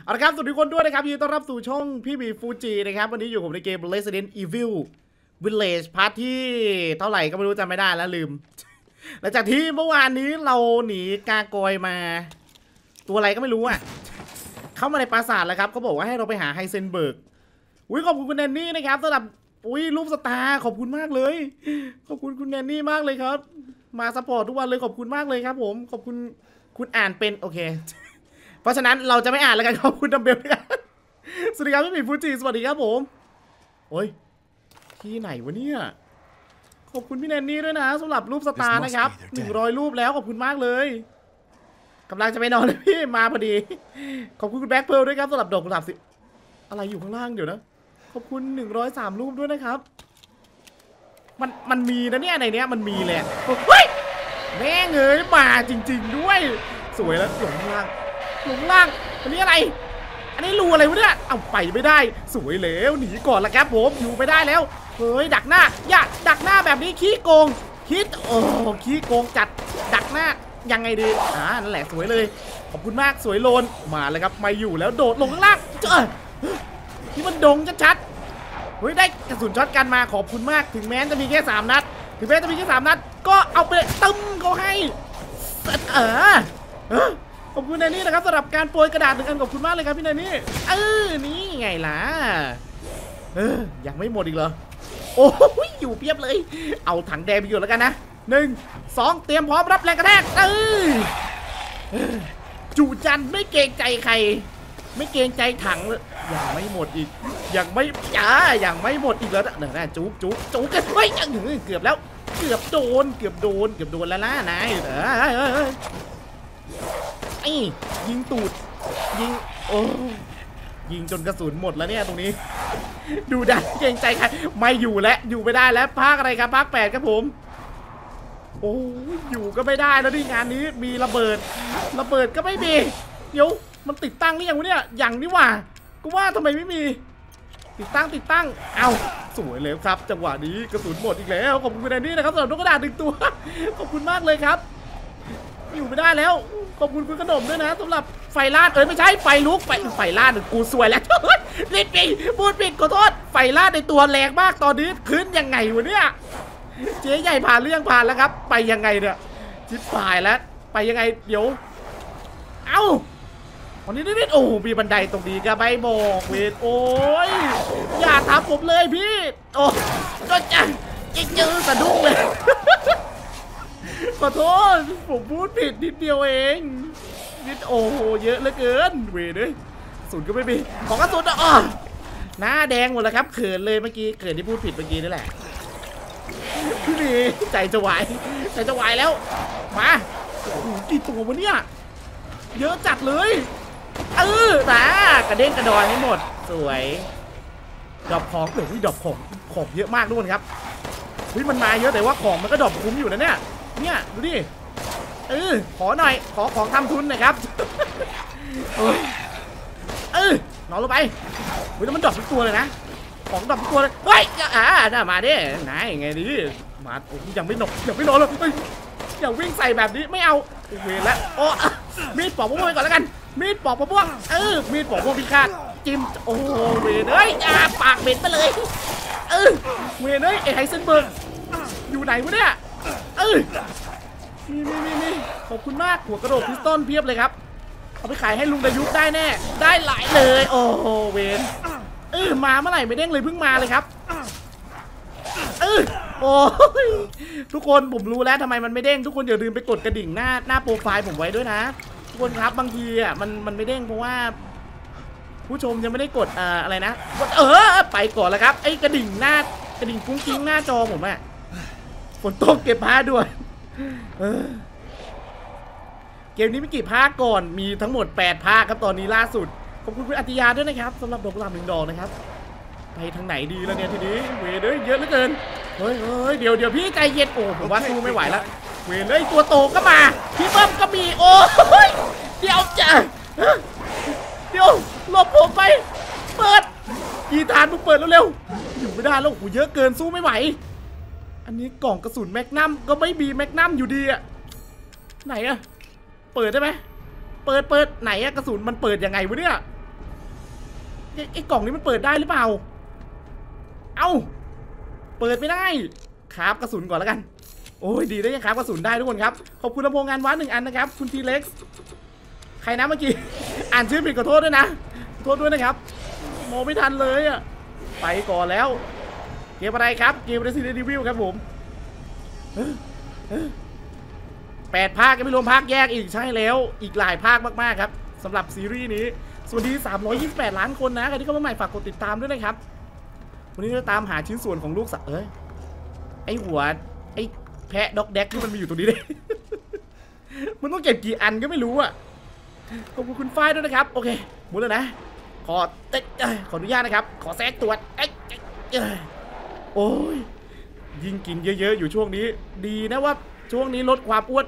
เอาละครับสวัสดีคนด้วยนะครับยินดีต้อนรับสู่ช่องพี่บีฟูจินะครับวันนี้อยู่ผมในเกม Resident Evil Village พาร์ทที่เท่าไหร่ก็ไม่รู้จำไม่ได้แล้วลืม หลังจากที่เมื่อวานนี้เราหนีกากอยมาตัวอะไรก็ไม่รู้อ่ะเข้ามาในปราสาทแล้วครับเขาบอกว่าให้เราไปหาไฮเซนเบิร์กขอบคุณคุณแนนนี่นะครับสำหรับรูปสตาร์ขอบคุณมากเลยขอบคุณคุณแนนนี่มากเลยครับมาซัพพอร์ตทุกวันเลยขอบคุณมากเลยครับผมขอบคุณคุณอ่านเป็นโอเคเพราะฉะนั้นเราจะไม่อ่านแล้วกันขอบคุณดัมเบลด้วยกันสวัสดีครับพี่หมีฟูจิสวัสดีครับผมโอ้ยที่ไหนวะเนี่ยขอบคุณพี่แนนนี่ด้วยนะสำหรับรูปสตาร์นะครับ100 รูปแล้วขอบคุณมากเลยกำลังจะไปนอนเลยพี่มาพอดีขอบคุณคุณแบ็คเพิร์ลด้วยครับสำหรับดอกกุหลาบสิอะไรอยู่ข้างล่างเดี๋ยวนะขอบคุณ103 รูปด้วยนะครับมันมีนะเนี่ยในเนี้ยมันมีแหละเฮ้ยแม่เงยมาจริงๆด้วยสวยแล้วหลงล่างอันนี้อะไรอันนี้รูอะไรวะเนี่ยเอาไปไม่ได้สวยแล้วหนีก่อนละครับผมอยู่ไม่ได้แล้วเฮ้ยดักหน้าอย่าดักหน้าแบบนี้ขี้โกงขี้โกงจัดดักหน้ายังไงดีนั่นแหละสวยเลยขอบคุณมากสวยโลนมาเลยครับไม่อยู่แล้วโดดลงข้างล่างที่มันดงชัดๆเฮ้ยได้กระสุนช็อตกันมาขอบคุณมากถึงแม้จะมีแค่3 นัดก็เอาไปตึ้มเขาให้ขอบคุณแนนี่นะครับสำหรับการโปรยกระดาษ1 อันขอบคุณมากเลยครับพี่แนนี่นี่ไงล่ะยังไม่หมดอีกเหรอโอ้ยอยู่เพียบเลยเอาถังแดงไปอยู่แล้วกันนะ1 2เตรียมพร้อมรับแรงกระแทกจูจันไม่เกรงใจใครไม่เกรงใจถังเลยยังไม่หมดอีกยังไม่หมดอีกแล้วนะจุกกันเฮ้ยเกือบแล้วเกือบโดนแล้วนะนายยิงตูดยิงจนกระสุนหมดแล้วเนี่ยตรงนี้ดูดันเกรงใจใครไม่อยู่แล้วอยู่ไม่ได้แล้วภาคอะไรครับภาค8ครับผมโอ้อยู่ก็ไม่ได้แล้วที่งานนี้มีระเบิดก็ไม่มีเดี๋ยวมันติดตั้งหรือยังวะเนี่ยอย่างนี้ว่ากูว่าทำไมไม่มีติดตั้งเอาสวยเลยครับจังหวะนี้กระสุนหมดอีกแล้วขอบคุณคุณแดนนี่นะครับสำหรับนกกระดาษ1 ตัวขอบคุณมากเลยครับอยู่ไม่ได้แล้วขอบคุณคุณขนมด้วยนะสำหรับไฟลาดไม่ใช่ไฟลุกไฟลาดกูสวยแล้วพูดผิดขอโทษไฟลาดในตัวแรงมากตอนนี้ขึ้นยังไงวะเนี่ยเจ๊ใหญ่ผ่านแล้วครับไปยังไงเนี่ยชิบหายแล้วไปยังไงเดี๋ยววันนี้นิดโอ้มีบันไดตรงนี้ก็ไม่บอกเวทโอ้ยอย่าทำผมเลยพี่โอ้ก็จะเจอสะดุ้งเลยขอโทษผมพูดผิดนิดเดียวเองโอ้โหเยอะเหลือเกินเวทเลยสุดก็ไม่มีของกระสุนหน้าแดงหมดแล้วครับเขินเลยเมื่อกี้เขินที่พูดผิดเมื่อกี้นี่แหละพี่มีใจจะวายแล้วมากี่ตัววะเนี่ยเยอะจัดเลยกระเด้งกระดอนให้หมดสวยดอกของดอกของเยอะมากทุกคนครับมันมาเยอะแต่ว่าของมันก็ดอกคุ้มอยู่นะเนี่ยดูดิขอหน่อยขอของทำทุนหน่อยครับนอนลงไปแล้วมันดอกทุกตัวเลยนะของดอกทุกตัวเลยเฮ้ยน่ามาดิไหนไงดิมายังไม่นอนเลยอย่าวิ่งใส่แบบนี้ไม่เอาเวรแล้วมีดปอกมะม่วงก่อนแล้วกันมีดปอกมะม่วงมีดปอกมะม่วงพิฆาตจิ้มโอ้เวรปากเหม็นไปเลยเวรไอ้ไฮเซนเบิร์กอยู่ไหนวะเนี่ยมีขอบคุณมากหัวกระโดดพิสตันเพียบเลยครับเอาไปขายให้ลุงดายุได้แน่ได้หลายเลยโอ้เวรมาเมื่อไหร่ไม่เด้งเลยเพิ่งมาเลยครับโอ้ทุกคนผมรู้แล้วทำไมมันไม่เด้งทุกคนอย่าลืมไปกดกระดิ่งหน้าโปรไฟล์ผมไว้ด้วยนะทุกคนครับบางทีมันไม่เด้งเพราะว่าผู้ชมยังไม่ได้กดอะไรนะไปก่อนแล้วครับไอ้กระดิ่งกุ้งกิ้งหน้าจอผมฝนตกเก็บผ้าด้วยเกมนี้มีกี่ภาคก่อนมีทั้งหมด8 ภาคครับตอนนี้ล่าสุดขอบคุณคุณอัติยาด้วยนะครับสำหรับดอกกุหลาบ1 ดอกนะครับไปทางไหนดีแล้วเนี่ยทีนี้เวรเยอะเหลือเกินเฮ้ยเดี๋ยวพี่ใจเย็นผมว่าสู้ไม่ไหวแล้วเวรตัวโตก็มาพี่เบิ้มก็มีโอ้ยเดี๋ยวหลบผมไปเปิดกีทานมึงเปิดเร็วๆอยู่ไม่ได้แล้วเยอะเกินสู้ไม่ไหวอันนี้กล่องกระสุนแมกนัมก็ไม่มีแมกนัมอยู่ดีไหนเปิดได้ไหมเปิดไหนกระสุนมันเปิดยังไงวะเนี่ยไอ้กล่องนี้มันเปิดได้หรือเปล่าเอ้าเปิดไม่ได้คราฟกระสุนก่อนแล้วกันโอ้ยดีได้ยังคราฟกระสุนได้ทุกคนครับขอบคุณลำโพงงานวัด1 อันนะครับคุณทีเล็กใครนะเมื่อกี้อ่านชื่อผิดขอโทษด้วยนะโทษด้วยนะครับมองไม่ทันเลยอ่ะไปก่อนแล้วเกมอะไรครับเกม Resident Evil ครับผม8 ภาคก็ไม่รวมภาคแยกอีกใช่แล้วอีกหลายภาคมากๆครับสำหรับซีรีส์นี้สวัสดี328 ล้านคนนะใครที่เข้ามาใหม่ฝากกดติดตามด้วยนะครับวันนี้จะตามหาชิ้นส่วนของลูกสัตว์ไอหัวไอแพะด็อกแดกที่มันมีอยู่ตรงนี้เลยมันต้องเก็บกี่อันก็ไม่รู้อ่ะขอบคุณคุณฝ้ายด้วยนะครับโอเคหมดแล้วนะขออนุญาตนะครับขอแทรกตรวจโอ้ยยิ่งกินเยอะๆอยู่ช่วงนี้ดีนะว่าช่วงนี้ลดความอ้วน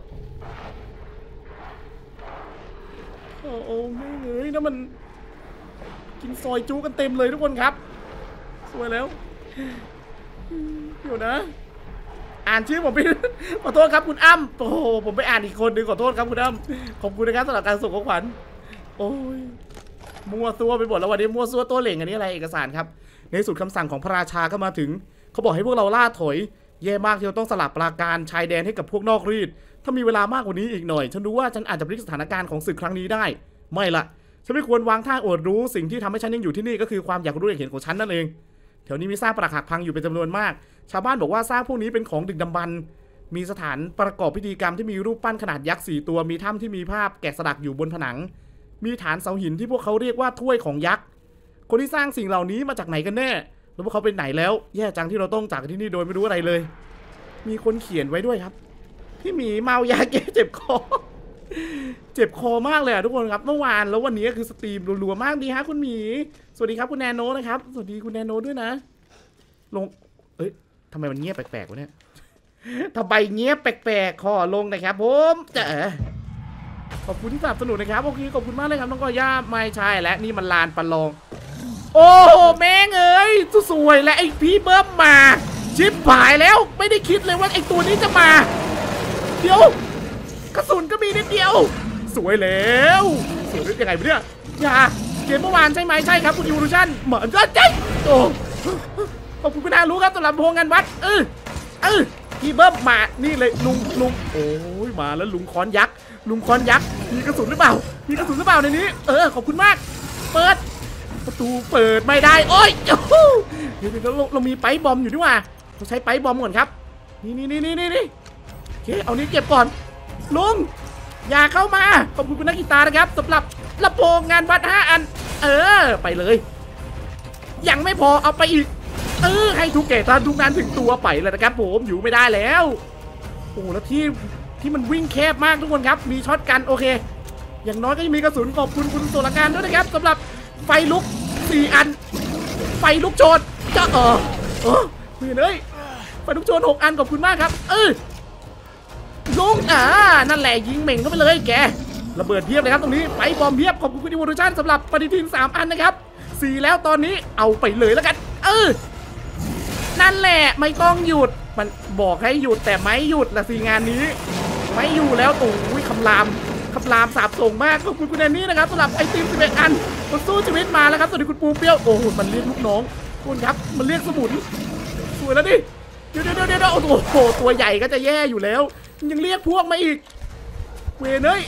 โอ้ไม่เลยนะมันกินซอยจูกันเต็มเลยทุกคนครับสวยแล้วเดี๋ยวนะอ่านชื่อผมไปขอโทษครับคุณอ้ำโอ้โหผมไปอ่านอีกคนนึงขอโทษครับคุณอ้ำขอบคุณนะครับสำหรับการส่งของขวัญโอ้ยมั่วซั่วไปหมดแล้ววันนี้มั่วซั่วตัวเหล่งอันนี้อะไรเอกสารครับในสุดคำสั่งของพระราชาก็มาถึงเขาบอกให้พวกเราล่าถอยแย่มากที่เราต้องสลับปราการชายแดนให้กับพวกนอกรีดถ้ามีเวลามากกว่านี้อีกหน่อยฉันรู้ว่าฉันอาจจะพลิกสถานการณ์ของศึกครั้งนี้ได้ไม่ละฉันไม่ควรวางท่าอวดรู้สิ่งที่ทำให้ฉันยังอยู่ที่นี่ก็คือความอยากรู้อยากเห็นของฉันนั่นเองแถวนี้มีซากปรักหักพังอยู่เป็นจำนวนมากชาวบ้านบอกว่าซากพวกนี้เป็นของดึกดำบรรพ์มีสถานประกอบพิธีกรรมที่มีรูปปั้นขนาดยักษ์4 ตัวมีถ้ำที่มีภาพแกะสลักอยู่บนผนังมีฐานเสาหินที่พวกเขาเรียกว่าถ้วยของยักษ์คนที่สร้างสิ่งเหล่านี้มาจากไหนกันแน่แล้วพวกเขาเป็นไหนแล้วแย่จังที่เราต้องจากที่นี่โดยไม่รู้อะไรเลยมีคนเขียนไว้ด้วยครับพี่หมีเมายาแก้เจ็บคอเจ็บคอมากเลยทุกคนครับเมื่อวานแล้ววันนี้คือสตรีมรัวๆมากดีฮะคุณหมีสวัสดีครับคุณแนโนนะครับสวัสดีคุณแนโนด้วยนะลงทำไมมันเงียบแปลกๆวะเนี่ยทำไมเงียบแปลกๆขอลงนะครับผมขอบคุณที่สนับสนุนนะครับโอเคขอบคุณมากเลยครับน้องกอย่าไม่ใช่และนี่มันลานประลองโอ้แม่งเอ้ยสวยและไอพี่เบิ้มมาชิบหายแล้วไม่ได้คิดเลยว่าไอตัวนี้จะมาเดี๋ยวกระสุนก็มีนิดเดียวสวยแล้วสวยได้ยังไงเนี่ยอย่าเกมเมื่อวานใช่ไหมใช่ครับคุณยูรูชั่นเหมือนจะใจโอ้ขอบคุณคุณอารู้ครับสำหรับโพงงานวัดพี่เบิ้มมานี่เลยลุงโอ้ยมาแล้วลุงค้อนยักษ์มีกระสุนหรือเปล่าในนี้ขอบคุณมากเปิดประตูเปิดไม่ได้โอ้ยเดี๋ยวเรามีไปบอมอยู่ด้วยเราใช้ไปบอมก่อนครับนี่โอเคเอานี้เก็บก่อนลุงอย่าเข้ามาขอบคุณคุณนักกีตาร์นะครับสำหรับลำโพงงานวัด5 อันไปเลยยังไม่พอเอาไปอีกให้ทุกเกตทันทุกงานถึงตัวไปเลยนะครับผมอยู่ไม่ได้แล้วโอ้แล้วที่มันวิ่งแคบมากทุกคนครับมีช็อตกันโอเคอย่างน้อยก็ยังมีกระสุนขอบคุณคุณโซลการด้วยนะครับสำหรับไฟลุก4 อันไฟลุกโชนจะเพื่อนไฟลุกโชน6 อันขอบคุณมากครับลุงนั่นแหละยิงเหม่งเข้าไปเลยแกระเบิดเพียบเลยครับตรงนี้ไปบอมเพียบขอบคุณคุณอิวอร์ชั่นสำหรับปฏิทิน3 อันนะครับ4แล้วตอนนี้เอาไปเลยแล้วกันนั่นแหละไม่ต้องหยุดมันบอกให้หยุดแต่ไม่หยุดละสิงานนี้ไม่อยู่แล้วโอ้ยคำรามสาบส่งมากขอบคุณคุณแอนนี่นะครับสำหรับไอติม11 อันคนสู้ชีวิตมาแล้วครับสวัสดีคุณปูเปี้ยวโอ้โหมันเรียกลูกน้องคุณครับมันเรียกสมุนสวยแล้วดิเดี๋ยวโอ้โหตัวใหญ่ก็จะแย่อยู่แล้วยังเรียกพวกมาอีกเวเนย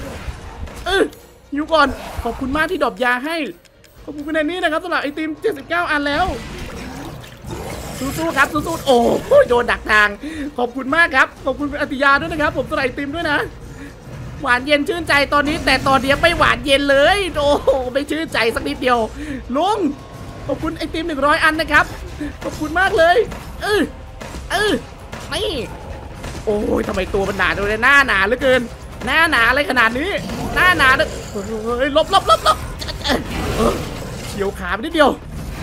อยู่ก่อนขอบคุณมากที่ดรอปยาให้ขอบคุณคุณแอนนี่นะครับสำหรับไอติม79 อันแล้วสู้ๆครับสู้ๆโอ้โดนดักทางขอบคุณมากครับขอบคุณคุณอติยาด้วยนะครับผมสำหรับไอติมด้วยนะหวานเย็นชื่นใจตอนนี้แต่ตอนนี้ไม่หวานเย็นเลยโอ้ไม่ชื่นใจสักนิดเดียวลุงขอบคุณไอติม100 อันนะครับขอบคุณมากเลยนี่โอ้ยทำไมตัวมันหนาจังเลยหน้าหนาเหลือเกินหน้าหนาอะไรขนาดนี้หน้าหนาเลยลบเฉียวขาไปนิดเดียว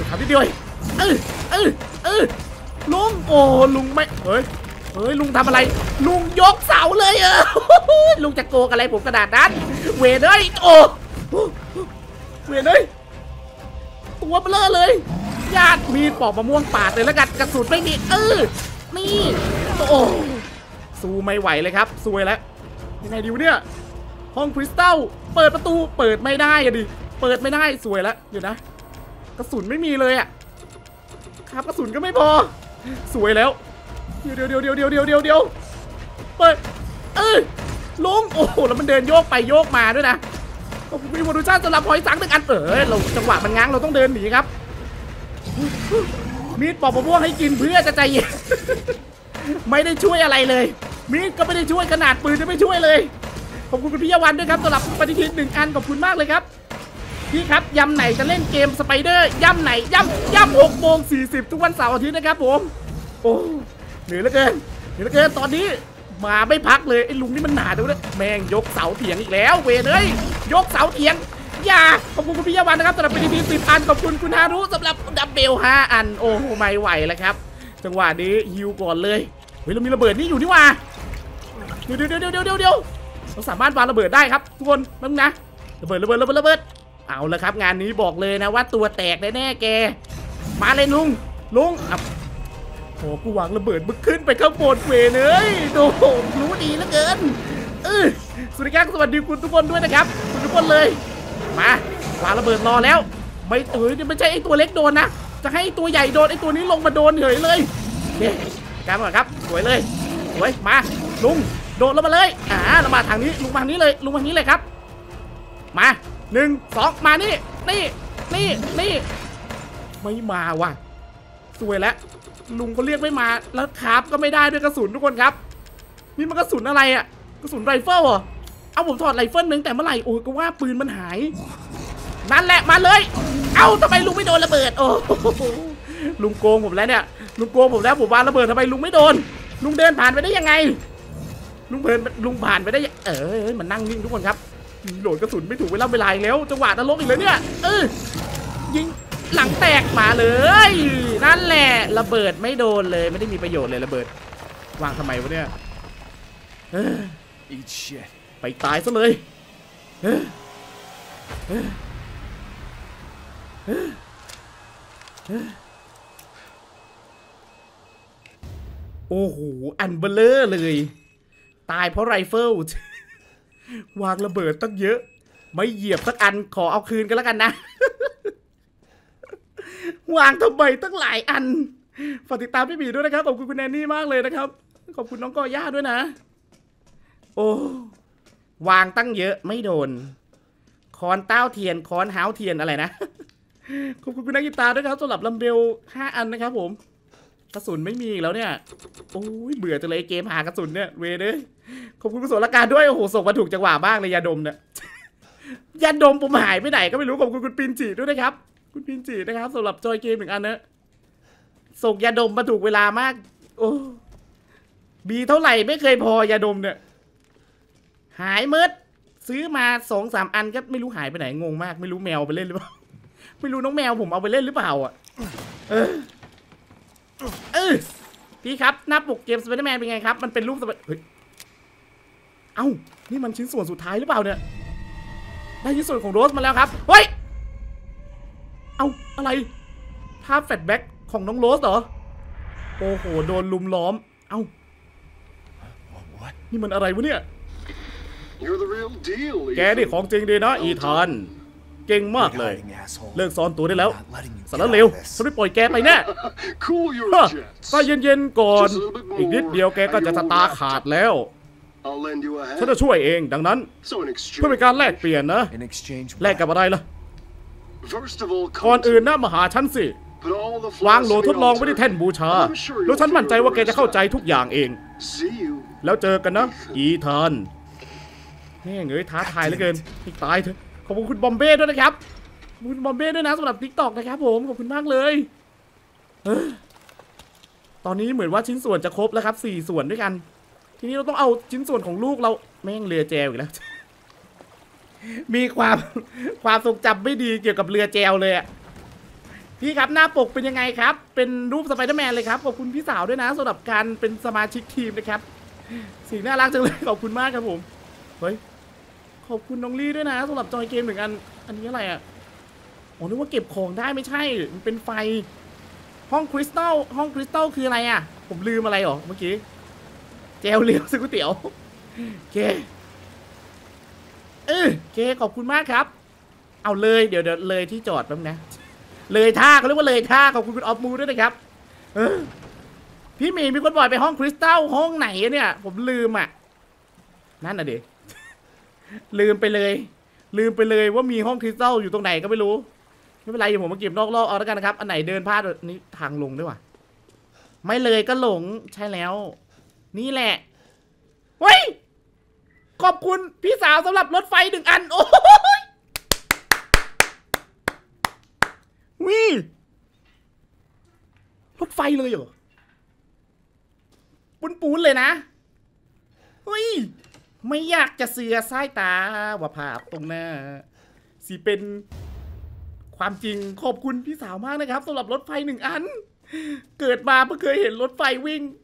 ลุงโอ้ลุงไม่เฮ้ยลุงทำอะไรลุงยกเสาเลยลุงจะโกงอะไรผมขนาดนั้นเวเนยโอ้เวเนยตัวเบลอเลยญาติมีปอกมะม่วงปาดเลยแล้วกันกระสุนไม่มีนี่โอ้สู้ไม่ไหวเลยครับซวยแล้วยังไงดีวะเนี่ยห้องคริสตัลเปิดประตูเปิดไม่ได้ดิเปิดไม่ได้ซวยแล้วเดี๋ยวนะกระสุนไม่มีเลยอ่ะครับกระสุนก็ไม่พอสวยแล้วเดี๋ยวเปิดลุงโอ้โหแล้วมันเดินโยกไปโยกมาด้วยนะขอบคุณพี่โมดูชั่นสำหรับพอยสัง1 อันเราจังหวะมันง้างเราต้องเดินหนีครับมีดปอกมะม่วงให้กินเพื่อจะใจเย็น ไม่ได้ช่วยอะไรเลยมีดก็ไม่ได้ช่วยขนาดปืนจะไม่ช่วยเลยขอบคุณพี่ยวันด้วยครับสำหรับปฏิทิน1 อันขอบคุณมากเลยครับพี่ครับยำไหนจะเล่นเกมสไปเดอร์ยำไหนยำ6:40ทุกวันเสาร์อาทิตย์นะครับผมโอ้เหนื่อยเหลือเกินตอนนี้มาไม่พักเลยไอ้ลุงนี่มันหนาจังเลยแม่งยกเสาเถียงอีกแล้วเวรเลยยกเสาเถียงอย่าขอบคุณคุณพี่ยวันนะครับสำหรับปฏิทิน10 อันขอบคุณคุณฮารุสำหรับดับเบิล5 อันโอ้ไม่ไหวแล้วครับจังหวะนี้ฮิวก่อนเลยเฮ้ยเรามีระเบิดนี่อยู่นี่ว่าเดี๋ยวเราสามารถวางระเบิดได้ครับทุกคนนั่นนะระเบิดเอาละครับงานนี้บอกเลยนะว่าตัวแตกแน่แกมาเลยลุงโอ้กูวางระเบิดมึงขึ้นไปข้างบนเวรเลยโดรู้ดีเหลือเกินสวัสดีครับสวัสดีคุณทุกคนด้วยนะครับคุณทุกคนเลยมาวางระเบิดรอแล้วไม่ไม่ใช่ไอ้ตัวเล็กโดนนะจะให้ตัวใหญ่โดนไอ้ตัวนี้ลงมาโดนเฉยเลยการก่อนครับสวยเลยสวยมาลุงโดดลงมาเลยเรามาทางนี้ลุงมาทางนี้เลยครับมา1 2มานี่ไม่มาว่ะสวยแล้วลุงก็เรียกไม่มาแล้วครับก็ไม่ได้ด้วยกระสุนทุกคนครับนี่มันกระสุนอะไรอ่ะกระสุนไรเฟิลเหรอเอาผมถอดไรเฟิลนึงแต่เมื่อไหร่โอ้ยก็ว่าปืนมันหายนั่นแหละมาเลยเอาทำไมลุงไม่โดนระเบิดโอ้ลุงโกงผมแล้วเนี่ยลุงโกงผมแล้วผมวางระเบิดทำไมลุงไม่โดนลุงเดินผ่านไปได้ยังไงลุงผ่านไปได้มันนั่งนิ่งทุกคนครับโหลดกระสุนไม่ถูกเวลาแล้วจังหวะนรกอีกเลยเนี่ยยิงหลังแตกมาเลยนั่นแหละระเบิดไม่โดนเลยไม่ได้มีประโยชน์เลยระเบิดวางทำไมวะเนี่ยไปตายซะเลยโอ้โหอันเบลเลอร์เลยตายเพราะไรเฟิลวางระเบิดตั้งเยอะไม่เหยียบสักอันขอเอาคืนกันแล้วกันนะวางทำไมตั้งหลายอันฝากติดตามพี่บีด้วยนะครับขอบคุณคุณแนนนี่มากเลยนะครับขอบคุณน้องกอย่าด้วยนะโอ้วางตั้งเยอะไม่โดนคอนเต้าเทียนคอนเฮาเทียนอะไรนะขอบคุณคุณนักกีตาร์ด้วยครับสำหรับลัมเบล5 อันนะครับผมกระสุนไม่มีแล้วเนี่ยโอ้ยเบื่อจังเลยเกมหากระสุนเนี่ยเวเด้ขอบคุณกุศลการด้วยโอ้โหส่งมาถูกจังหวะบ้างเลยยาดมเนี่ยยาดมผมหายไปไหนก็ไม่รู้ขอบคุณคุณปินจิด้วยนะครับคุณปินจินะครับสำหรับจอยเกม1 อันนะส่งยาดมมาถูกเวลามากโอ้บีเท่าไหร่ไม่เคยพอยาดมเนี่ยหายเมิดซื้อมา2-3 อันก็ไม่รู้หายไปไหนงงมากไม่รู้แมวไปเล่นหรือเปล่าไม่รู้น้องแมวผมเอาไปเล่นหรือเปล่าอ่ะพี่ครับหน้าปกเกมสไปเดอร์แมนเป็นไงครับมันเป็นรูปสไปเฮ้ยเอ้านี่มันชิ้นส่วนสุดท้ายหรือเปล่าเนี่ยได้ชิ้นส่วนของโรสมาแล้วครับเฮ้ยเอาอะไรภาพแฟลชแบ็กของน้องโรสเหรอโอ้โหโดนลุมล้อมเอ้านี่มันอะไรวะเนี่ยแกนี่ของจริงดีนะอีธานเก่งมากเลยเลิกซ้อนตัวได้แล้วสารเลวฉันไม่ปล่อยแกไปแน่ก็เย็นๆก่อนอีกนิดเดียวแกก็จะตาขาดแล้วฉันจะช่วยเองดังนั้นเพื่อเป็นการแลกเปลี่ยนนะแลกกับอะไรล่ะก่อนอื่นนะมาหาฉันสิวางโหลทดลองไว้ที่แท่นบูชาแล้วฉันมั่นใจว่าแกจะเข้าใจทุกอย่างเองแล้วเจอกันนะอีธานแม่งเอ้ยท้าทายเหลือเกินให้ตายเถอะขอบคุณคุณบอมเบ้ด้วยนะครับขอบคุณบอมเบ้ด้วยนะสำหรับ TikTok นะครับผมขอบคุณมากเลยตอนนี้เหมือนว่าชิ้นส่วนจะครบแล้วครับ4 ส่วนด้วยกันทีนี้เราต้องเอาชิ้นส่วนของลูกเราแม่งเรือแจวอีกแล้ว มีความทรงจำไม่ดีเกี่ยวกับเรือแจวเลยอะพี่ครับหน้าปกเป็นยังไงครับเป็นรูปสไปเดอร์แมนเลยครับขอบคุณพี่สาวด้วยนะสำหรับการเป็นสมาชิกทีมนะครับสีน่ารักจังเลยขอบคุณมากครับผมเฮ้ยขอบคุณน้องลี่ด้วยนะสำหรับจอยเกม1 อันนี้อะไรอ่ะอ๋อนึกว่าเก็บของได้ไม่ใช่มันเป็นไฟห้องคริสตัลคืออะไรอ่ะผมลืมอะไรหรอเมื่อกี้แจวเลี้ยวซื้อก๋วยเตี๋ยวเคขอบคุณมากครับเอาเลยเดี๋ยวเลยที่จอดแป๊บนะเลยท่าเขาเรียกว่าเลยท่าขอบคุณคุณออฟมูด้วยนะครับพี่มีคนบอกไปห้องคริสตัลห้องไหนเนี่ยผมลืมอ่ะนั่นน่ะดิลืมไปเลยว่ามีห้องคริสตัลอยู่ตรงไหนก็ไม่รู้ไม่เป็นไรเดี๋ยวผมมาเก็บนอกรอบเอาแล้วกันนะครับอันไหนเดินพลาดนี่ทางลงด้วยว่ะไม่เลยก็หลงใช่แล้วนี่แหละเฮ้ยขอบคุณพี่สาวสำหรับรถไฟ1 อันโอ้ยวิรถไฟเลยเหรอปูนเลยนะเฮ้ยไม่อยากจะเสือสายตาว่าภาพตรงหน้าสิเป็นความจริงขอบคุณพี่สาวมากนะครับสำหรับรถไฟ1 อันเกิดมาเพิ่งเคยเห็นรถไฟวิ่ง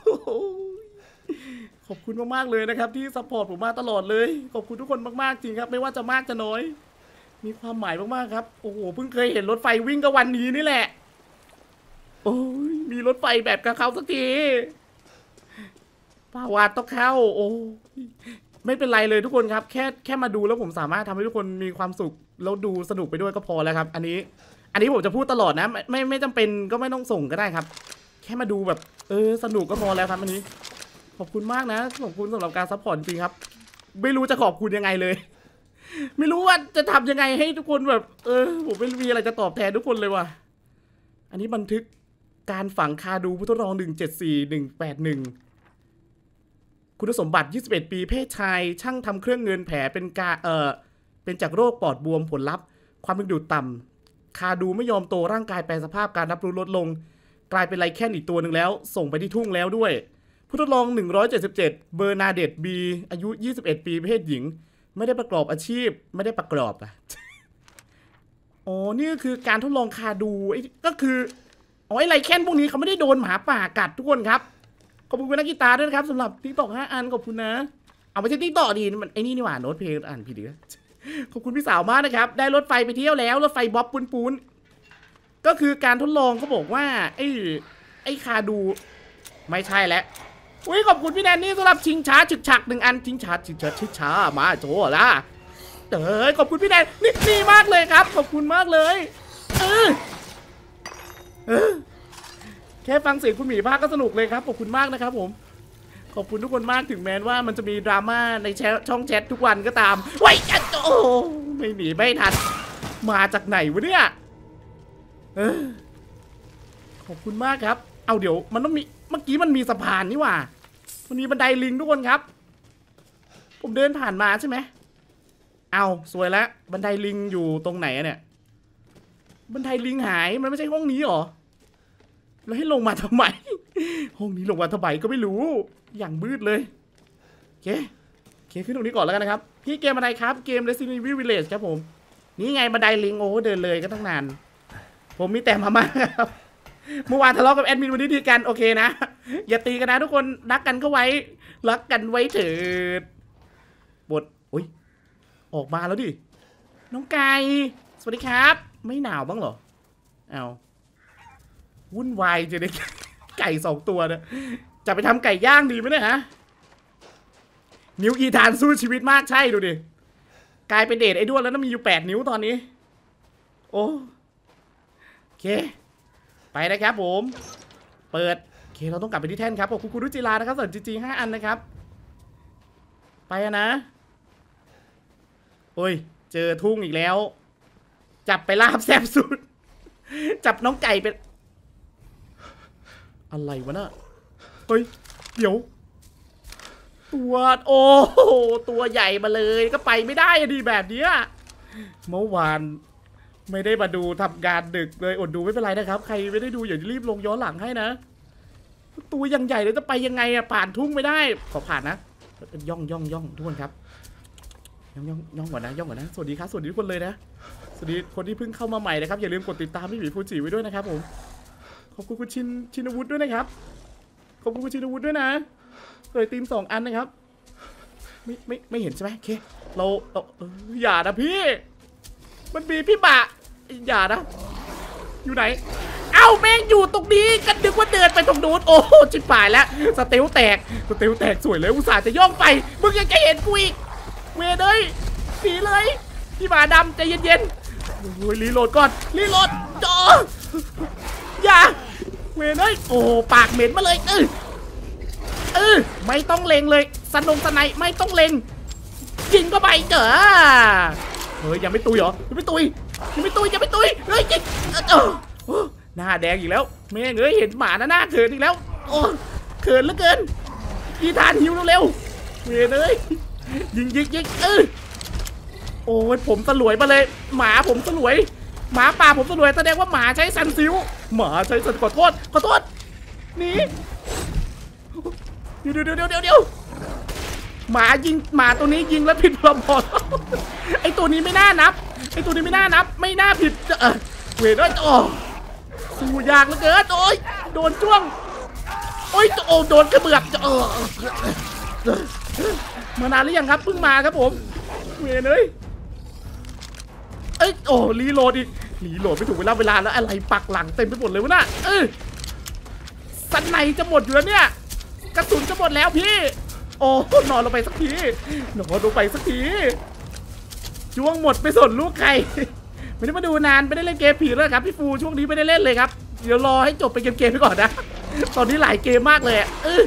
ขอบคุณมากๆเลยนะครับที่ซัพพอร์ตผมมาตลอดเลยขอบคุณทุกคนมากๆจริงครับไม่ว่าจะมากจะน้อยมีความหมายมากๆครับโอ้โหเพิ่งเคยเห็นรถไฟวิ่งก็วันนี้นี่แหละโอ้ยมีรถไฟแบบกับเขาสักทีป้าวาดต้องเข้าโอ้ไม่เป็นไรเลยทุกคนครับแค่มาดูแล้วผมสามารถทำให้ทุกคนมีความสุขแล้วดูสนุกไปด้วยก็พอแล้วครับอันนี้ผมจะพูดตลอดนะไม่จำเป็นก็ไม่ต้องส่งก็ได้ครับแค่มาดูแบบสนุกก็พอแล้วครับอันนี้ขอบคุณมากนะขอบคุณสำหรับการซัพพอร์ตจริงครับไม่รู้จะขอบคุณยังไงเลยไม่รู้ว่าจะทำยังไงให้ทุกคนแบบผมไม่มีอะไรจะตอบแทนทุกคนเลยว่ะอันนี้บันทึกการฝังคาดูผู้ทดลอง174181คุณสมบัติ21 ปีเพศชายช่างทำเครื่องเงินแผลเป็นจากโรคปอดบวมผลลัพธ์ความดึงดูดต่ำคาดูไม่ยอมโตร่างกายแปรสภาพการรับรู้ลดลงกลายเป็นไลแคนอีกตัวหนึ่งแล้วส่งไปที่ทุ่งแล้วด้วยผู้ทดลอง177เบอร์นาเดตบีอายุ21 ปีเพศหญิงไม่ได้ประกอบอาชีพไม่ได้ประกอบอ่ะอ๋อนี่คือการทดลองคาดูก็คือไอ้ไลแคนพวกนี้เขาไม่ได้โดนหมาป่ากัดทุกคนครับขอบคุณนักกีตาร์ด้วยนะครับสำหรับติ๊กต็อก5 อันขอบคุณนะเอาไม่ใช่ติ๊กต็อกดีมันไอ้นี่หว่าโน้ตเพลงอ่านผิดอีกแล้วขอบคุณพี่สาวมากนะครับได้รถไฟไปเที่ยวแล้วรถไฟบ๊อบปูนก็คือการทดลองเขาบอกว่าไอ้คาดูไม่ใช่แล้วอุ้ยขอบคุณพี่แนนนี่สำหรับชิงช้าฉึกฉัก1 อันชิงช้ามาโจล่ะขอบคุณพี่แนนนี่มากเลยครับขอบคุณมากเลยแค่ฟังเสียงคุณหมีภาคก็สนุกเลยครับขอบคุณมากนะครับผมขอบคุณทุกคนมากถึงแม้ว่ามันจะมีดราม่าในช่องแชททุกวันก็ตามว้ยโอ้ไม่หนีไม่ทันมาจากไหนวะเนี่ยขอบคุณมากครับเอาเดี๋ยวมันต้องมีเมื่อกี้มันมีสะพานนี่หว่ามันมีบันไดลิงทุกคนครับผมเดินผ่านมาใช่ไหมเอาสวยแล้วบันไดลิงอยู่ตรงไหนเนี่ยบันไดลิงหายมันไม่ใช่ห้องนี้หรอแล้วให้ลงมาทำไมห้องนี้ลงมาทำไมก็ไม่รู้อย่างมืดเลยโอเคขึ้นตรงนี้ก่อนแล้วกันนะครับพี่เกมอะไรครับเกม Resident Evil Village ครับผมนี่ไงบันไดลิงโอ้เดินเลยก็ตั้งนานผมมีแต่มาม่าครับเมื่อวานทะเลาะกับแอดมินวันนี้ดีกันโอเคนะอย่าตีกันนะทุกคนรักกันเข้าไว้รักกันไว้เถิดบทอุ้ยออกมาแล้วดิน้องไก่สวัสดีครับไม่หนาวบ้างเหรอเอาวุ่นวายจะได้ไก่2 ตัวเนี่ยจะไปทำไก่ย่างดีไหมเนี่ยฮะนิ้วอีธานสู้ชีวิตมากใช่ดูดิกลายเป็นเดทไอ้ด้วนแล้วน่ามีอยู่8 นิ้วตอนนี้โอ้โอเคไปนะครับผมเปิดโอเคเราต้องกลับไปที่แท่นครับขอบคุณคุณรุจิรานะครับส่วนจี5 อันนะครับไปนะโอ้ยเจอทุ่งอีกแล้วจับไปลาบแซ่บสุดจับน้องไก่เป็นอะไรวะน่ะเฮ้ยเดี๋ยวตัวโอ้ตัวใหญ่มาเลยก็ไปไม่ได้ดีแบบนี้เมื่อวานไม่ได้มาดูทำงานดึกเลยอดดูไม่เป็นไรนะครับใครไม่ได้ดูอย่ารีบลงย้อนหลังให้นะตัวยังใหญ่เลยจะไปยังไงผ่านทุ่งไม่ได้ขอผ่านนะย่องทุกคนครับย่องก่อนนะสวัสดีครับสวัสดีทุกคนเลยนะสวัสดีคนที่เพิ่งเข้ามาใหม่นะครับอย่าลืมกดติดตามพี่หมีฟูจิไว้ด้วยนะครับผมขอบคุณคุณชินวุฒิด้วยนะครับขอบคุณคุณชินวุฒิด้วยนะทีม2 อันนะครับไม่เห็นใช่ไหมโอเคเราอย่านะพี่มันมีพี่บะอย่านะอยู่ไหนเอ้าแม่งอยู่ตรงนี้กันนึกว่าเดินไปตรงนู้นโอ้ชิบหายแล้วสเตลแตกสวยเลยอุตส่าห์จะย่องไปมึงยังจะเห็นกูอีกเวเดยสีเลยพี่บาดำใจเย็นๆโอ้ยรีโหลดก่อนรีโหลดจออย่าเว้ยเอ้ยโอ้ปากเหม็นมาเลยไม่ต้องเล็งเลยสไนไม่ต้องเล็งยิงก็ไปเจอเฮ้ยยังไม่ตุยเหรอยังไม่ตุยเฮ้ยยิงหน้าแดงอีกแล้วแม่งเอ้ยเห็นหมาหน้าเขินอีกแล้วโอ้เขินเหลือเกินยีทานหิวเร็วๆเว้ยเอ้ยยิงโอ้ยผมสลวยมาเลยหมาผมสลวยหมาป่าผมสลวยแสดงว่าหมาใช้ซันซิวหมาใช้ซันขอโทษหนีเดี๋ยวหมาตัวนี้ยิงแล้วผิดพรบไอตัวนี้ไม่น่านับไม่น่าผิดเวรด้วยสู้ยากเหลือเกินโอ้ยโดนจ้วงโอ้ยโดนกระเบือกมานานหรือยังครับเพิ่งมาครับผมเวรเลยรีโหลดไม่ถูกเวลาแล้วอะไรปักหลังเต็มไปหมดเลยวะน่ะสันในจะหมดอยู่แล้วเนี่ยกระสุนจะหมดแล้วพี่โอ้นอนลงไปสักทีช่วงหมดไปสนลูกใครไม่ได้มาดูนานไม่ได้เล่นเกมผีเลยครับพี่ฟูช่วงนี้ไม่ได้เล่นเลยครับเดี๋ยวรอให้จบไปเกมไปก่อนนะตอนนี้หลายเกมมากเลย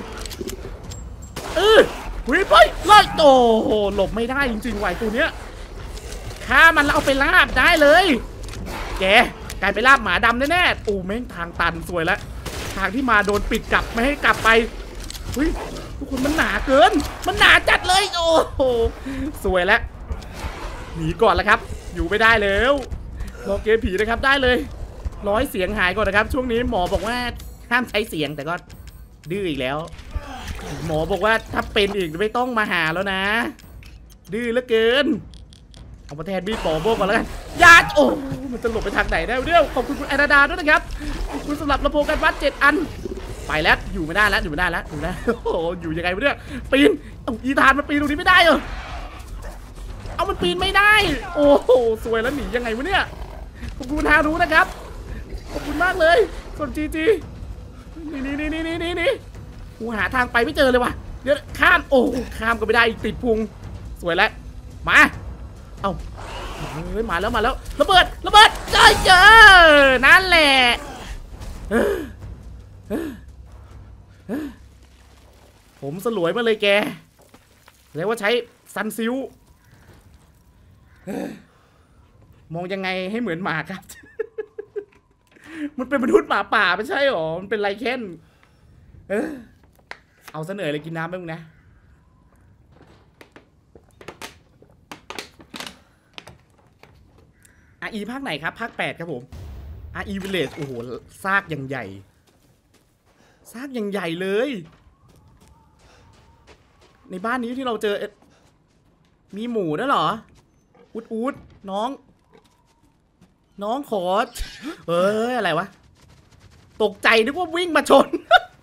วิ่งไปไล่โอ้โหหลบไม่ได้จริงๆไหวตัวเนี้ยฆ่ามันแล้วเอาไปลาบได้เลยแกกลายไปลาบหมาดำแน่ๆโอ้แม่งทางตันสวยแล้วทางที่มาโดนปิดกลับไม่ให้กลับไปทุกคนมันหนาเกินมันหนาจัดเลยโอ้โหสวยแล้วหนีก่อนแล้วครับอยู่ไม่ได้แล้วรอเกมผีนะครับได้เลยร้อยเสียงหายก่อนนะครับช่วงนี้หมอบอกว่าห้ามใช้เสียงแต่ก็ดื้ออีกแล้วหมอบอกว่าถ้าเป็นอีกไม่ต้องมาหาแล้วนะดื้อเหลือเกินเอามาแทนบีปอโบก่อนแล้วกันยาโอ้มันจะหลบไปทางไหนได้เดี๋ยวขอบคุณคุณแอนาดาด้วยนะครับขอบคุณสำหรับลำโพงกันวัด7 อันไปแล้วอยู่ไม่ได้แล้วโอ้อยู่ยังไงวะเนี่ยปีนอีธานมันปีนตรงนี้ไม่ได้เหรอเอามันปีนไม่ได้โอ้โหสวยแล้วหนียังไงวะเนี่ยขอบคุณฮารุนะครับขอบคุณมากเลยส่วนจีนี่กูหาทางไปไม่เจอเลยว่ะเดี๋ยวข้ามข้ามก็ไม่ได้อีกติดพุงสวยแล้วมามาแล้วระเบิดเจอนั่นแหละผมสลวยมาเลยแกเรียกว่าใช้ซันซิวมองยังไงให้เหมือนหมาครับมันเป็นมนุษย์หมาป่าไม่ใช่หรอมันเป็นไรเค้นเอาซะเหนื่อยเลยกินน้ำไปมึงนะRE ภาคไหนครับภาค8ครับผม RE Village โอ้โหซากอย่างใหญ่เลยในบ้านนี้ที่เราเจอมีหมูด้วยเหรออูดน้องขออะไรวะตกใจนึกว่าวิ่งมาชน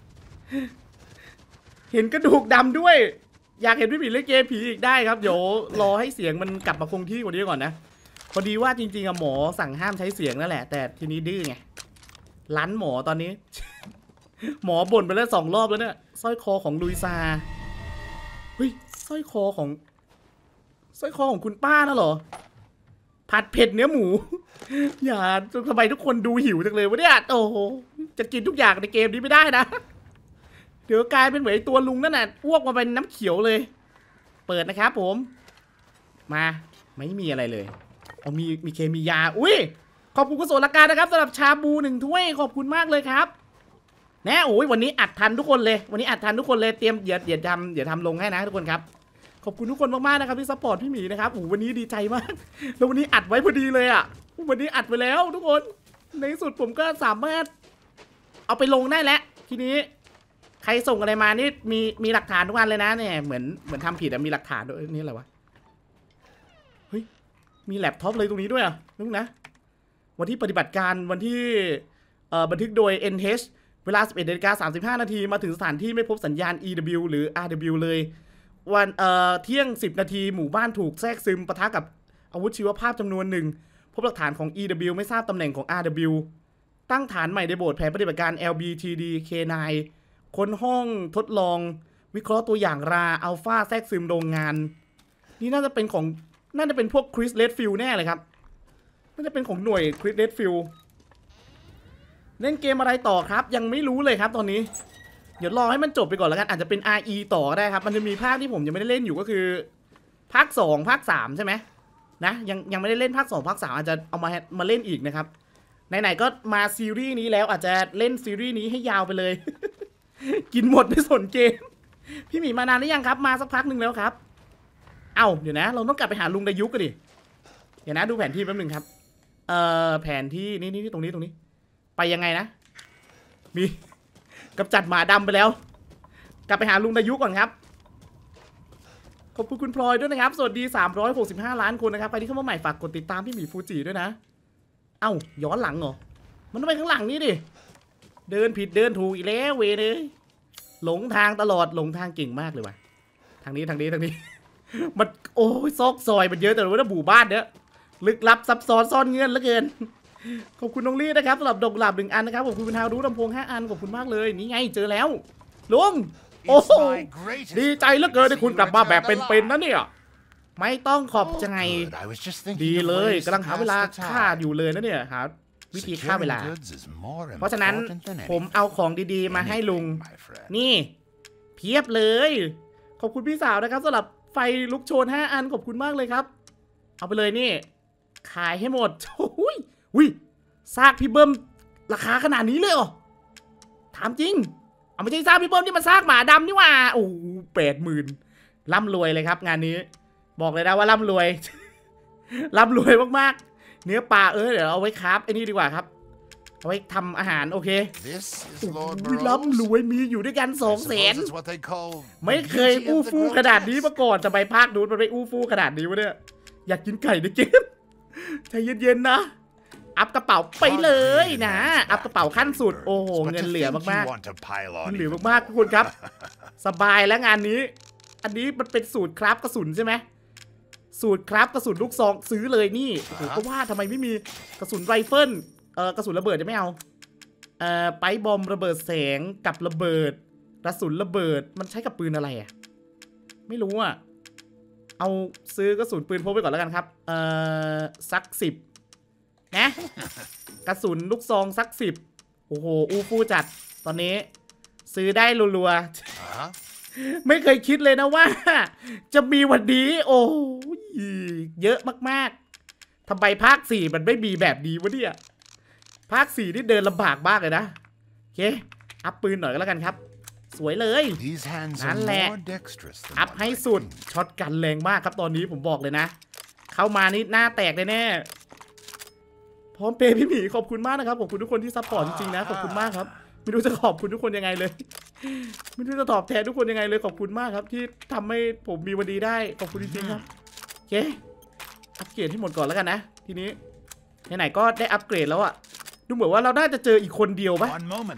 เห็นกระดูกดำด้วยอยากเห็นพี่ผีเล่นเกมผีอีกได้ครับเดี๋ยวรอให้เสียงมันกลับมาคงที่กว่านี้ก่อนนะพอดีว่าจริงๆหมอสั่งห้ามใช้เสียงนั่นแหละแต่ทีนี้ดื้อไงรั้นหมอตอนนี้ หมอบ่นไปแล้ว2 รอบแล้วเนี่ยสร้อยคอของลุยซาเฮ้ยสร้อยคอของคุณป้าน่ะเหรอผัดเผ็ดเนื้อหมู อย่าทำไมทุกคนดูหิวจังเลยวะเนี่ยโอ้โหจะกินทุกอย่างในเกมนี้ไม่ได้นะเดี๋ยวกลายเป็นเหมือนตัวลุงนั่นน่ะอ้วกมาเป็นน้ำเขียวเลยเปิดนะครับผมมาไม่มีอะไรเลยมีเคมียาอุ้ยขอบคุณกุศลการนะครับสำหรับชาบู1 ถ้วยขอบคุณมากเลยครับแน่โอ้ยวันนี้อัดทันทุกคนเลยเตรียมเดี๋ยวทำลงให้นะทุกคนครับขอบคุณทุกคนมากๆนะครับที่ซัพพอร์ตพี่หมีนะครับวันนี้ดีใจมากแล้ววันนี้อัดไว้พอดีเลยอ่ะวันนี้อัดไปแล้วทุกคนในที่สุดผมก็สามารถเอาไปลงได้แล้วทีนี้ใครส่งอะไรมานี่มีหลักฐานทุกวันเลยนะเนี่ยเหมือนทำผิดมีหลักฐานด้วยนี่อะไรวะเฮ้ยมีแล็ปท็อปเลยตรงนี้ด้วยอ่ะนึกนะวันที่ปฏิบัติการวันที่บันทึกโดย NH เวลา 11:35 นาทีมาถึงสถานที่ไม่พบสัญญาณ EW หรือ RW เลยวันเที่ยง10 นาทีหมู่บ้านถูกแทรกซึมปะทะกับอาวุธชีวภาพจำนวนหนึ่งพบหลักฐานของ EW ไม่ทราบตำแหน่งของ RW ตั้งฐานใหม่ในโบสถ์แผนปฏิบัติการ LBTD K9 ค้นห้องทดลองวิเคราะห์ตัวอย่างราอัลฟาแทรกซึมโรงงานนี่น่าจะเป็นพวกคริส เรดฟิลด์แน่เลยครับน่าจะเป็นของหน่วยคริส เรดฟิลด์เล่นเกมอะไรต่อครับยังไม่รู้เลยครับตอนนี้เดี๋ยวรอให้มันจบไปก่อนแล้วกันอาจจะเป็น RE ต่อก็ได้ครับมันจะมีภาคที่ผมยังไม่ได้เล่นอยู่ก็คือภาค2ภาค3ใช่ไหมนะยังไม่ได้เล่นภาค2ภาค3อาจจะเอามาเล่นอีกนะครับไหนๆก็มาซีรีส์นี้แล้วอาจจะเล่นซีรีส์นี้ให้ยาวไปเลย กินหมดไม่สนเกมพี่หมีมานานหรือยังครับมาสักพักหนึ่งแล้วครับเอ้าเดี๋ยวนะเราต้องกลับไปหาลุงดายุกันดิเดี๋ยวนะดูแผนที่แป๊บนึงครับแผนที่นี่ตรงนี้ไปยังไงนะมีกำจัดหมาดำไปแล้วกลับไปหาลุงดายุก่อนครับขอบคุณคุณพลอยด้วยนะครับสวัสดี365 ล้านคนนะครับใครที่เข้ามาใหม่ฝากกดติดตามพี่หมีฟูจิด้วยนะเอ้าย้อนหลังเหรอมันต้องไปข้างหลังนี่ดิเดินผิดเดินถูกอีกแล้วเวเลยหลงทางตลอดหลงทางเก่งมากเลยว่ะทางนี้ มันโอ้ยซอกซอยมันเยอะแต่ว่าหมู่บ้านเนี้ยลึกลับซับซ้อนซ่อนเงื่อนเหลือเกินขอบคุณน้องลี่นะครับสำหรับดอกกุหลาบ1 อันนะครับขอบคุณคุณฮารู้ลำโพง5 อันขอบคุณมากเลยนี่ไงเจอแล้วลุงโอ้โหดีใจเหลือเกินที่คุณกลับมาแบบเป็นๆนะเนี่ยไม่ต้องขอบใจดีเลยกำลังหาเวลาฆ่าอยู่เลยนะเนี่ยหาวิธีฆ่าเวลาเพราะฉะนั้นผมเอาของดีๆมาให้ลุงนี่เพียบเลยขอบคุณพี่สาวนะครับสำหรับไฟลุกโชน5 อันขอบคุณมากเลยครับเอาไปเลยนี่ขายให้หมดอุ้ยซากพี่เบิ้มราคาขนาดนี้เลยเหรอถามจริงเอาไม่ใช่ซากพี่เบิ้มที่มันซากหมาดำนี่ว่าโอ้80,000ร่ำรวยเลยครับงานนี้บอกเลยนะว่าร่ำรวย ร่ำรวยมากๆเนื้อปลาเดี๋ยวเอาไว้ครับไอ้นี่ดีกว่าครับเอาไว้ทำอาหารโอเคร่ำรวยมีอยู่ด้วยกัน200,000ไม่เคยอู้ฟู่ขนาดนี้มาก่อนจะไปภาคนู้นมันไปอู้ฟู่ขนาดนี้วะเนี่ยอยากกินไก่ในเกมใจเย็นๆนะอัพกระเป๋าไปเลยนะอัพกระเป๋าขั้นสุดโอ้โหเงินเหลือมากๆเหลือมากๆทุกคนครับสบายแล้วงานนี้อันนี้มันเป็นสูตรคราฟกระสุนใช่ไหมสูตรคราฟกระสุนลูกซองซื้อเลยนี่โอ้โหก็ว่าทำไมไม่มีกระสุนไรเฟิลกระสุนระเบิดจะไม่เอาไปบอมระเบิดแสงกับระเบิดกระสุนระเบิดมันใช้กับปืนอะไรอ่ะไม่รู้อ่ะเอาซื้อกระสุนปืนพกไปก่อนแล้วกันครับสัก10นะกระสุนลูกซองสัก10โอ้โหอูฟูจัดตอนนี้ซื้อได้รัวๆไม่เคยคิดเลยนะว่าจะมีวันนี้โอ้ยเยอะมากๆทำไมภาค4มันไม่มีแบบนี้วะเนี่ยภาค4นี่เดินลำบากมากเลยนะโอเคอัพปืนหน่อยก็แล้วกันครับสวยเลยนั่นแหละอัพให้สุดช็อตกันแรงมากครับตอนนี้ผมบอกเลยนะเข้ามานี่หน้าแตกแน่พร้อมเปย์พี่หมีขอบคุณมากนะครับขอบคุณทุกคนที่ซัพพอร์ตจริงๆนะขอบคุณมากครับไม่รู้จะขอบคุณทุกคนยังไงเลยไม่รู้จะตอบแทนทุกคนยังไงเลยขอบคุณมากครับที่ทำให้ผมมีวันดีได้ขอบคุณจริงๆครับโอเคอัปเกรดให้หมดก่อนแล้วกันนะทีนี้ไหนๆก็ได้อัปเกรดแล้วอะดูเหมือนว่าเราน่าจะเจออีกคนเดียวปะ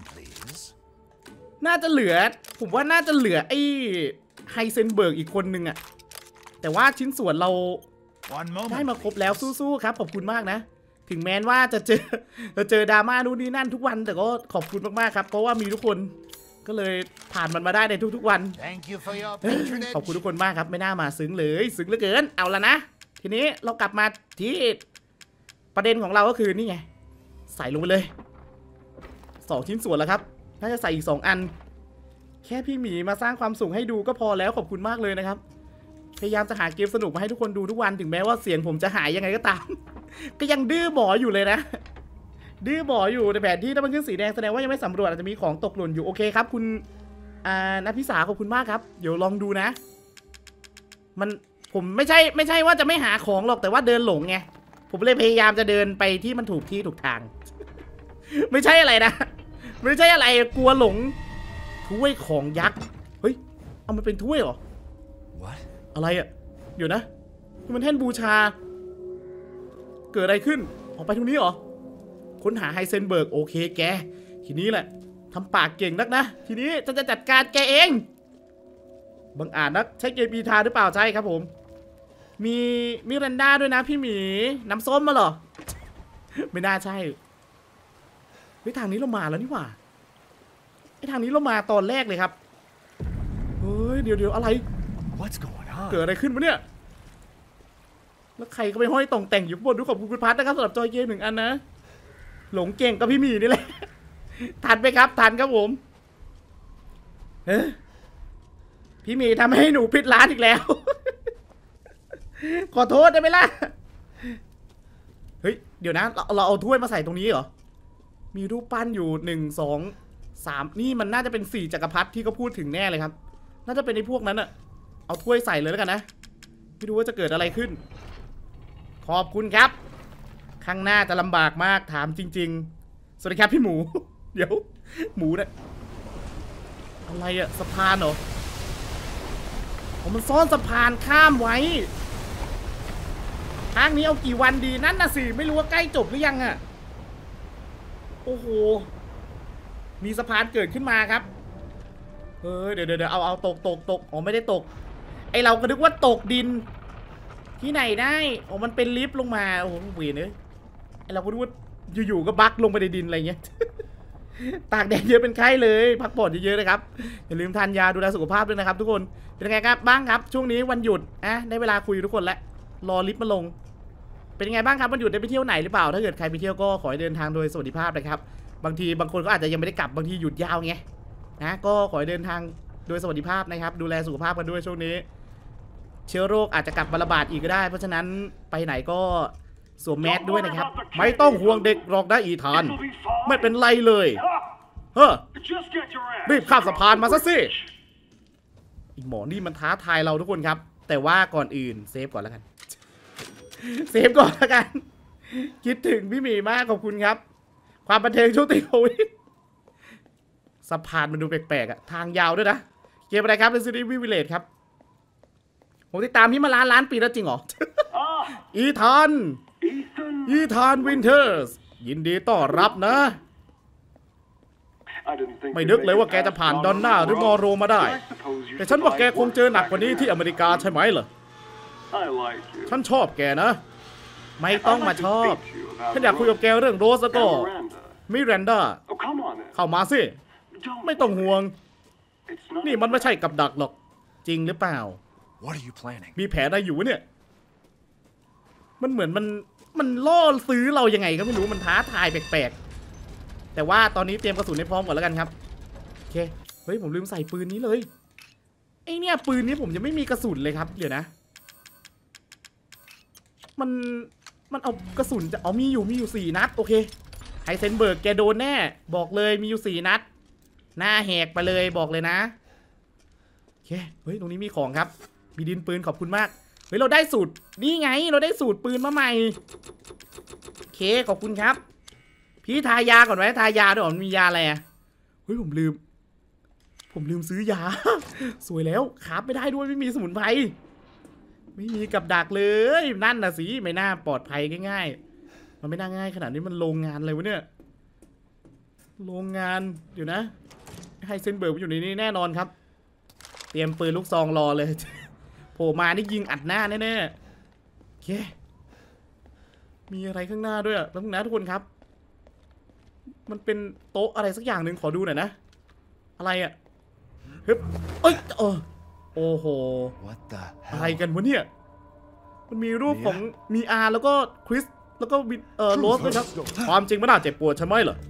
น่าจะเหลือผมว่าน่าจะเหลือไอ้ไฮเซนเบิร์กอีกคนนึงอะแต่ว่าชิ้นส่วนเราได้มาครบแล้วสู้ๆครับขอบคุณมากนะถึงแม้ว่าจะเจอดราม่านู่นนี่นั่นทุกวันแต่ก็ขอบคุณมากๆครับเพราะว่ามีทุกคนก็เลยผ่านมันมาได้ในทุกๆวันขอบคุณทุกคนมากครับไม่น่ามาซึ้งเลยซึ้งเหลือเกินเอาละนะทีนี้เรากลับมาที่ประเด็นของเราก็คือนี่ไงใส่ลงไปเลย2 ชิ้นส่วนแล้วครับน่าจะใส่อีก2 อันแค่พี่หมีมาสร้างความสุขให้ดูก็พอแล้วขอบคุณมากเลยนะครับพยายามจะหาเกมสนุกมาให้ทุกคนดูทุกวันถึงแม้ว่าเสียงผมจะหายยังไงก็ตาม ก็ยังดื้อบ่ออยู่เลยนะดื้อบ่ออยู่ในแผนที่ถ้ามันขึ้นสีแดงแสดงว่ายังไม่สำรวจอาจจะมีของตกหล่นอยู่โอเคครับคุณนัทพิสาขอบคุณมากครับเดี๋ยวลองดูนะมันผมไม่ใช่ว่าจะไม่หาของหรอกแต่ว่าเดินหลงไงผมเลยพยายามจะเดินไปที่มันถูกที่ถูกทาง ไม่ใช่อะไรนะไม่ใช่อะไรกลัวหลงถ้วยของยักษ์เฮ้ยเอามันเป็นถ้วยเหรออะไรอ่ะเดี๋ยวนะมันแท่นบูชาเกิดอะไรขึ้นออกไปตรงนี้เหรอค้นหาไฮเซนเบิร์กโอเคแกทีนี้แหละทำปากเก่งนักนะทีนี้จะจัดการแกเองบังอาจนักใช้เกมปีทาหรือเปล่าใช่ครับผมมีมิรันดาด้วยนะพี่หมีน้ำส้มมาเหรอไม่น่าใช่เฮ้ยทางนี้เรามาแล้วนี่หว่าไอทางนี้เรามาตอนแรกเลยครับเฮ้ยเดี๋ยวอะไรเกิดอะไรขึ้นวะเนี่ยแล้วใครก็ไปห้อยต่องแต่งอยู่บนดูขอบคุณคุณพัทนะครับสำหรับจอยเกม1 อันนะหลงเก่งกับพี่หมีนี่แหละทันไหมครับทันครับผมพี่หมีทำให้หนูผิดร้านอีกแล้ว ขอโทษได้ไหมล่ะเฮ้ยเดี๋ยวนะเราเอาถ้วยมาใส่ตรงนี้เหรอมีรูปปั้นอยู่1 2 3นี่มันน่าจะเป็น4จักรพรรดิที่เขาพูดถึงแน่เลยครับน่าจะเป็นในพวกนั้นอะเอาถ้วยใส่เลยแล้วกันนะไม่รู้ว่าจะเกิดอะไรขึ้นขอบคุณครับข้างหน้าจะลำบากมากถามจริงๆสวัสดีครับพี่หมู เดี๋ยวหมูเนี่ยอะไรอะสะพานเหรอมันซ่อนสะพานข้ามไว้ทางนี้เอากี่วันดีนั่นน่ะสิไม่รู้ว่าใกล้จบหรือยังอะโอ้โหมีสะพานเกิดขึ้นมาครับเดี๋ยวเอาตกอ๋อไม่ได้ตกไอเราก็นึกว่าตกดินที่ไหนได้อ๋อมันเป็นลิฟต์ลงมาโอ้โหเวรเลยไอเราก็นึกว่าอยู่ๆก็บั๊กลงไปในดินอะไรเงี้ย ตากแดดเยอะเป็นไข้เลยพักผ่อนเยอะๆนะครับอย่าลืมทานยาดูแลสุขภาพด้วยนะครับทุกคนเป็นยังไงครับบ้างครับช่วงนี้วันหยุดได้เวลาคุยทุกคนแล้วรอลิฟต์มาลงเป็นยังไงบ้างครับวันหยุดได้ไปเที่ยวไหนหรือเปล่าถ้าเกิดใครไปเที่ยวก็ขอให้เดินทางโดยสวัสดิภาพนะครับบางคนก็อาจจะยังไม่ได้กลับบางทีหยุดยาวไงนะก็ขอให้เดินทางโดยสวัสดิภาพนะครับดูแลสุขภาพกันด้วยช่วงนี้เชื้อโรคอาจจะกลับมาระบาดอีกก็ได้เพราะฉะนั้นไปไหนก็สวมแมสด้วยนะครับไม่ต้องห่วงเด็กหรอกนะอีธานไม่เป็นไรเลยรีบข้ามสะพานมาซะสิอีหมอนี่มันท้าทายเราทุกคนครับแต่ว่าก่อนอื่นเซฟก่อนแล้วกันเซฟก่อนแล้วกันคิดถึงพี่หมีมากขอบคุณครับความบันเทิงช่วงติดโควิดสะพานมันดูแปลกๆอะทางยาวด้วยนะเกมอะไรครับ Resident Evil Village ครับผมติดตามพี่มาล้านปีแล้วจริงเหรอ อีธานวินเทอร์สยินดีต้อนรับนะไม่นึกเลยว่าแกจะผ่านดอนน่าหรือมอโรมาได้แต่ฉันว่าแกคงเจอหนักกว่านี้ที่อเมริกาใช่ไหมเหรอฉันชอบแกนะไม่ต้องมาชอบฉันอยากคุยกับแกเรื่องโรสแล้วก็มิรันดาเข้ามาสิไม่ต้องห่วงนี่มันไม่ใช่กับดักหรอกจริงหรือเปล่ามีแผนอะไรอยู่เนี่ยมันเหมือนมันล่อซื้อเรายังไงก็ไม่รู้มันท้าทายแปลกๆแต่ว่าตอนนี้เตรียมกระสุนให้พร้อมก่อนแล้วกันครับโอเคเฮ้ยผมลืมใส่ปืนนี้เลยไอเนี่ยปืนนี้ผมยังไม่มีกระสุนเลยครับเดี๋ยวนะมันเอากระสุนจะมีอยู่4 นัดโอเคไฮเซนเบิร์กแกโดนแน่บอกเลยมีอยู่4 นัดหน้าแหกไปเลยบอกเลยนะโอเคเฮ้ยตรงนี้มีของครับมีดินปืนขอบคุณมากเฮ้ยเราได้สูตรนี่ไงเราได้สูตรปืนมาใหม่โอเคขอบคุณครับพี่ทายาก่อนไหมทายาด้วยมันมียาอะไรเฮ้ยผมลืมซื้อยา สวยแล้วครับไม่ได้ด้วยไม่มีสมุนไพรไม่มีกับดักเลยนั่นน่ะสิไม่น่าปลอดภัยง่ายๆมันไม่น่าง่ายขนาดนี้มันโรงงานเลยวะเนี่ยโรงงานเดี๋ยวนะไฮเซนเบิร์กอยู่ในนี้แน่นอนครับเตรียมปืนลูกซองรอเลย โผล่มานี่ยิงอัดหน้าแน่ๆโอเคมีอะไรข้างหน้าด้วยแล้วนะทุกคนครับมันเป็นโต๊ะอะไรสักอย่างหนึ่งขอดูหน่อยนะอะไรฮึบโอ้โหอะไรกันวะเนี่ยมันมีรูปของมีอาร์แล้วก็คริสแล้วก็โรสด้วยครับความจริงมันน่าเจ็บปวดใช่ไหมเหรอ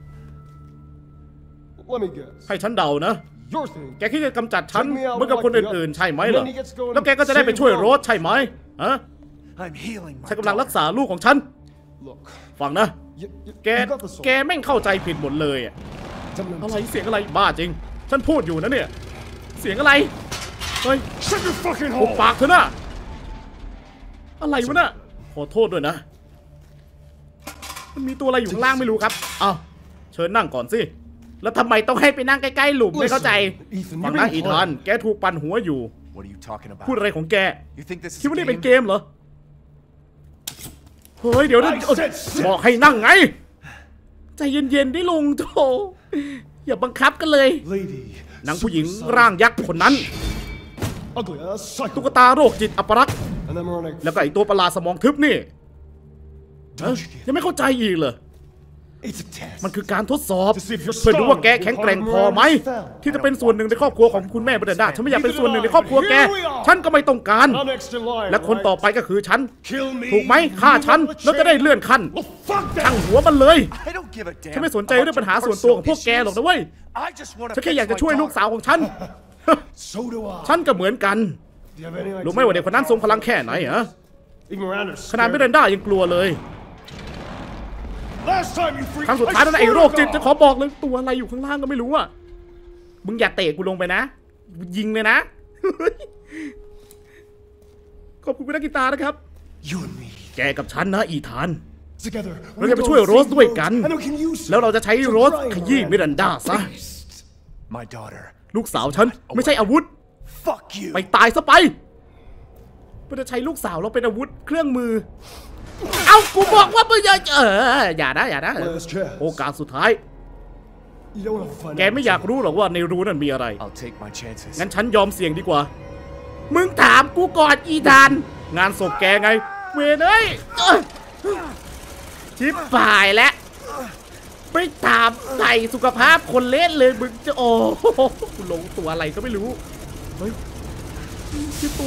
ให้ฉันเดานะแกคิดจะกำจัดฉันเหมือนกับคนอื่นๆใช่ไหมเหรอแล้วแกก็จะได้ไปช่วยโรสใช่ไหมฉันกำลังรักษาลูกของฉันฟังนะแกแม่งเข้าใจผิดหมดเลยอะไรเสียงอะไรบ้าจริงฉันพูดอยู่นะเนี่ยเสียงอะไรเฮ้ยหุบปากเถอะนะอะไรวะน่ะขอโทษด้วยนะมันมีตัวอะไรอยู่ข้างล่างไม่รู้ครับเอาเชิญนั่งก่อนสิแล้วทำไมต้องให้ไปนั่งใกล้ๆหลุมไม่เข้าใจฟังนะอีธานแกถูกปั่นหัวอยู่พูดอะไรของแกคิดว่านี่เป็นเกมเหรอเฮ้ยเดี๋ยวบอกให้นั่งไงใจเย็นๆได้ลงโธ่อย่าบังคับกันเลยนางผู้หญิงร่างยักษ์คนนั้นตุ๊กตาโรคจิตอัปลักษณ์แล้วก็ไอตัวประหลาดสมองทึบนี่ยังไม่เข้าใจอีกเหรอมันคือการทดสอบเพื่อดูว่าแกแข็งแกร่งพอไหมที่จะเป็นส่วนหนึ่งในครอบครัวของคุณแม่เบรนด้าฉันไม่อยากเป็นส่วนหนึ่งในครอบครัวแกฉันก็ไม่ต้องการและคนต่อไปก็คือฉันถูกไหมฆ่าฉันแล้วจะได้เลื่อนขั้นช่างหัวมันเลยฉันไม่สนใจเรื่องปัญหาส่วนตัวของพวกแกหรอกนะเว้ยฉันแค่อยากจะช่วยลูกสาวของฉัน ฉันก็เหมือนกันรู้ไหมว่าเด็กคนนั้นทรงพลังแค่ไหนเหรอขนาดไม่เดินได้ยังกลัวเลยครั้งสุดท้ายนั่นไอ้โรคจิตจะขอบอกเลยตัวอะไรอยู่ข้างล่างก็ไม่รู้อ่ะมึงอย่าเตะกูลงไปนะยิงเลยนะขอบคุณคุณนักกีตาร์นะครับแกกับฉันนะอีธานเราจะไปช่วยโรสด้วยกันแล้วเราจะใช้โรสขยี้มิรันดาซะลูกสาวฉันไม่ใช่อาวุธไปตายซะไปมันจะใช้ลูกสาวเราเป็นอาวุธเครื่องมือเอากูบอกว่ามึงอย่านะโอกาสสุดท้ายแกไม่อยากรู้หรอกว่าในรูนั่นมีอะไรงั้นฉันยอมเสี่ยงดีกว่ามึงถามกูก่อนอีธานงานศพแกไงเวรเอ้ยชิบป่ายแล้วไปถามใส่สุขภาพคนเล่นเลยมึงจะโอ้ลงตัวอะไรก็ไม่รู้เฮ้ยชิบตัว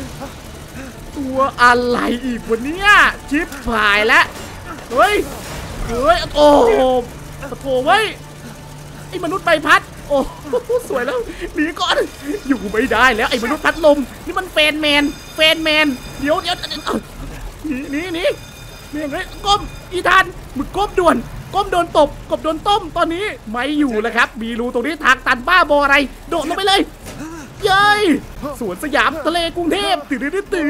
อะไรอีกวันนี้ชิบป่ายแล้วเฮ้ยโอ้โถเว้ยไอ้มนุษย์ใบพัดโอ้สวยแล้วหนีก่อนอยู่ไม่ได้แล้วไอ้มนุษย์พัดลมนี่มันแฟนแมนเดี๋ยวหนีเมียงเลยก้มอีธานมึงก้มด่วนก้มโดนตบกบโดนต้มตอนนี้ไม่อยู่แล้วครับมีรูตรงนี้ทางตันบ้าบออะไรโดดลงไปเลยเย้ยสวนสยามทะเลกรุงเทพตื่น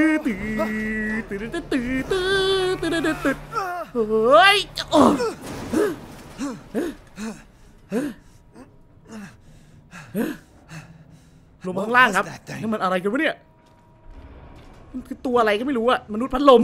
เฮ้ยลงมาข้างล่างครับนี่มันอะไรกันวะเนี่ยมันคือตัวอะไรก็ไม่รู้อะมนุษย์พัดลม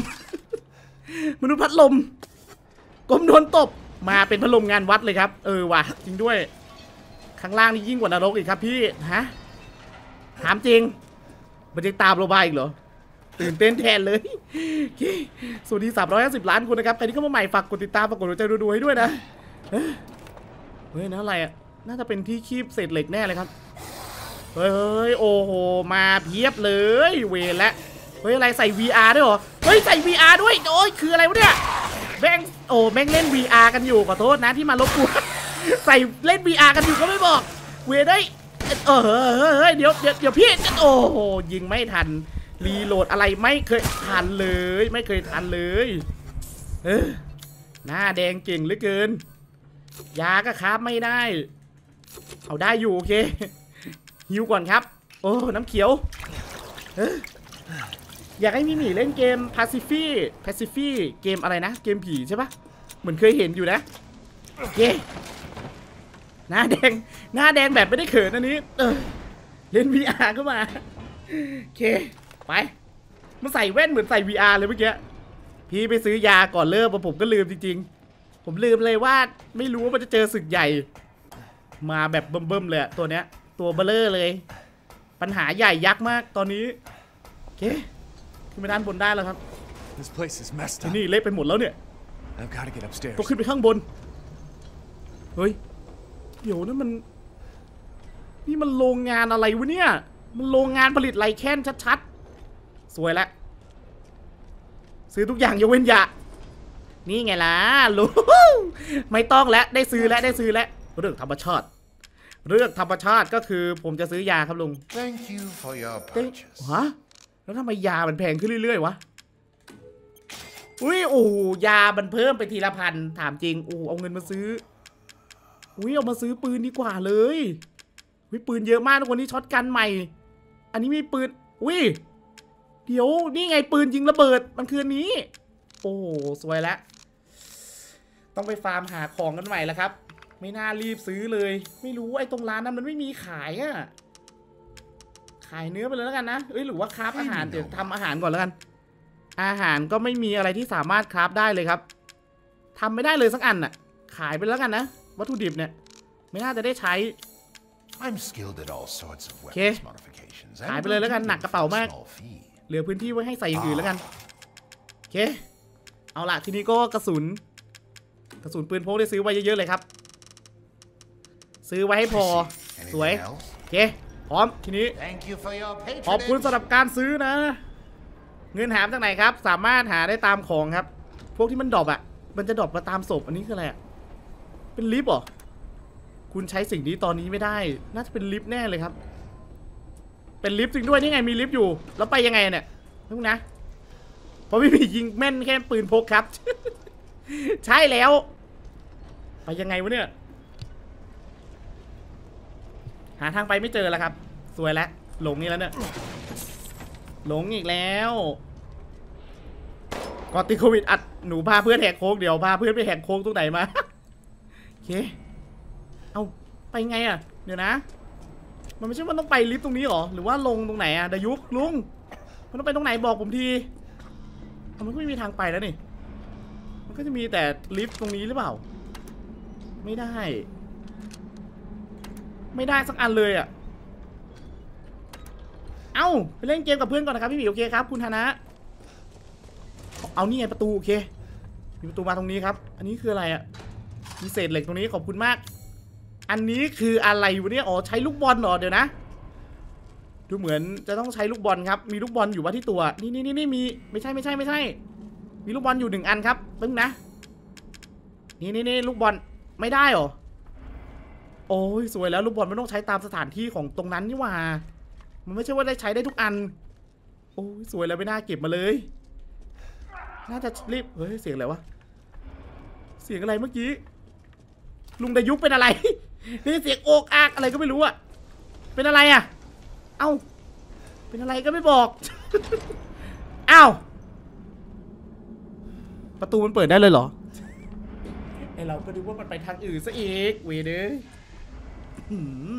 ก้มโดนตบมาเป็นพัดลมงานวัดเลยครับว่ะจริงด้วยข้างล่างนี่ยิ่งกว่านรกอีกครับพี่ฮะถามจริงมันจะตามเราบ้าอีกเหรอตื่นเต้นแทนเลยสวัสดี350 ล้านคนนะครับใครที่เข้ามาใหม่ฝากกดติดตามฝากกดหัวใจดูให้ด้วยนะเฮ้ยนั่นอะไรอ่ะน่าจะเป็นที่คีบเศษเหล็กแน่เลยครับเฮ้ยโอ้โหมาเพียบเลยเวรและเฮ้ยอะไรใส่ VR ด้วยเหรอเฮ้ยใส่ VR ด้วยโอ้ยคืออะไรวะเนี่ยแม่งเล่น VR กันอยู่ขอโทษนะที่มาลบกูใส่เล่น VR กันอยู่ก็ไม่บอกเวรได้เดี๋ยวพี่โอ้โหยิงไม่ทันรีโหลดอะไรไม่เคยทันเลยหน้าแดงเก่งเหลือเกินยาก็คราฟไม่ได้เอาได้อยู่โอเคหิวก่อนครับโอ้น้ำเขียวอยากให้มีหมีเล่นเกม Pacific เกมอะไรนะเกมผีใช่ปะเหมือนเคยเห็นอยู่นะโอเคหน้าแดงแบบไม่ได้เขินอันนี้เล่น VR เข้ามาโอเคไปมันใส่แว่นเหมือนใส่ VR เลยเมื่อกี้พี่ไปซื้อยาก่อนเริ่มผมก็ลืมจริงๆผมลืมเลยว่าไม่รู้ว่ามันจะเจอศึกใหญ่มาแบบเบิ่มๆเลยตัวเนี้ยตัวเบลเลอร์เลยปัญหาใหญ่ยักษ์มากตอนนี้โอเคขึ้นไปด้านบนได้แล้วครับที่นี่เละไปหมดแล้วเนี่ยต้องขึ้นไปข้างบนเฮ้ยเดี๋ยวนี่มันโรงงานอะไรวะเนี่ยมันโรงงานผลิตไลแคนชัดๆสวยแล้วซื้อทุกอย่างยกเว้นยานี่ไงล่ะลูกไม่ต้องแล้วได้ซื้อแล้วเรื่องธรรมชาติก็คือผมจะซื้อยาครับลุงฮะแล้วทำไมยามันแพงขึ้นเรื่อยๆวะอุ้ยโอ้ยามันเพิ่มไปทีละพันถามจริงเอาเงินมาซื้อเอามาซื้อปืนดีกว่าเลยปืนเยอะมากทุกคนนี้ช็อตกันใหม่อันนี้มีปืนเดี๋ยวนี่ไงปืนยิงระเบิดมันคืออันนี้โอ้สวยแล้วต้องไปฟาร์มหาของกันใหม่แล้วครับไม่น่ารีบซื้อเลยไม่รู้ไอ้ตรงร้านนั้นมันไม่มีขายขายเนื้อไปเลยแล้วกันนะหรือว่าคราฟอาหารเดี๋ยวทำอาหารก่อนแล้วกันอาหารก็ไม่มีอะไรที่สามารถคราฟได้เลยครับทำไม่ได้เลยสักอันขายไปแล้วกันนะวัตถุดิบเนี่ยไม่น่าจะได้ใช้โอเคขายไปเลยแล้วกันหนักกระเป๋ามากเหลือพื้นที่ไว้ให้ใส่อย่างอื่นแล้วกันโอเคเอาล่ะทีนี้ก็กระสุนปืนพกได้ซื้อไว้เยอะๆเลยครับซื้อไว้ให้พอสวยโอเคพร้อมทีนี้ขอบคุณสำหรับการซื้อนะเงินหาจากไหนครับสามารถหาได้ตามของครับพวกที่มันดรอปมันจะดรอปมาตามศพอันนี้คืออะไรเป็นลิฟต์เหรอคุณใช้สิ่งนี้ตอนนี้ไม่ได้น่าจะเป็นลิฟต์แน่เลยครับเป็นลิฟต์จริงด้วยนี่ไงมีลิฟต์อยู่แล้วไปยังไงเนี่ยทุกนะเพราะพี่ผียิงแม่นแค่ปืนพกครับ ใช่แล้วไปยังไงวะเนี่ยหาทางไปไม่เจอแล้วครับสวยแล้วหลงนี่แล้วเนี่ยหลงอีกแล้วก่อนติดโควิดอัดหนูพาเพื่อนแหกโค้งเดี๋ยวพาเพื่อนไปแหกโค้งตรงไหนมา โอเคเอาไปไงอ่ะเดี๋ยวนะมันไม่ใช่ว่าต้องไปลิฟต์ตรงนี้หรอหรือว่าลงตรงไหนอ่ะดายุกลุงมันต้องไปตรงไหนบอกผมทีมันก็ไม่มีทางไปแล้วนี่มันก็จะมีแต่ลิฟต์ตรงนี้หรือเปล่าไม่ได้สักอันเลยอ่ะเอ้าไปเล่นเกมกับเพื่อนก่อนนะครับพี่หมีโอเคครับคุณธนะเอานี่ไงประตูโอเคมีประตูมาตรงนี้ครับอันนี้คืออะไรอ่ะมีเศษเหล็กตรงนี้ขอบคุณมากอันนี้คืออะไรวะเนี่ยอ๋อใช้ลูกบอลเหรอเดี๋ยวนะดูเหมือนจะต้องใช้ลูกบอลครับมีลูกบอลอยู่ว่าที่ตัวนี่มีไม่ใช่มีลูกบอลอยู่1 อันครับปึ้งนะนี่ลูกบอลไม่ได้หรอโอ้ยสวยแล้วลูกบอลไม่ต้องใช้ตามสถานที่ของตรงนั้นนี่หว่ามันไม่ใช่ว่าได้ใช้ได้ทุกอันโอ้ยสวยแล้วไม่น่าเก็บมาเลยน่าจะรีบเฮ้ยเสียงอะไรวะเสียงอะไรเมื่อกี้ลุงดายุกเป็นอะไร นี่เสียงโอกอักอะไรก็ไม่รู้อะเป็นอะไรอะเอ้าเป็นอะไรก็ไม่บอก เอ้าประตูมันเปิดได้เลยเหรอไอเราก็ดูว่ามันไปทางอื่นซะอีกเวเด้อ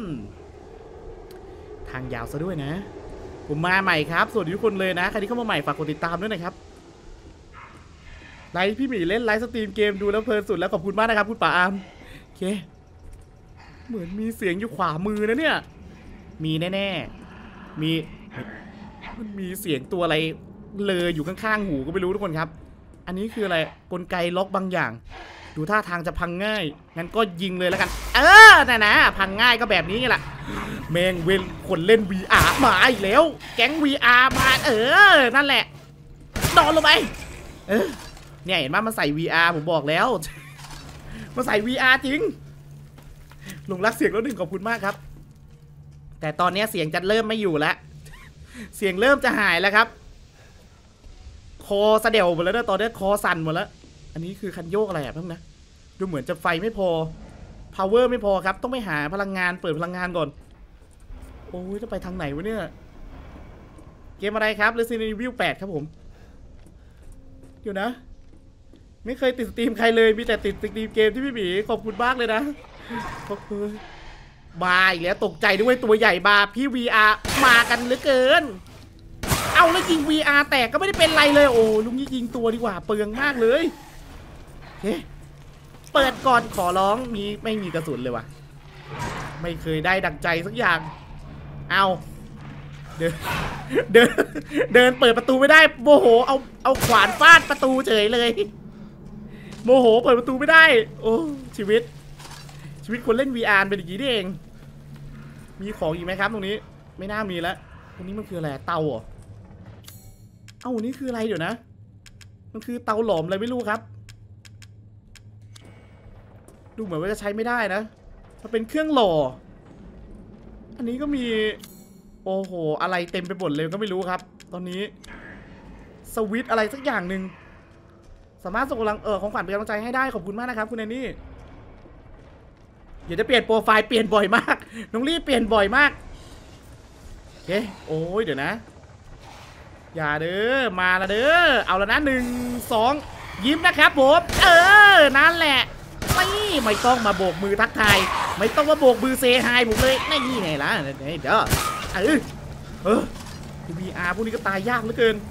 ทางยาวซะด้วยนะผมมาใหม่ครับสวัสดีทุกคนเลยนะใครที่เข้ามาใหม่ฝากกดติดตามด้วยนะครับไลฟ์พี่หมีเล่นไลฟ์สตรีมเกมดูแล้วเพลินสุดแล้วขอบคุณมากนะครับคุณป่าอามโอเคเหมือนมีเสียงอยู่ขวามือนะเนี่ยมีแน่ๆมันมีเสียงตัวอะไรเลยอยู่ข้างๆหูก็ไม่รู้ทุกคนครับอันนี้คืออะไรกลไกล็อกบางอย่างดูท่าทางจะพังง่ายงั้นก็ยิงเลยแล้วกันนะพังง่ายก็แบบนี้ไงล่ะแมงเวลคนเล่น VR มาอีกแล้วแก๊ง VR มานั่นแหละนอนลงไปเนี่ยเห็นไหมมาใส่ VR ผมบอกแล้วมาใส่ VR จริงหลงรักเสียงแล้ว1ขอบคุณมากครับแต่ตอนนี้เสียงจะเริ่มไม่อยู่แล้วเสียงเริ่มจะหายแล้วครับคอสะเดี่ยวหมดแล้วนะตอนนี้คอสั่นหมดแล้วอันนี้คือคันโยกอะไรอ่ะเพิ่งนะดูเหมือนจะไฟไม่พอ power ไม่พอครับต้องไปหาพลังงานเปิดพลังงานก่อนโอ้ยจะไปทางไหนวะเนี่ยเกมอะไรครับ Resident Evil 8ครับผมเดี๋ยวนะไม่เคยติดสตรีมใครเลยมีแต่ติดสตรีมเกมที่พี่หมีขอบคุณมากเลยนะมาอีกแล้วตกใจด้วยตัวใหญ่บาพี่ VR มากันเหลือเกินเอาแล้วยิง VR แตกก็ไม่ได้เป็นไรเลยโอ้ลุงยิงตัวดีกว่าเปลืองมากเลยเฮ้เปิดก่อนขอร้องไม่มีกระสุนเลยว่ะไม่เคยได้ดังใจสักอย่างเอาเดินเปิดประตูไม่ได้โมโหเอาขวานฟาดประตูเฉยเลยโมโหเปิดประตูไม่ได้โอ้ชีวิตคนเล่น VR เป็นอย่างนี้นี่เองมีของอีกไหมครับตรงนี้ไม่น่ามีแล้วตรงนี้มันคืออะไรเตาเหรอเอ้านี่คืออะไรเดี๋ยวนะมันคือเตาหลอมอะไรไม่รู้ครับดูเหมือนว่าจะใช้ไม่ได้นะมันเป็นเครื่องหล่ออันนี้ก็มีโอ้โหอะไรเต็มไปหมดเลยก็ไม่รู้ครับตอนนี้สวิตช์อะไรสักอย่างหนึ่งสามารถส่งกำลังของขวัญเป็นกำลังใจให้ได้ขอบคุณมากนะครับคุณแอนนี่เดี๋ยวจะเปลี่ยนโปรไฟล์เปลี่ยนบ่อยมากน้องลี่เปลี่ยนบ่อยมากโอเคโอ้ยเดี๋ยวนะอย่าเด้อมาละเด้อเอาละนะ1 2ยิ้มนะครับผมนั่นแหละไม่ต้องมาโบกมือทักทายไม่ต้องมาโบกมือเซฮายผมเลยนี่ไงล่ะเดี๋ยวVR พวกนี้ก็ตายยากเหลือเกิน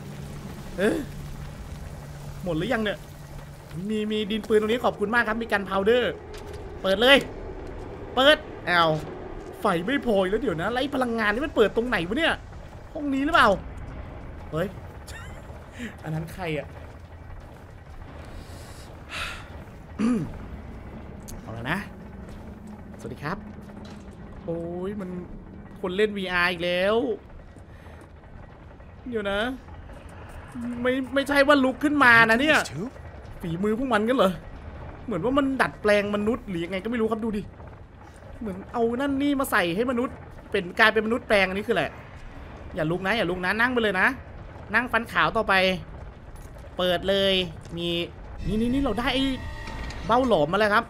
หมดหรือยังเนี่ยมีดินปืนตรงนี้ขอบคุณมากครับมีกันพาวเดอร์เปิดเลยเปิดไฟไม่พอแล้วเดี๋ยวนะไล่พลังงานนี่มันเปิดตรงไหนวะเนี่ยห้องนี้หรือเปล่าเฮ้ยอันนั้นใครอะเอาละนะสวัสดีครับโอ้ยมันคนเล่น VR อีกแล้วเดี๋ยวนะไม่ใช่ว่าลุกขึ้นมานะเนี่ยฝีมือพวกมันกันเหรอเหมือนว่ามันดัดแปลงมนุษย์หรือยังไงก็ไม่รู้ครับดูดิเหมือนเอานั่นนี่มาใส่ให้มนุษย์เป็นกลายเป็นมนุษย์แปลงอันนี้คืออะไรอย่าลุกนะอย่าลุกนะนั่งไปเลยนะนั่งฟันขาวต่อไปเปิดเลยมีนี่เราได้ไอ้เบ้าหลอมมาแล้วครับ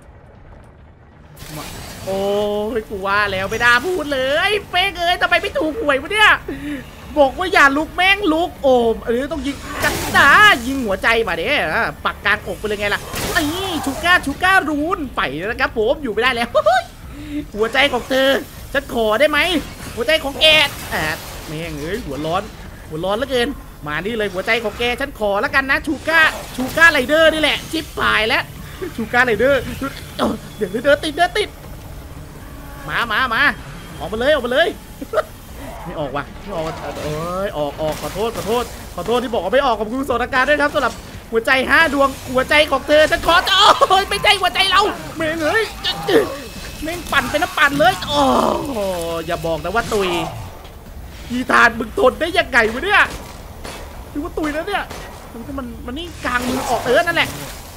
โอ้ยกูว่าแล้วไม่ได้พูดเลยเป๊กเอ้ยทำไมไม่ถูกหวยวะเนี่ยบอกว่าอย่าลุกแม่งลุกโอ้ต้องยิงกันดายิงหัวใจมาเด้ปักกลางอกไปเลยไงล่ะนี่ชูก้ารูนไปแล้วนะครับผมอยู่ไม่ได้แล้วหัวใจของเธอฉันขอได้ไหมหัวใจของแกแม่งเอ้ยหัวร้อนเหลือเกินมานี่เลยหัวใจของแกฉันขอแล้วกันนะชูก้าไรเดอร์นี่แหละจิ๊บปลายแล้วชูก้าไรเดอร์เดี๋ยวเดินติดมาออกมาเลยไม่ออกว่ะไม่ออกออกขอโทษที่บอกว่าไม่ออกกับคุณโสดการด้วยครับสำหรับหัวใจ5 ดวงหัวใจของเธอฉันขอโอ้ยไม่ใช่หัวใจเราเมงเอ้ยเมงปั่นเป็นน้ำปั่นเลยโอ้อย่าบอกนะว่าตุยยีทานมึงทนได้ยังไงวะเนี่ยถือว่าตุยแล้วเนี่ยมันนี่กลางมือออกนั่นแหละ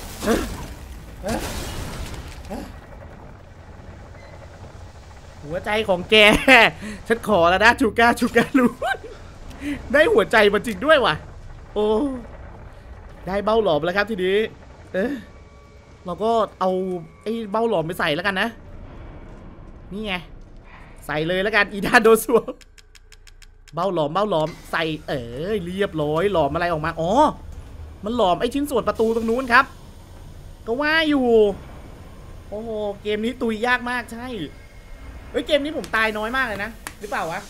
หัวใจของแกฉันขอแล้วนะชูก้าลูนได้หัวใจมาจริงด้วยว่ะโอ้ได้เบ้าหลอมแล้วครับทีนี้เราก็เอาไอ้เบ้าหลอมไปใส่แล้วกันนะนี่ไงใส่เลยแล้วกันอีดาโดซัวเบ้าหลอมใส่เรียบร้อยหลอมอะไรออกมาอ๋อมันหลอมไอ้ชิ้นส่วนประตูตรงนู้นครับก็ว่าอยู่โอ้โหเกมนี้ตุยยากมากใช่เฮ้ยเกมนี้ผมตายน้อยมากเลยนะหรือเปล่าวะ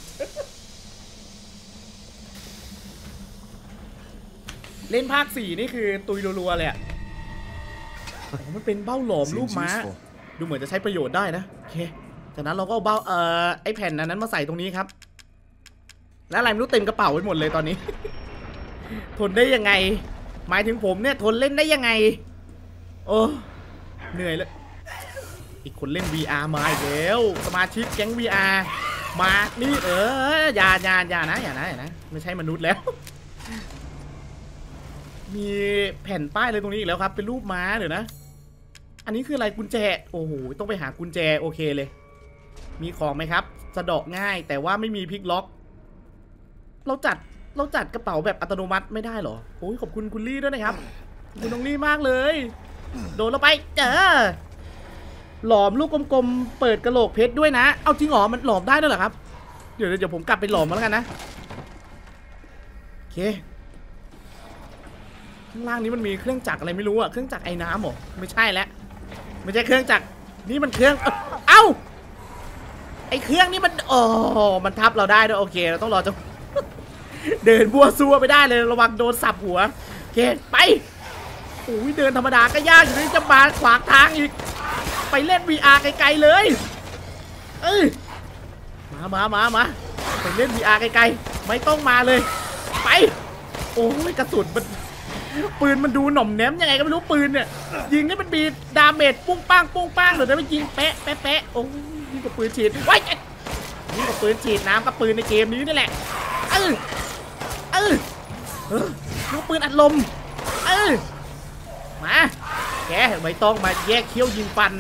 เล่นภาค4นี่คือตุยรัวๆเลยอ่ะมันเป็นเบ้าหลอมรูปม้าดูเหมือนจะใช้ประโยชน์ได้นะโอเคจากนั้นเราก็เอาเบ้าไอแผ่นนั้นมาใส่ตรงนี้ครับแล้วอะไรไม่รู้เต็มกระเป๋าไปหมดเลยตอนนี้ ทนได้ยังไงหมายถึงผมเนี่ยทนเล่นได้ยังไงโอ้เหนื่อยเลยอีกคนเล่น VR มาอีกแล้วสมาชิกแก๊ง VR มานี่อย่านะไม่ใช่มนุษย์แล้วมีแผ่นป้ายเลยตรงนี้อีกแล้วครับเป็นรูปม้าเดี๋ยวนะอันนี้คืออะไรกุญแจโอ้โหต้องไปหากุญแจโอเคเลยมีของไหมครับสะดอกง่ายแต่ว่าไม่มีพลิกล็อกเราจัดกระเป๋าแบบอัตโนมัติไม่ได้หรอโอ้ยขอบคุณคุณลี่ด้วยนะครับคุณน้องลี่มากเลยโดนเราไปหลอมลูกกลมๆเปิดกระโหลกเพชรด้วยนะเอาจริงหรอมันหลอมได้ด้วยเหรอครับเดี๋ยวผมกลับไปหลอมมาแล้วกันนะโอเคข้างล่างนี้มันมีเครื่องจักรอะไรไม่รู้อะเครื่องจักรไอ้น้ำหรอไม่ใช่แล้วไม่ใช่เครื่องจักรนี่มันเครื่องเอ้าไอ้เครื่องนี่มันมันทับเราได้ด้วยโอเคเราต้องรอจังเดินบัวซัวไปได้เลยระวังโดนสับหัวโอเคไปโอ้ยเดินธรรมดาก็ยากอยู่นี่จะมาขวางทางอีกไปเล่น VR ไกลๆเลยมาไปเล่น VR ไกลๆไม่ต้องมาเลยไปโอ้ยกระสุนมันปืนมันดูหน่อมแนมยังไงก็ไม่รู้ปืนเนี่ยยิงให้มันมีดาเมจปุ้งป้างเดี๋ยวไม่ยิงแปะโอ้ยนี่กับปืนฉีดไว้นี่กับปืนฉีดน้ำกับปืนในเกมนี้นี่แหละลูกปืนอัดลมมาแกไม่ต้องมาแยกเขี้ยวยิงฟัน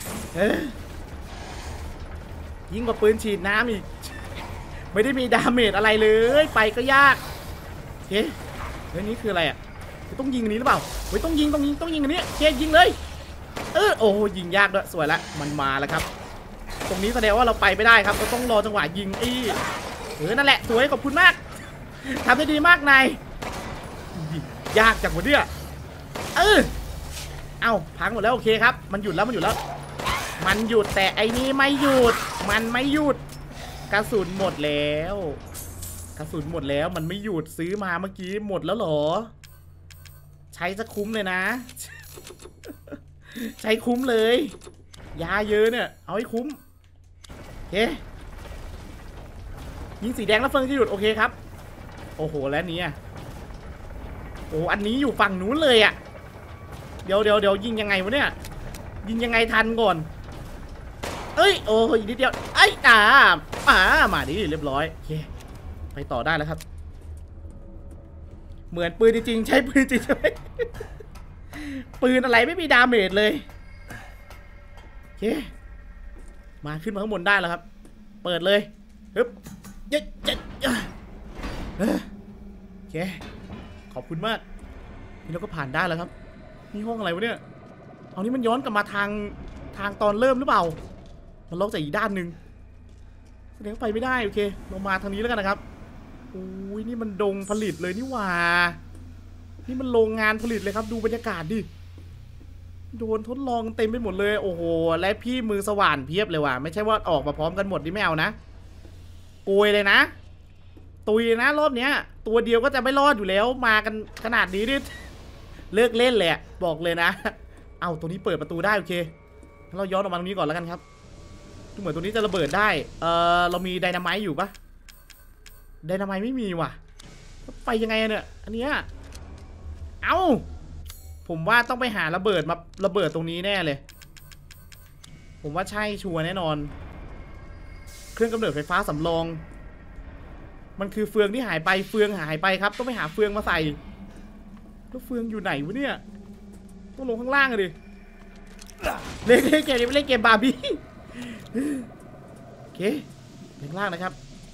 ยิงกับปืนฉีดน้ำอีกไม่ได้มีดาเมจอะไรเลยไปก็ยากโอเคเรื่องนี้คืออะไรอ่ะต้องยิงอันนี้หรือเปล่าเฮ้ยต้องยิงอันนี้เคยิงเลยโอ้ยิงยากด้วยสวยละมันมาแล้วครับตรงนี้แสดงว่าเราไปไม่ได้ครับเราต้องรอจังหวะยิงนั่นแหละสวยขอบคุณมากทำได้ดีมากนายยากจังวะเนี่ยเอ้าพังหมดแล้วโอเคครับมันหยุดแล้วแต่ไอ้นี่ไม่หยุดมันไม่หยุดกระสุนหมดแล้วมันไม่หยุดซื้อมาเมื่อกี้หมดแล้วเหรอใช้จะคุ้มเลยนะ ใช้คุ้มเลยยาเยอะเนี่ยเอาให้คุ้มโอเคยิงสีแดงแล้วเฟิงที่หยุดโอเคครับโอ้โหแล้วเนี่ยโอ้อันนี้อยู่ฝั่งนู้นเลยอ่ะเดี๋ยวยิงยังไงวะเนี่ยยิงยังไงทันก่อนโอ้ยนิดเดียวมาดิเรียบร้อยโอเคไปต่อได้แล้วครับเหมือนปืนจริงๆใช้ปืนจริงใช่ไหมปืนอะไรไม่มีดาเมจเลยเคมาขึ้นมาข้างบนได้แล้วครับเปิดเลยฮึบเย้โอเคขอบคุณมากนี่เราก็ผ่านได้แล้วครับนี่ห้องอะไรวะเนี่ยเอานี่มันย้อนกลับมาทางตอนเริ่มหรือเปล่ามันล็อกจากอีกด้านหนึ่งแสดงว่าไปไม่ได้โอเคเรามาทางนี้แล้วกันนะครับโอ้ยนี่มันดงผลิตเลยนี่หว่านี่มันโรงงานผลิตเลยครับดูบรรยากาศดิโดนทดลองเต็มไปหมดเลยโอ้โหและพี่มือสว่านเพียบเลยว่ะไม่ใช่ว่าออกมาพร้อมกันหมดนี่ไม่เอานะโกยเลยนะตุยนะรอบเนี้ยตัวเดียวก็จะไม่รอดอยู่แล้วมากันขนาดนี้ดิเลิกเล่นเลยบอกเลยนะเอาตัวนี้เปิดประตูได้โอเคเราย้อนออกมาตรงนี้ก่อนแล้วกันครับดูเหมือนตัวนี้จะระเบิดได้เรามีไดนาไมต์อยู่ปะไดนาไมต์ไม่มีว่ะไปยังไงเนี่ยอันเนี้ยเอาผมว่าต้องไปหาระเบิดมาระเบิดตรงนี้แน่เลยผมว่าใช่ชัวร์แน่นอนเครื่องกำเนิดไฟฟ้าสำรองมันคือเฟืองที่หายไปเฟืองหายไปครับต้องไปหาเฟืองมาใส่แล้วเฟืองอยู่ไหนวะเนี่ยต้องลงข้างล่างเลยเล่นเกมนี้ไม่เล่นเกมบาร์บี้โอเคข้างล่างนะครับ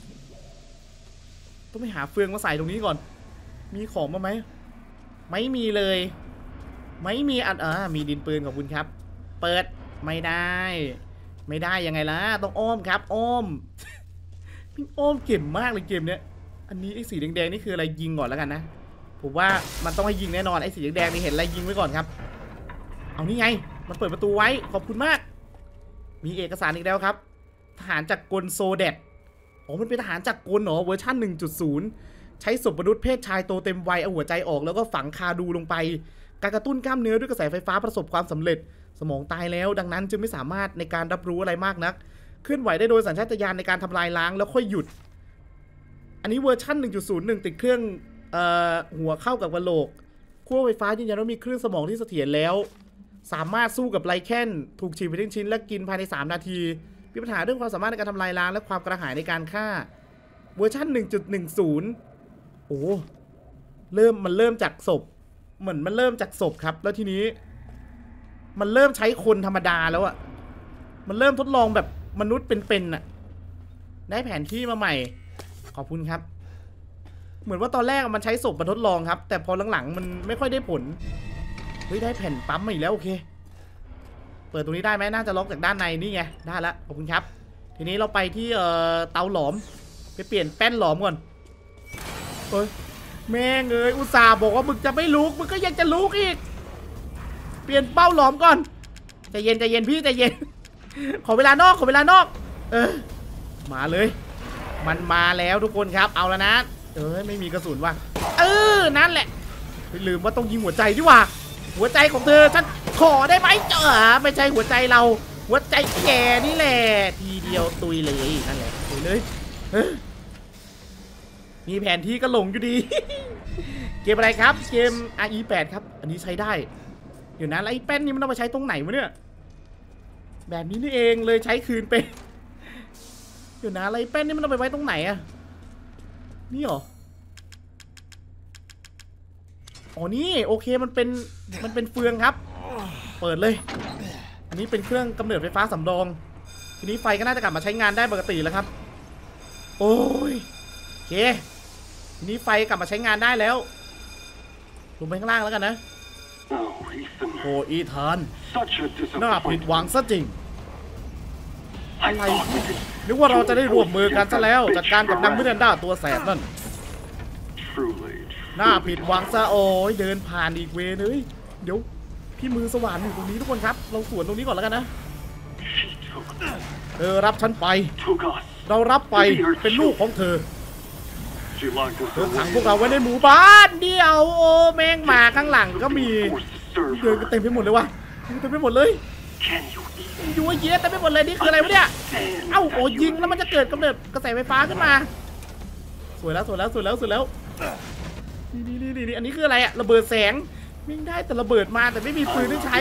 ต้องไปหาเฟืองมาใส่ตรงนี้ก่อนมีของมาไหมไม่มีเลยไม่มีมีดินปืนขอบคุณครับเปิดไม่ได้ยังไงล่ะต้องอ้อมครับอ้อมพี่อ้อมเก่งมากเลยเกมเนี้ยอันนี้ไอ้สีแดงๆนี่คืออะไรยิงก่อนแล้วกันนะผมว่ามันต้องให้ยิงแน่นอนไอ้สีแดงๆนี่เห็นอะไรยิงไว้ก่อนครับเอานี่ไงมันเปิดประตูไว้ขอบคุณมากมีเอกสารอีกแล้วครับทหารจักรกลโซเดตมันเป็นทหารจักรกลเหรอเวอร์ชัน 1.0 ใช้ศพมนุษย์เพศชายโตเต็มวัยเอาหัวใจออกแล้วก็ฝังคาดูลงไปการกระตุ้นกล้ามเนื้อด้วยกระแสไฟฟ้าประสบความสำเร็จสมองตายแล้วดังนั้นจึงไม่สามารถในการรับรู้อะไรมากนักเคลื่อนไหวได้โดยสัญชาตญาณในการทำลายล้างแล้วค่อยหยุดอันนี้เวอร์ชัน 1.01 ติดเครื่องหัวเข้ากับกะโหลกขั้วไฟฟ้ายืนยันว่ามีคลื่นสมองที่เสถียรแล้วสามารถสู้กับไลแคนถูกฉีกเป็นชิ้นๆและกินภายใน3 นาทีมีปัญหาเรื่องความสามารถในการทำลายล้างและความกระหายในการฆ่าเวอร์ชัน 1.10 โอ้มันเริ่มจากศพเหมือนมันเริ่มจากศพครับแล้วทีนี้มันเริ่มใช้คนธรรมดาแล้วอะมันเริ่มทดลองแบบมนุษย์เป็นๆน่ะได้แผนที่มาใหม่ขอบคุณครับเหมือนว่าตอนแรกมันใช้ศพมาทดลองครับแต่พอหลังๆมันไม่ค่อยได้ผลเฮ้ยได้แผ่นปั๊มมาอีกแล้วโอเคเปิดตรงนี้ได้ไหมน่าจะล็อกจากด้านในนี่ไงได้แล้วขอบคุณครับทีนี้เราไปที่เตาหลอมไปเปลี่ยนแป้นหลอมก่อนเฮ้ยแม่งอุตส่าห์บอกว่ามึงจะไม่ลุกมึงก็ยังจะลุกอีกเปลี่ยนเป้าหลอมก่อนใจเย็นพี่ใจเย็นขอเวลานอกมาเลยมันมาแล้วทุกคนครับเอาแล้วนะไม่มีกระสุนว่ะนั่นแหละลืมว่าต้องยิงหัวใจดีกว่าหัวใจของเธอฉันขอได้ไหมไม่ใช่หัวใจเราหัวใจแกนี่แหละทีเดียวตุยเลยนั่นแหละตุยเลยมีแผนที่ก็หลงอยู่ดี เกมอะไรครับเกม RE8 ครับอันนี้ใช้ได้เดี๋ยวนะไอ้แป้นนี่มันต้องมาใช้ตรงไหนวะเนี่ยแบบนี้นี่เองเลยใช้คืนไปเดี๋ยวนะไอ้แป้นนี่มันต้องไปไว้ตรงไหนอะนี่หรอนี่โอเคมันเป็นเฟืองครับเปิดเลยอันนี้เป็นเครื่องกำเนิดไฟฟ้าสำรองทีนี้ไฟก็น่าจะกลับมาใช้งานได้ปกติแล้วครับโอ้ยโอเคทีนี้ไฟกลับมาใช้งานได้แล้วลงไปข้างล่างแล้วกันนะโอ้อีธานน่าผิดหวังซะจริงอะไรนึกว่าเราจะได้ร่วมมือกันซะแล้วจัดการกับนางมิรันดาตัวแสบนั่นน่าผิดหวังซะโอ้ยเดินผ่านอีกเวรเลยเดี๋ยวพี่มือสว่านอยู่ตรงนี้ทุกคนครับเราสวนตรงนี้ก่อนแล้วกันนะรับฉันไปเรารับไปเป็นลูกของเธอขังพวกเราไว้ในหมู่บ้านเดียวโอ้แม่งมาข้างหลังก็มีเดินกันเต็มไปหมดเลยวะเต็มไปหมดเลยอยู่เยอะเต็มไปหมดเลยนี่คืออะไรวะเนี่ยยิงแล้วมันจะเกิดกำเนิดกระแสไฟฟ้าขึ้นมาสวยแล้วนี่อันนี้คืออะไรอะระเบิดแสงวิ่งได้แต่ระเบิดมาแต่ไม่มีปืนที่ใช้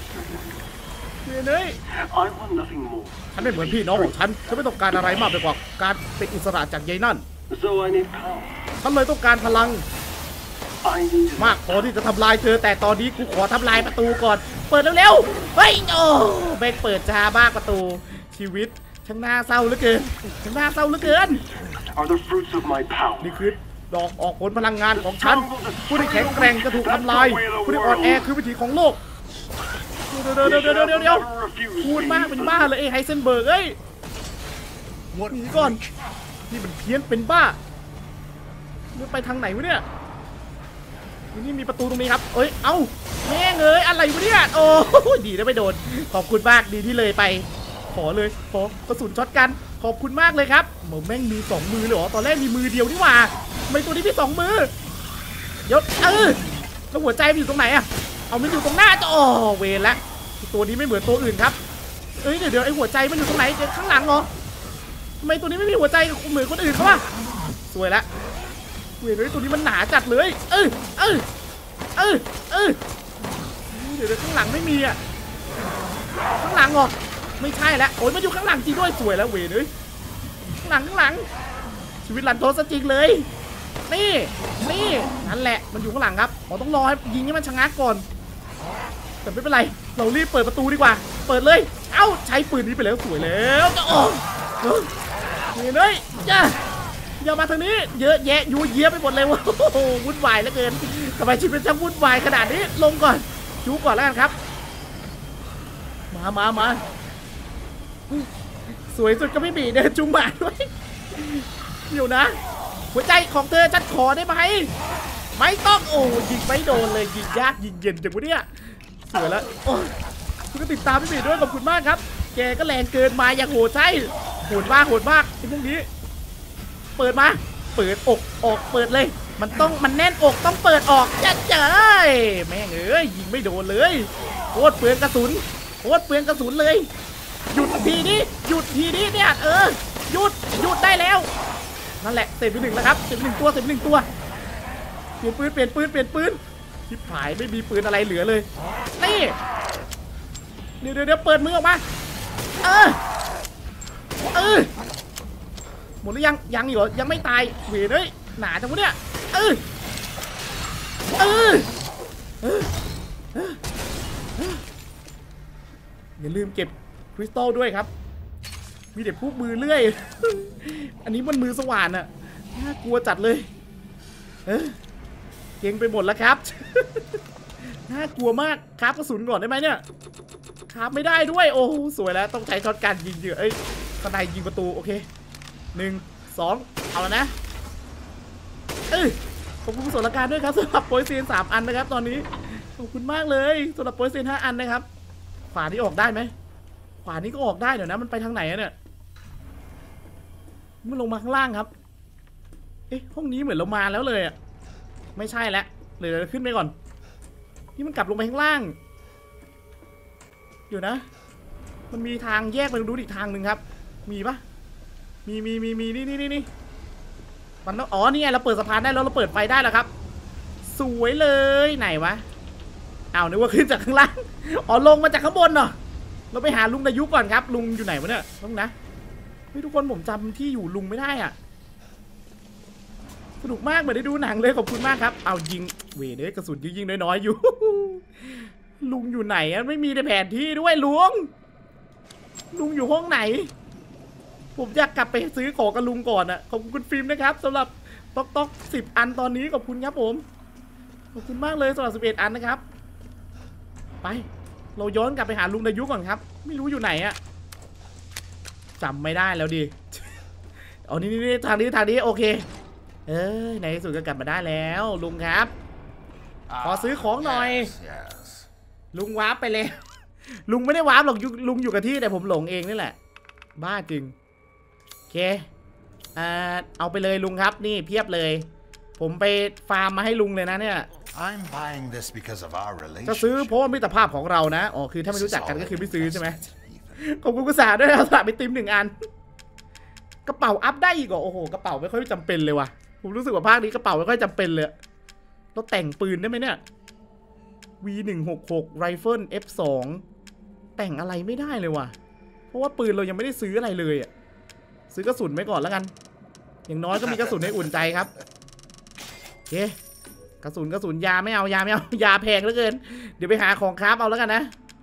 เลยฉันไม่เหมือนพี่น้องของฉันไม่ต้องการอะไรมากไปกว่าการเป็นอิสระจากยายนั่นฉันเลยต้องการพลังมากพอที่จะทำลายเธอแต่ตอนนี้กูขอทำลายประตูก่อนเปิดเร็วๆเฮ้ยโอ้เบรกเปิดช้ามากประตูชีวิตช่างน่าเศร้าเหลือเกินช่างน่าเศร้าเหลือเกินนี่คือดอกออกผลพลังงานของฉันผู้ที่แข็งแกร่งจะถูกทำลายผู้ที่อ่อนแอคือวิถีของโลกเดี๋ยวพูดมากเป็นบ้าเลยไฮเซนเบิร์กเอ้ยหนีก่อนนี่มันเพี้ยนเป็นบ้ามันไปทางไหนวะเนี่ยนี่มีประตูตรงนี้ครับเอ้ยเอ้าแม่งเอ้ยอะไรวะเนี่ยโอ้ดีนะไม่โดนขอบคุณมากดีที่เลยไปขอกระสุนช็อตกันขอบคุณมากเลยครับแม่งมี2 มือเลยเหรอตอนแรกมีมือเดียวนี่หว่าทำไมตัวนี้มี2 มือเดี๋ยวแล้วหัวใจมันอยู่ตรงไหนอะเอามันอยู่ตรงหน้าจะเวรละตัวนี้ไม่เหมือนตัวอื่นครับเอ้ยเดี๋ยวไอหัวใจมันอยู่ตรงไหนข้างหลังเหรอทำไมตัวนี้ไม่มีหัวใจเหมือนคนอื่นเขาวะสวยละเวรเลยตัวนี้มันหนาจัดเลยเดี๋ยวข้างหลังไม่มีอะข้างหลังเหรอไม่ใช่แล้วโอ้ยมันอยู่ข้างหลังจริงด้วยสวยแล้วเวรเลยข้างหลังชีวิตลันโทสจริงเลยนี่นั่นแหละมันอยู่ข้างหลังครับต้องรอให้ยิงให้มันชะงักก่อนแต่ไม่เป็นไรเรารีบเปิดประตูดีกว่าเปิดเลยเอ้าใช้ปืนนี้ไปแล้วสวยแล้วจะนี่เลยอย่ามาทางนี้เยอะแยะยูเยียไปหมดเลยวะวุ่นวายเหลือเกินทำไมชีวิตจะวุ่นวายขนาดนี้ลงก่อนจูก่อนแล้วกันครับมาสวยสุดก็ไม่มีเดินจุงมาด้วยอยู่นะหัวใจของเธอฉันขอได้ไหมไม่ต้องยิงไม่โดนเลยยิงยากยิงเย็นจังวะเนี่ยสวยแล้วคุณก็ติดตามพี่บีด้วยขอบคุณมากครับแกก็แรงเกินมาอย่างโหดใช่โหดมากไอ้พวกนี้เปิดมาเปิดอกออกเปิดเลยมันแน่นอกต้องเปิดออกจะเจอแม่งเอ้ยยิงไม่โดนเลยโคตรเปลืองกระสุนเลยหยุดทีนี้เนี่ยหยุดได้แล้วนั่นแหละเสร็จไป1แล้วครับเสร็จไป1ตัวเปลี่ยนปืนทิพหายไม่มีปืนอะไรเหลือเลยนี่เดี๋ยวเปิดมือออกมาหมดหรือยังอยู่ยังไม่ตายเว้ยเฮ้ยหนาจังวะเนี่ยอย่าลืมเก็บคริสตัลด้วยครับมีเด็กพวกมือเลื่อยอันนี้มันมือสว่านอะน่ากลัวจัดเลยเก่งไปหมดแล้วครับน่ากลัวมากคราฟกระสุนก่อนได้ไหมเนี่ยคราฟไม่ได้ด้วยโอ้สวยแล้วต้องใช้ช็อตการยิงเยอะสไนยิงประตูโอเค1 2เอาแล้วนะขอบคุณส่วนราคาด้วยครับสำหรับโปรยซีน3 อันนะครับตอนนี้ขอบคุณมากเลยสำหรับโปรยซีน5 อันนะครับขวานี้ออกได้ไหมขวานี้ก็ออกได้เดี๋ยวนะมันไปทางไหนเนี่ยมันลงมาข้างล่างครับห้องนี้เหมือนเรามาแล้วเลยอ่ะไม่ใช่แล้วเลยเราขึ้นไปก่อนนี่มันกลับลงไปข้างล่างอยู่นะมันมีทางแยกไปดูอีกทางหนึ่งครับมีปะมีนี่มันต้องนี่ไงเราเปิดสะพานได้แล้วเราเปิดไฟได้แล้วครับสวยเลยไหนวะนึกว่าขึ้นจากข้างล่างลงมาจากข้างบนเนาะเราไปหาลุงดายุก่อนครับลุงอยู่ไหนวะเนี่ยต้องนะทุกคนผมจำที่อยู่ลุงไม่ได้อ่ะสนุกมากเหมือนได้ดูหนังเลยขอบคุณมากครับยิงเวเดกระสุนยิงน้อยๆอยู่ลุงอยู่ไหนไม่มีในแผนที่ด้วยลุงอยู่ห้องไหนผมอยากกลับไปซื้อของกับลุงก่อนอ่ะขอบคุณฟิล์มนะครับสำหรับต๊อก10 อันตอนนี้ขอบคุณครับผมขอบคุณมากเลยสำหรับ11 อันนะครับไปเราย้อนกลับไปหาลุงดายุก่อนครับไม่รู้อยู่ไหนอะจำไม่ได้แล้วดินี่ทางนี้โอเคในที่สุดก็กลับมาได้แล้วลุงครับขอซื้อของหน่อยลุงวาร์ปไปแล้วลุงไม่ได้วาร์ปหรอกลุงอยู่กับที่แต่ผมหลงเองนี่แหละบ้าจริงโอเคเอาไปเลยลุงครับนี่เพียบเลยผมไปฟาร์มมาให้ลุงเลยนะเนี่ยจะซื้อเพราะมิตรภาพของเรานะคือถ้าไม่รู้จักกันก็คือไม่ซื้อใช่ไหมขอบคุณกุศลด้วยนะสลับไปติม1 อันกระเป๋าอัพได้อีกโอ้โหกระเป๋าไม่ค่อยจำเป็นเลยว่ะผมรู้สึกว่าภาคนี้กระเป๋าไม่ค่อยจำเป็นเลยเราแต่งปืนได้ไหมเนี่ย V166 Rifle F2 แต่งอะไรไม่ได้เลยว่ะเพราะว่าปืนเรายังไม่ได้ซื้ออะไรเลยอ่ะซื้อกระสุนไว้ก่อนแล้วกันอย่างน้อยก็มีกระสุนให้อุ่นใจครับโอเคกระสุนยาไม่เอายาแพงเหลือเกินเดี๋ยวไปหาของคราฟเอาแล้วกันนะ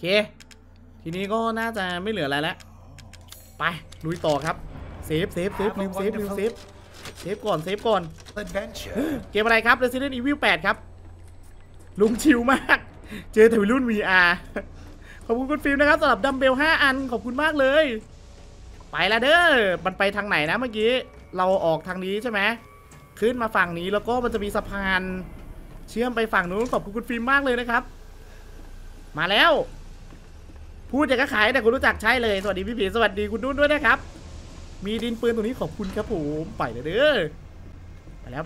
เคทีนี้ก็น่าจะไม่เหลืออะไรแล้วไปลุยต่อครับเซฟลืมเซฟก่อนเกมอะไรครับ Resident Evil 8 ครับลุงชิวมากเจอแต่วัยรุ่น VR ขอบคุณคุณฟิล์มนะครับสำหรับดัมเบล5 อันขอบคุณมากเลยไปละเด้อมันไปทางไหนนะเมื่อกี้เราออกทางนี้ใช่ไหมขึ้นมาฝั่งนี้แล้วก็มันจะมีสะพานเชื่อมไปฝั่งนู้นขอบคุณคุณฟิล์มมากเลยนะครับมาแล้วพูดจะก็ขายแต่คุณรู้จักใช่เลยสวัสดีพี่ผีสวัสดีคุณนุ่นด้วยนะครับมีดินปืนตรงนี้ขอบคุณครับผมไปเลยเด้อไปแล้ว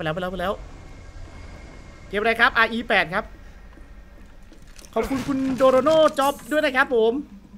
เกมอะไรครับ RE8 ครับขอบคุณคุณโดโรโน่จ็อบด้วยนะครับผม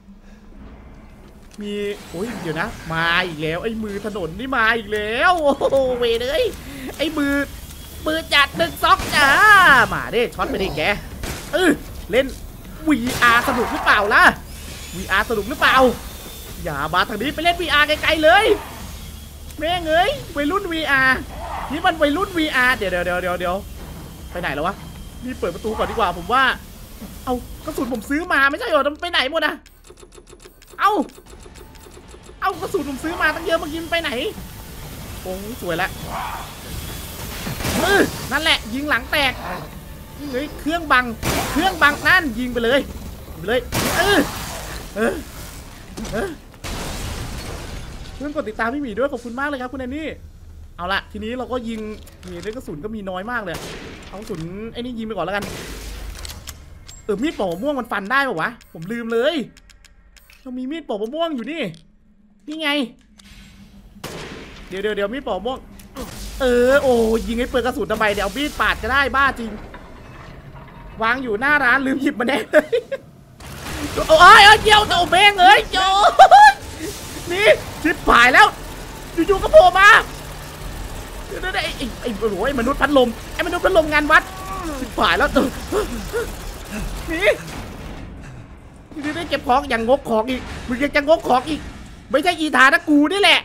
มีโอ้ยเดี๋ยวนะมาอีกแล้วไอ้มือถนนนี่มาอีกแล้วโอ้โหเวเลยไอ้มือจัด1 ซ็อกจ้ามาดิช็อตไปดิแกเล่น VR สนุกหรือเปล่าล่ะ VR สนุกหรือเปล่าอย่ามาทางนี้ไปเล่น VR ไกลๆเลยแม่งเอ้ยวัยรุ่น VR นี่มันวัยรุ่น VR เดี๋ยวไปไหนแล้ววะนี่เปิดประตูก่อนดีกว่าผมว่าเอากระสุนผมซื้อมาไม่ใช่เหรอไปไหนหมดอะเอากระสุนผมซื้อมาตั้งเยอะเมื่อกี้ไปไหนโอ้สวยแล้วนั่นแหละยิงหลังแตกเฮ้ยเครื่องบังนั่นยิงไปเลยเพื่อนกดติดตามพี่หมีด้วยขอบคุณมากเลยครับคุณแอนนี่เอาละทีนี้เราก็ยิงเรื่องกระสุนก็มีน้อยมากเลยเอากระสุนไอ้นี่ยิงไปก่อนแล้วกันมีดปอกมะม่วงมันฟันได้ป่าววะผมลืมเลยเรามีมีดปอกมะม่วงอยู่นี่ไงเดี๋ยวมีดปอกมะม่วงโอ้ยิงให้เปิดกระสุนทำไมเดี๋ยวมีดปาดก็ได้บ้าจริงวางอยู่หน้าร้านลืมหยิบมาแน่เลยโอ้ยเจียวโตเบ้งเอ้ยโจนี่ชิบหายแล้วอยู่ๆก็โผล่มาไอ้โอ้ยมนุษย์พัดลมงานวัดชิบหายแล้วนี่ได้เก็บของอย่างงกของอีกมึงยังจะงกของอีกไม่ใช่อีธานะกูนี่แหละ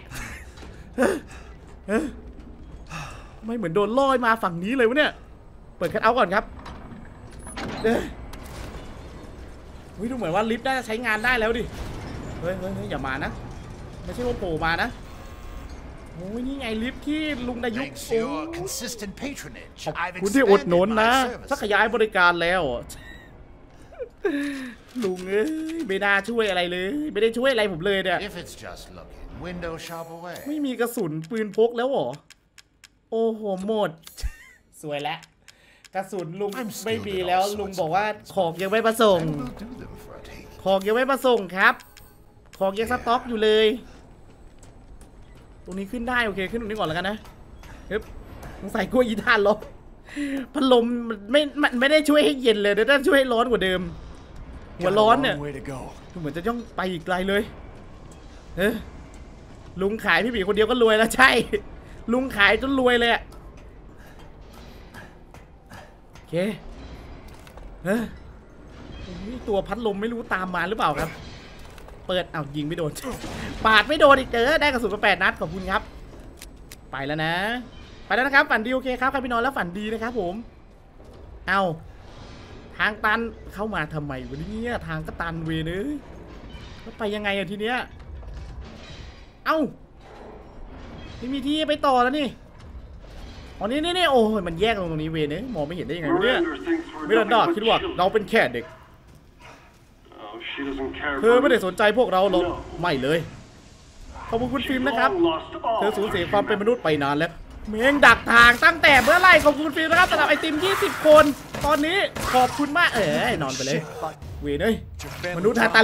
ไม่เหมือนโดนล่อยมาฝั่งนี้เลยวะเนี่ยเปิดคัทเอาท์ก่อนครับดูเหมือนว่าลิฟต์น่าจะใช้งานได้แล้วดิเฮ้ยอย่ามานะไม่ใช่ว่าโผล่มานะโอ้ยนี่ไงลิฟต์ที่ลุงดายุขคุณที่อุดหนุนนะถ้าขยายบริการแล้วลุงไม่น่าช่วยอะไรเลยไม่ได้ช่วยอะไรผมเลยเนี่ยไม่มีกระสุนปืนพกแล้วหรอโอ้โหหมดสวยแล้วกระสุนลุงไม่มีแล้วลุงบอกว่าของยังไม่มาส่งครับของยังสต็อกอยู่เลยตรงนี้ขึ้นได้โอเคขึ้นตรงนี้ก่อนแล้วกันนะสงสัยกลัวอีธานร้อนพัดลมไม่ได้ช่วยให้เย็นเลยแต่ถ้าช่วยให้ร้อนกว่าเดิมหัวร้อนเนี่ยเหมือนจะต้องไปอีกไกลเลยลุงขายพี่บีคนเดียวก็รวยแล้วใช่ลุงขายจนรวยเลยโอเคตัวพัดลมไม่รู้ตามมาหรือเปล่าครับเปิดยิงไม่โดนปาดไม่โดนอีกได้กระสุนมา8 นัดขอบคุณครับไปแล้วนะครับฝันดีโอเคครับใครไปนอนแล้วฝันดีนะครับผมทางตันเข้ามาทำไมวันนี้ทางก็ตันเวเนยแล้วไปยังไงทีเนี้ยไม่มีที่ไปต่อแล้วนี่นี่โอ้ยมันแยกตรงนี้เวเนยมองไม่เห็นได้ยังไงเนี่ยมิรันดาคิดว่าเราเป็นแค่เด็กเธอไม่ได้สนใจพวกเราหรอกไม่เลยขอบคุณคุณฟิล์มนะครับเธอสูญเสียความเป็นมนุษย์ไปนานแล้วเมงดักทางตั้งแต่เมื่อไหร่ขอบคุณฟิล์มนะครับสำหรับไอติม20 คนตอนนี้ขอบคุณมากนอนไปเลยเวยเลยมนุษย์ฮาตา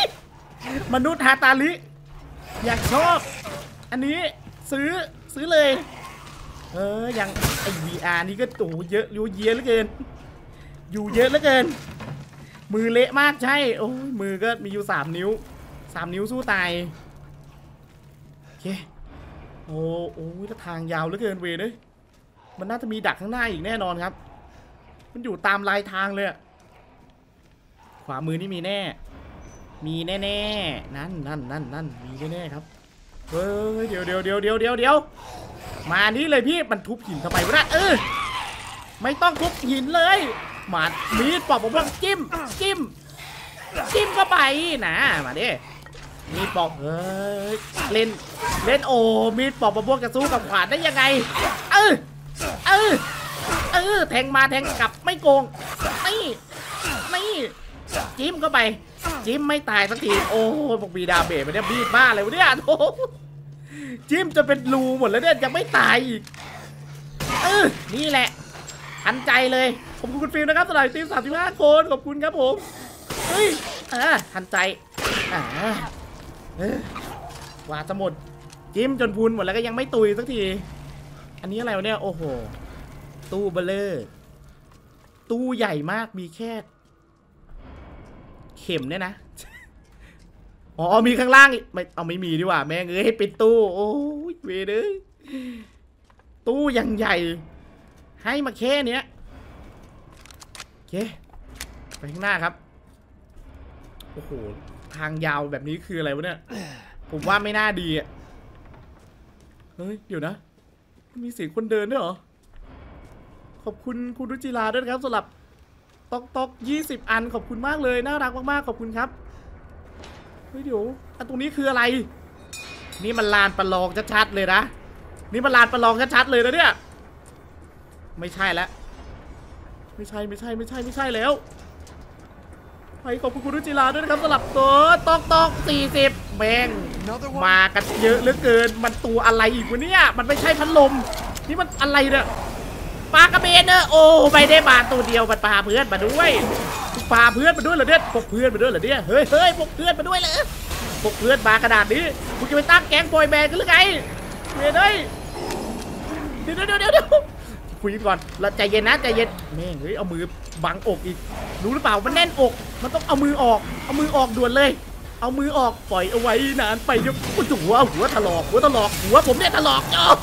ลิอยากชอบอันนี้ซื้อเลยยังไอ VR นี่ก็โอ้เยอะเยอะเหลือเกินเยอะเหลือเกินมือเละมากใช่โอ้มือก็มีอยู่3 นิ้วสู้ตายโอเคโอ้แล้วทางยาวเหลือเกินเวเลยมันน่าจะมีดักข้างหน้าอีกแน่นอนครับมันอยู่ตามลายทางเลยขวามือนี่มีแน่นั่นมีแน่ครับเดี๋ยวมานี้เลยพี่มันทุบหินทำไมวะนะไม่ต้องทุบหินเลยหมัดมีดปอกผมว่าจิ้มจิ้มเข้าไปนะมาดิมีดปอกเฮ้ยเล่นโอ้มีดปอกมาบวกจะสู้กับขวานได้ยังไงแทงมาแทงกลับไม่โกงนี่จิ้มเข้าไปจิ้มไม่ตายสักทีโอ้พวกมีดาเบะมันเนี่ยบีบบ้าเลยวะเนี่ยโอ้จิ้มจะเป็นรูหมดแล้วเนี่ยยังไม่ตายอีกนี่แหละทันใจเลยขอบคุณคุณฟิลนะครับสำหรับทีม35 คนขอบคุณครับผมเฮ้ยทันใจว่าจะหมดจิ้มจนพูนหมดแล้วก็ยังไม่ตุยสักทีอันนี้อะไรวะเนี่ยโอ้โหตู้เบลเลอร์ตู้ใหญ่มากมีแค่เข็มเนี่ยนะอ๋อมีข้างล่างไม่มีดีกว่าแม่งให้ปิดตู้โอ้ยเวเด้อตู้ยังใหญ่ให้มาแค่เนี้ยโอเคไปข้างหน้าครับโอ้โหทางยาวแบบนี้คืออะไรวะเนี่ยผมว่าไม่น่าดีอ่ะเฮ้ยเดี๋ยวนะมีเสียงคนเดินด้วยเหรอขอบคุณคุณรุจิราด้วยครับสำหรับต๊อก20 อันขอบคุณมากเลยน่ารักมากๆขอบคุณครับเฮ้ยเดี๋ยวอันตรงนี้คืออะไรนี่มันลานประลองชัดๆเลยนะนี่มันลานประลองชัดๆเลยนะเนี่ยไม่ใช่แล้วไม่ใช่แล้วไปขอบคุณคุณรุจิราด้วยนะครับสำหรับตัวต๊อก40แบงมากันเยอะเหลือเกินมันตัวอะไรอีกวะเนี่ยมันไม่ใช่พัดลมนี่มันอะไรเนี่ยปลากระเบนเนอะโอ้ไม่ได้มาตัวเดียวมันปลาเพื่อนมาด้วยปลาเพื่อนมาด้วยเหรอเนี่ยพกเพื่อนมาด้วยเหรอเนี่ยเฮ้ยพกเพื่อนมาด้วยเลยพกเพื่อนมากระดาษนี้คุณจะไปตั้งแก๊งบอยแบนด์กันหรือไงเดี๋ยวคุยก่อนเราใจเย็นนะใจเย็นแม่งเฮ้ยเอามือบังอกอีกรู้หรือเปล่ามันแน่นอกมันต้องเอามือออกด่วนเลยเอามือออกปล่อยเอาไว้นานไปเดี๋ยวหัวถลอกหัวผมเนี่ยถลอก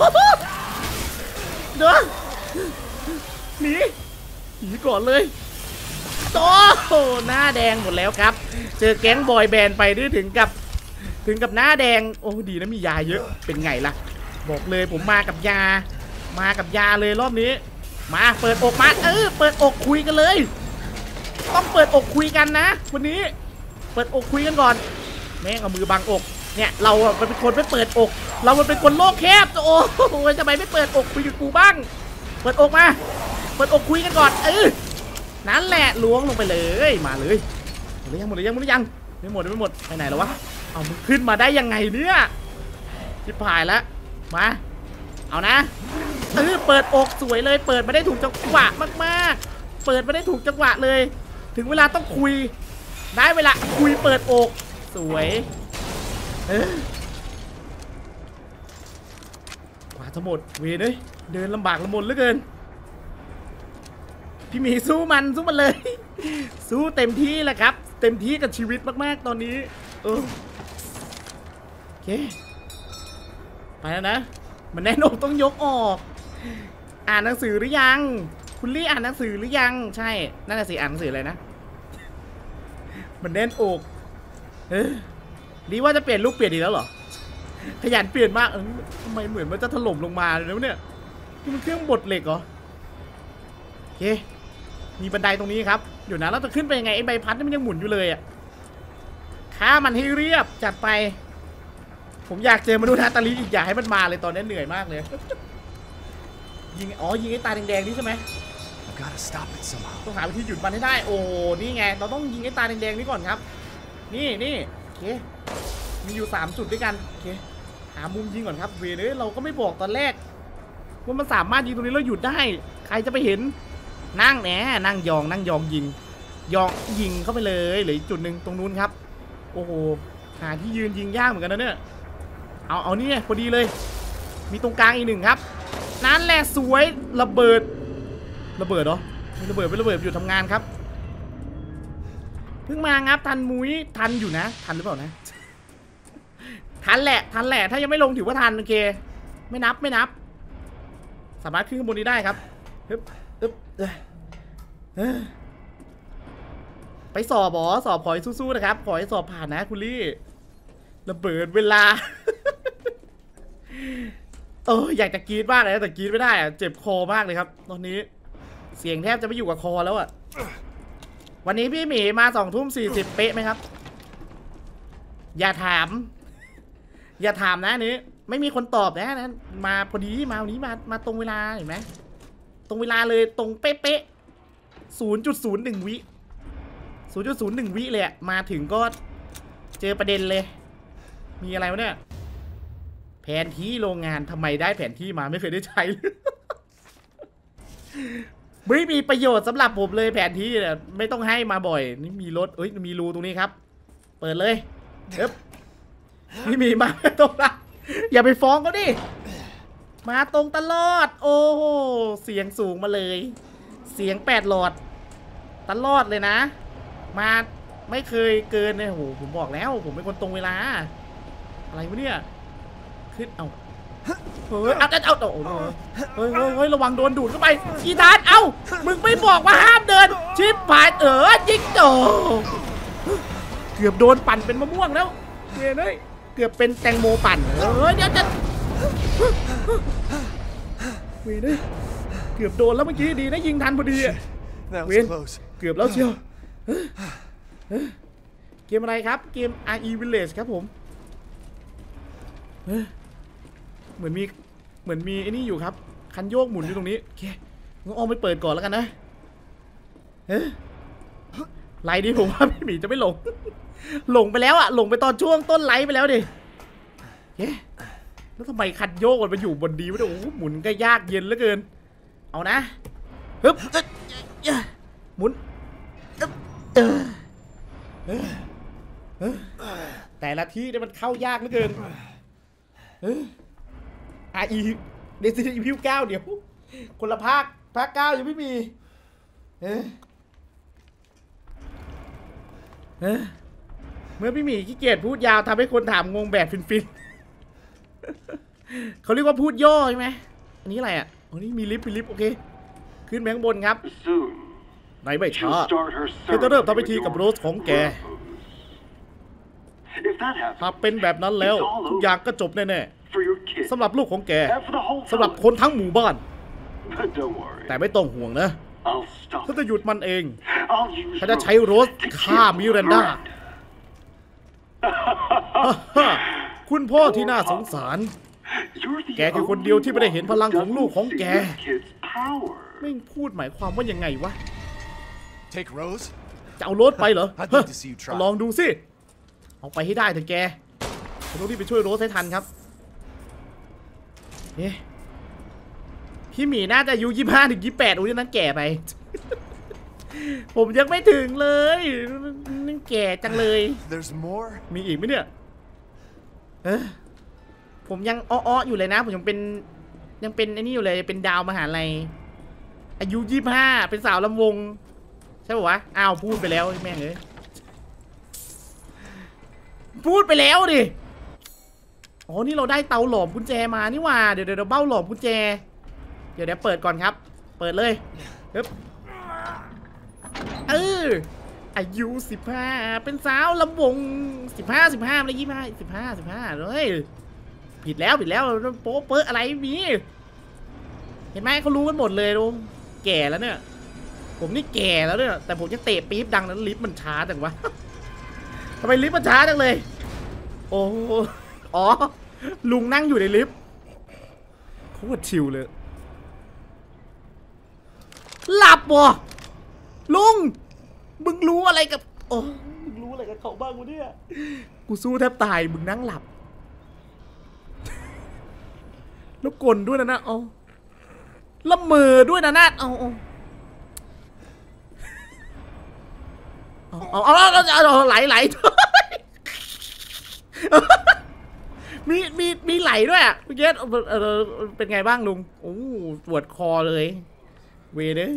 เด้อหนีก่อนเลยโตหน้าแดงหมดแล้วครับเจอแก๊งบอยแบนด์ไปถึงกับหน้าแดงโอ้ดีนะมียาเยอะเป็นไงล่ะบอกเลยผมมากับยาเลยรอบนี้มาเปิดอกมาเปิดอกคุยกันเลยต้องเปิดอกคุยกันนะวันนี้เปิดอกคุยกันก่อนแม่งเอามือบังอกเนี่ยเราเป็นคนไม่เปิดอกเราเป็นคนโลกแคบโอ้ทำไมไม่เปิดอกคุยกับกูบ้างเปิดอกมาเปิดอกคุยกันก่อนนั่นแหละล้วงลงไปเลยมาเลยหมดหรือยังไม่หมดไปไหนแล้ววะเอามึงขึ้นมาได้ยังไงเนี่ยชิบหายแล้วมาเอานะเปิดอกสวยเลยเปิดมาได้ถูกจังหวะมากๆเปิดมาได้ถูกจังหวะเลยถึงเวลาต้องคุยได้เวลาคุยเปิดอกสวยกว่าจะหมดเวเลยเดินลำบากลำบนเหลือเกินพี่หมีสู้มันเลยสู้เต็มที่แหละครับเต็มที่กับชีวิตมากๆตอนนี้โอเคไปแล้วนะมันแน่นอกต้องยกออกอ่านหนังสือหรือยังคุณลี่อ่านหนังสือหรือยังใช่นั่นแหละสิอ่านหนังสืออะไรนะมันแน่นอกดีว่าจะเปลี่ยนรูปเปลี่ยนอีกแล้วเหรอขยันเปลี่ยนมากทำไมเหมือนมันจะถล่มลงมาเลยนะเนี่ยนี่มันเครื่องบดเหล็กเหรอโอเคมีบันไดตรงนี้ครับเดี๋ยวนะเราจะขึ้นไปยังไงไอ้ใบพัดนี่มันยังหมุนอยู่เลยอ่ะข้ามันให้เรียบจัดไปผมอยากเจอมนุษย์ฮาตาลีอีกอยากให้มันมาเลยตอนนี้เหนื่อยมากเลยยิงไอ้ตาแดงๆนี่ใช่ไหมต้องหาวิธีหยุดมันให้ได้โอ้นี่ไงเราต้องยิงไอ้ตาแดงๆนี่ก่อนครับนี่โอเคมีอยู่3 จุดด้วยกันโอเคหามุมยิงก่อนครับเวเลยเราก็ไม่บอกตอนแรกว่ามันสามารถยิงตรงนี้แล้วหยุดได้ใครจะไปเห็นนั่งยองยิงเข้าไปเลยเหลืออีกจุดหนึ่งตรงนู้นครับโอ้โหหาที่ยืนยิงยากเหมือนกันนะเนี่ยเอานี่พอดีเลยมีตรงกลางอีก1ครับนั่นแหละสวยระเบิดเหรอไม่ระเบิดอยู่ทำงานครับเพิ่งมางับทันมุ้ยทันอยู่นะทันหรือเปล่านะทันแหละถ้ายังไม่ลงถือว่าทันโอเคไม่นับสามารถขึ้นข้างบนนี้ได้ครับไปสอบขอให้สู้ๆนะครับขอให้สอบผ่านนะคุณลี่ระเบิดเวลาอยากจะกรี๊ดมากเลยแต่กรี๊ดไม่ได้อะเจ็บคอมากเลยครับตอนนี้เสียงแทบจะไม่อยู่กับคอแล้วอะวันนี้พี่หมีมา20:40เป๊ะไหมครับอย่าถามนะอันนี้ไม่มีคนตอบนะมาพอดีมาวันนี้มาตรงเวลาเห็นไหมตรงเวลาเลยตรงเป๊ะ0.01 วิ0.01 วิเลยมาถึงก็เจอประเด็นเลยมีอะไรวะเนี่ยแผนที่โรงงานทำไมได้แผนที่มาไม่เคยได้ใช้เลย ไม่มีประโยชน์สำหรับผมเลยแผนที่เนี่ยไม่ต้องให้มาบ่อยนี่มีรถมีรูตรงนี้ครับเปิดเลยครับไม่มีมาตรงนั้นอย่าไปฟ้องเขาดิมาตรงตลอดโอ้โหเสียงสูงมาเลยเสียง8 หลอดตลอดเลยนะมาไม่เคยเกินเลยโอ้โหผมบอกแล้วผมเป็นคนตรงเวลาอะไรวะเนี่ยขึ้นเอาเฮ้ยเฮ้ยระวังโดนดูดเข้าไปอีธานเอามึงไม่บอกว่าห้ามเดินชิปผ่านยิงโตเกือบโดนปั่นเป็นมะม่วงแล้วเลยเกือบเป็นแตงโมปั่นเดี๋ยวจะเว้ยเลยเกือบโดนแล้วเมื่อกี้ดีนะยิงทันพอดีเว้ยเกือบแล้วเชียวเกมอะไรครับเกม RE Village ครับผมเหมือนมีไอ้นี่อยู่ครับคันโยกหมุนอยู่ตรงนี้โอเคงั้นเอาไปเปิดก่อนแล้วกันนะไลน์ดีผมว่าพี่หมีจะไม่หลงไปแล้วอะหลงไปตอนช่วงต้นไลฟ์ไปแล้วดิเฮ้แล้วทำไมคันโยกมันอยู่บนดีวะเนี่ยโอ้หมุนก็ยากเย็นเหลือเกินเอานะฮึบหมุนแต่ละที่เนี่ยมันเข้ายากเหลือเกินRE Resident Evil 9เดี๋ยวคนละภาค9ยังไม่มีเมื่อพี่หมีขี้เกียจพูดยาวทำให้คนถามงงแบบฟินเขาเรียกว่าพูดย่อใช่ไหมอันนี้อะไรอ่ะอันนี้มีลิฟต์โอเคขึ้นไปข้างบนครับไหนไม่ช้าเธอจะเริ่มทำพิธีกับโรสของแกถ้าเป็นแบบนั้นแล้วทุกอย่างก็จบแน่ๆสำหรับลูกของแกสำหรับคนทั้งหมู่บ้านแต่ไม่ต้องห่วงนะฉันจะหยุดมันเองฉันจะใช้โรสฆ่ามิรันดาคุณพ่อที่น่าสงสารแกคือคนเดียวที่ไม่ได้เห็นพลังของลูกของแกไม่พูดหมายความว่ายังไงวะจะเอาโรสไปเหรอลองดูสิเอาไปให้ได้เถอะแกผมต้องรีบไปช่วยโรสให้ทันครับพี่หมีน่าจะอายุ25-28อุ้ยนั้นแก่ไป ผมยังไม่ถึงเลยนั่นแก่จังเลยมีอีกไหมเนี่ยผมยังอ้ออยู่เลยนะผมยังเป็นไอ้นี่อยู่เลยเป็นดาวมหาลัยอายุ25เป็นสาวลำวงใช่ป่าวะอ้าวพูดไปแล้วแม่งเลยพูดไปแล้วดิอ๋อนี่เราได้เตาหลอมกุญแจมานี่ว่าเดี๋ยวเบ้าหลอมกุญแจเดี๋ยวเปิดก่อนครับเปิดเลยปึ๊บอายุ15เป็นสาวลำวง15ไม่ได้15เลยผิดแล้วโป๊ะเป๊ะอะไรมีเห็นไหมเขารู้กันหมดเลยดูแก่แล้วเนี่ยผมนี่แก่แล้วเนี่ยแต่ผมยังเตะปี๊บดังนั้นลิฟต์มันช้าจังวะทำไมลิฟต์มันช้าจังเลยโอ้อ๋อลุงนั่งอยู่ในลิฟต์โคตรชิลเลยหลับวะลุงมึงรู้อะไรกับโอ้มึงรู้อะไรกับเขาบ้างวะเนี่ยกูสู้แทบตายมึงนั่งหลับแล้วกลด้วยนะเอาละเมอด้วยนะเอาไหลมีไหลด้วยอ่ะเมื่อกี้เป็นไงบ้างลุงโอ้ปวดคอเลยเวเด้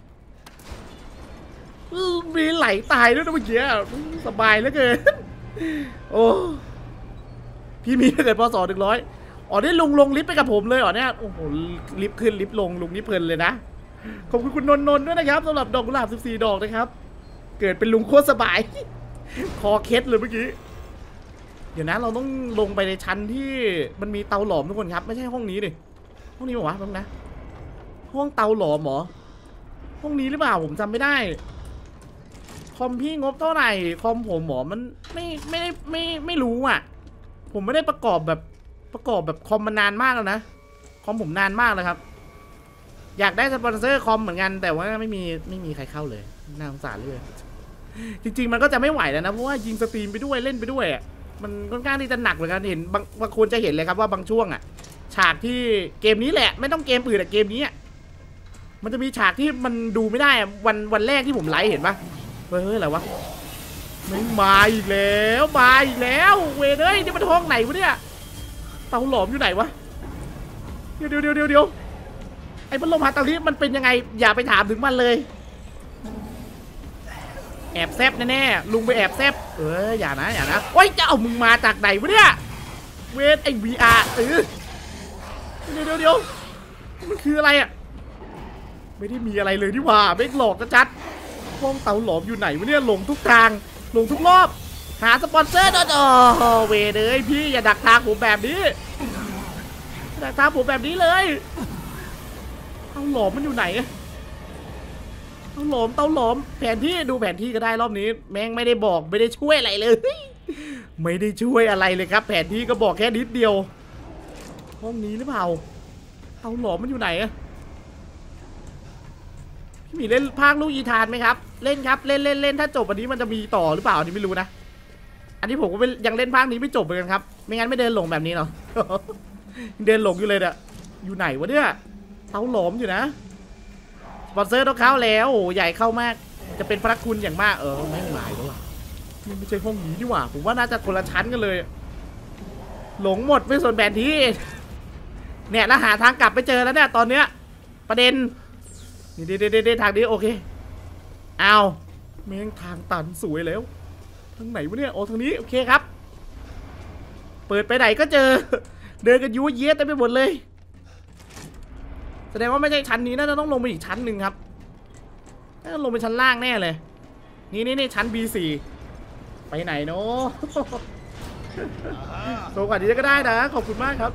มีไหลตายด้วยนะเมื่อกี้สบายเหลือเกินโอ้พี่มีเกิดพศ100อ๋อได้ลุงลงลิฟต์ไปกับผมเลยอ๋อเนี่ยโอ้โหลิฟต์ขึ้นลิฟต์ลงลุงนี่เพลินเลยนะขอบคุณคุณนนท์ด้วยนะครับสำหรับดอกกุหลาบ14 ดอกนะครับเกิดเป็นลุงโคตรสบายคอเคล็ดเลยเมื่อกี้เดี๋ยวนะเราต้องลงไปในชั้นที่มันมีเตาหลอมทุกคนครับไม่ใช่ห้องนี้ดิห้องนี้บอกว่านะห้องเตาหลอมหรอห้องนี้หรือเปล่าผมจำไม่ได้อมพี่งบเท่าไหร่คอมผมหมอมันไม่รู้อ่ะผมไม่ได้ประกอบแบบคอมมันนานมากแล้วนะคอมผมนานมากเลยครับอยากได้สปอนเซอร์คอมเหมือนกันแต่ว่าไม่มีใครเข้าเลยน่าสงสารเลยจริงๆมันก็จะไม่ไหวแล้วนะเพราะว่ายิงสตรีมไปด้วยเล่นไปด้วยอ่ะมันค่อนข้างที่จะหนักเหมือนกันเห็นบางคนจะเห็นเลยครับว่าบางช่วงอ่ะฉากที่เกมนี้แหละไม่ต้องเกมอื่นแต่เกมนี้มันจะมีฉากที่มันดูไม่ได้วันแรกที่ผมไลฟ์เห็นปะเฮ้ยอะไรวะไม่มาอีกแล้วเวรเอ้ยนี่มันห้องไหนวะเนี่ยเตาหลอมอยู่ไหนวะเดี๋ยวไอ้พัดลมฮาตาลิมันเป็นยังไงอย่าไปถามถึงมันเลยแอบแซบแน่ๆลุงไปแอบแซบอย่านะโอ้ยจะเอามึงมาจากไหนวะเนี่ยเวรไอ้ VR เดี๋ยวมันคืออะไรอ่ะไม่ได้มีอะไรเลยที่ว่าไม่หลอกชัดห้องเตาหลอมอยู่ไหนวะเนี่ยหลงทุกทางหลงทุกรอบหาสปอนเซอร์เวรเลยพี่อย่าดักทางผมแบบนี้ดักทางผมแบบนี้เลยเตาหลอมมันอยู่ไหนเตาหลอมแผนที่ดูแผนที่ก็ได้รอบนี้แม่งไม่ได้บอกไม่ได้ช่วยอะไรเลยไม่ได้ช่วยอะไรเลยครับแผนที่ก็บอกแค่นิดเดียวห้องนี้หรือเปล่าเตาหลอมมันอยู่ไหนพี่มีเล่นภาคลูกอีธานไหมครับเล่นครับเล่นถ้าจบวันนี้มันจะมีต่อหรือเปล่าอันนี้ไม่รู้นะอันนี้ผมก็ยังเล่นภาคนี้ไม่จบเหมือนกันครับไม่งั้นไม่เดินหลงแบบนี้หรอ เดินหลงอยู่เลยเนี่ยอยู่ไหนวะเนี่ยเตาหลอมอยู่นะสปอนเซอร์ต้องเข้าแล้วใหญ่เข้ามากจะเป็นพระคุณอย่างมากไม่หมายแล้วอ่ะไม่ใช่ห้องนี้ดีกว่าผมว่าน่าจะคนละชั้นกันเลยหลงหมดไม่สนแผนที่เนี่ยแล้วหาทางกลับไปเจอแล้วเนี่ยตอนเนี้ยประเด็นนี่ทางนี้โอเคเอาแม่งทางตันสวยแล้วทางไหนวะเนี่ยทางนี้โอเคครับเปิดไปไหนก็เจอเดินกันยั่วเยี้ยเต็มไปหมดเลยแสดงว่าไม่ใช่ชั้นนี้น่าจะต้องลงไปอีกชั้นหนึ่งครับน่าจะลงไปชั้นล่างแน่เลยนี่ชั้น B4 ไปไหนเนาะโตกว่านี้ก็ได้นะขอบคุณมากครับ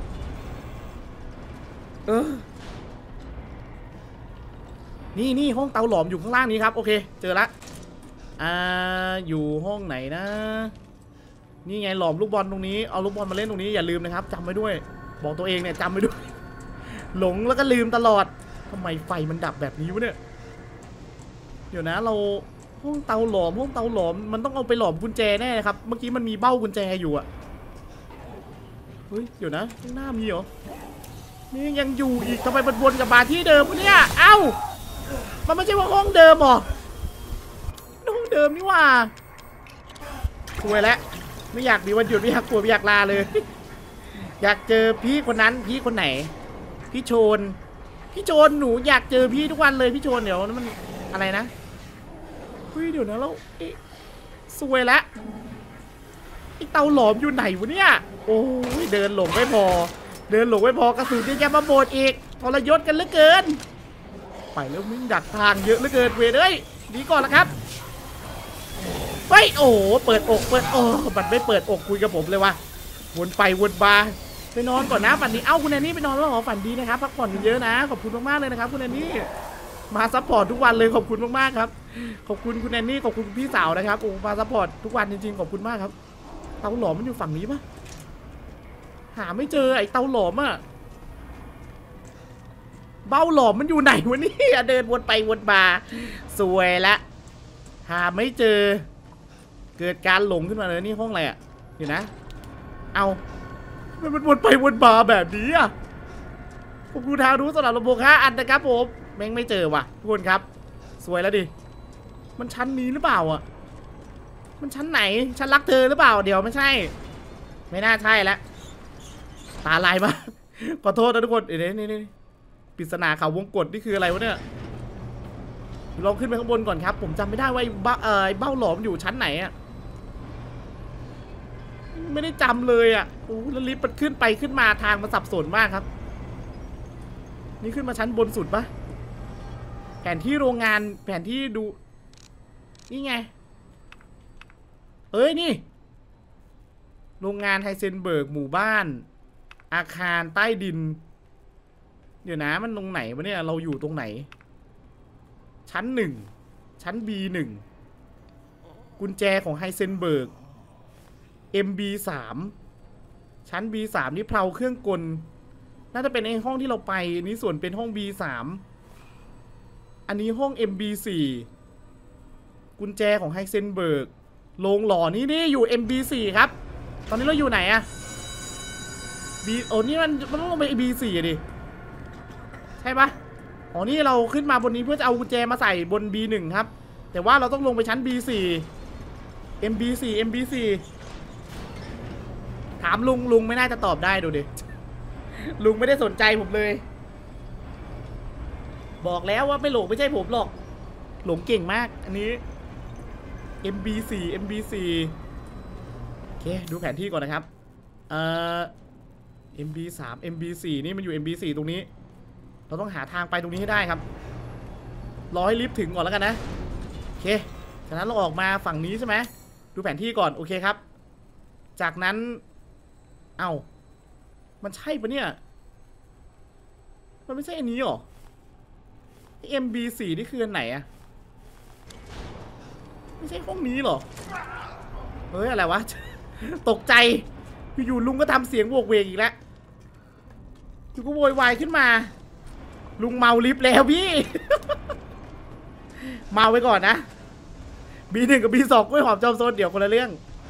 นี่ห้องเตาหลอมอยู่ข้างล่างนี้ครับโอเคเจอละอยู่ห้องไหนนะนี่ไงหลอมลูกบอลตรงนี้เอาลูกบอลมาเล่นตรงนี้อย่าลืมนะครับจำไว้ด้วยบอกตัวเองเนี่ยจำไว้ด้วยหลงแล้วก็ลืมตลอดทำไมไฟมันดับแบบนี้วะเนี่ยเดี๋ยวนะเราห้องเตาหลอมมันต้องเอาไปหลอมกุญแจแน่ครับเมื่อกี้มันมีเบ้ากุญแจอยู่อะเฮ้ยเดี๋ยวนะข้างหน้ามีเหรอนี่ยังอยู่อีกทำไมมันวนกลับมาที่เดิมวะเนี่ยเอ้ามันไม่ใช่ว่าห้องเดิมหรอห้องเดิมนี่ว่าสวยแล้วไม่อยากมีวันหยุดไม่อยากกลัวไม่อยากลาเลยอยากเจอพี่คนนั้นพี่คนไหนพี่โชนหนูอยากเจอพี่ทุกวันเลยพี่โชนเดี๋ยวนั้นมันอะไรนะเฮ้ยเดี๋ยวนะแล้วสวยแล้วไอเตาหลอมอยู่ไหนวะเนี่ยโอ้ยเดินหลงไม่พอกระสุนที่แกมาโบดอีกทรยศกันเหลือเกินไปแล้วมึงดักทางเยอะเหลือเกินเว้ยเอ้ยดีก่อนละครับเฮ้ยโอ้เปิดอกมันไม่เปิดอกคุยกับผมเลยว่ะวนไปวนมาไปนอนก่อนนะฝันดีเอ้าคุณแอนนี่ไปนอนแล้วเหรอฝันดีนะครับพักผ่อนเยอะนะขอบคุณมากๆเลยนะครับคุณแอนนี่มาซัพพอร์ตทุกวันเลยขอบคุณมากๆครับขอบคุณคุณแอนนี่ขอบคุณพี่สาวนะครับโอ้มาซัพพอร์ตทุกวันจริงๆขอบคุณมากครับเตาหลอมมันอยู่ฝั่งนี้ปะหาไม่เจอไอ้เตาหลอมอะเบ้าหลอมมันอยู่ไหนวะเนี่ยเดินวนไปวนมาสวยละหาไม่เจอเกิดการหลงขึ้นมาเลยนี่ห้องอะไรอะเดี๋ยวนะเอามันวนไปวนมาแบบนี้อะผมดูทางรู้สำหรับลำโพง5 อันนะครับผมแม่งไม่เจอว่ะทุกคนครับสวยแล้วดิมันชั้นนี้หรือเปล่าอ่ะมันชั้นไหนชั้นรักเธอหรือเปล่าเดี๋ยวไม่ใช่ไม่น่าใช่แล้วตาลายมากขอโทษนะทุกคนนี่ปริศนาเขาวงกฏนี่คืออะไรวะเนี่ยลองขึ้นไปข้างบนก่อนครับผมจำไม่ได้ว่าเบ้าหลอมอยู่ชั้นไหนอ่ะไม่ได้จำเลยอ่ะโอ้แล้วลิฟต์มันขึ้นไปขึ้นมาทางมันสับสนมากครับนี่ขึ้นมาชั้นบนสุดปะแผนที่โรงงานแผนที่ดูนี่ไงนี่โรงงานไฮเซนเบิร์กหมู่บ้านอาคารใต้ดินเดี๋ยวนะมันตรงไหนวะเนี่ยเราอยู่ตรงไหนชั้น1ชั้น B1 กุญแจของไฮเซนเบิร์ก MB3 ชั้น B3 นี่เพลาเครื่องกลน่าจะเป็นในห้องที่เราไปอันนี้ส่วนเป็นห้อง B3 อันนี้ห้อง MB4 กุญแจของไฮเซนเบิร์กโรงหล่อนี่อยู่ MB4 ครับตอนนี้เราอยู่ไหนอะ B โอ้นี่มันต้องลงไป B4 อะดิใช่ปะอ๋อนี่เราขึ้นมาบนนี้เพื่อจะเอากุญแจมาใส่บน B1 ครับแต่ว่าเราต้องลงไปชั้น B4 MB4 ถามลุงไม่น่าจะตอบได้ดูดิลุงไม่ได้สนใจผมเลยบอกแล้วว่าไม่หลงไม่ใช่ผมหรอกหลงเก่งมากอันนี้ MB4 โอเคดูแผนที่ก่อนนะครับMB3 MB4 นี่มันอยู่ MB4 ตรงนี้เราต้องหาทางไปตรงนี้ให้ได้ครับรอให้ลิฟต์ถึงก่อนแล้วกันนะโอเคจากนั้นเราออกมาฝั่งนี้ใช่ไหมดูแผนที่ก่อนโอเคครับจากนั้นเอ้ามันใช่ปะเนี่ยมันไม่ใช่อันนี้หรอ MB4 นี่คืออันไหนอะไม่ใช่ห้องนี้หรอเฮ้ยอะไรวะ ตกใจอยู่ลุงก็ทำเสียงโวกเวกอีกแล้วอยู่ก็โวยวายขึ้นมาลุงเมาลิฟต์แล้วพี่ เมาไว้ก่อนนะ B1 กับ B2 กล้วยหอมจอมโซนเดี๋ยวคนละเรื่อง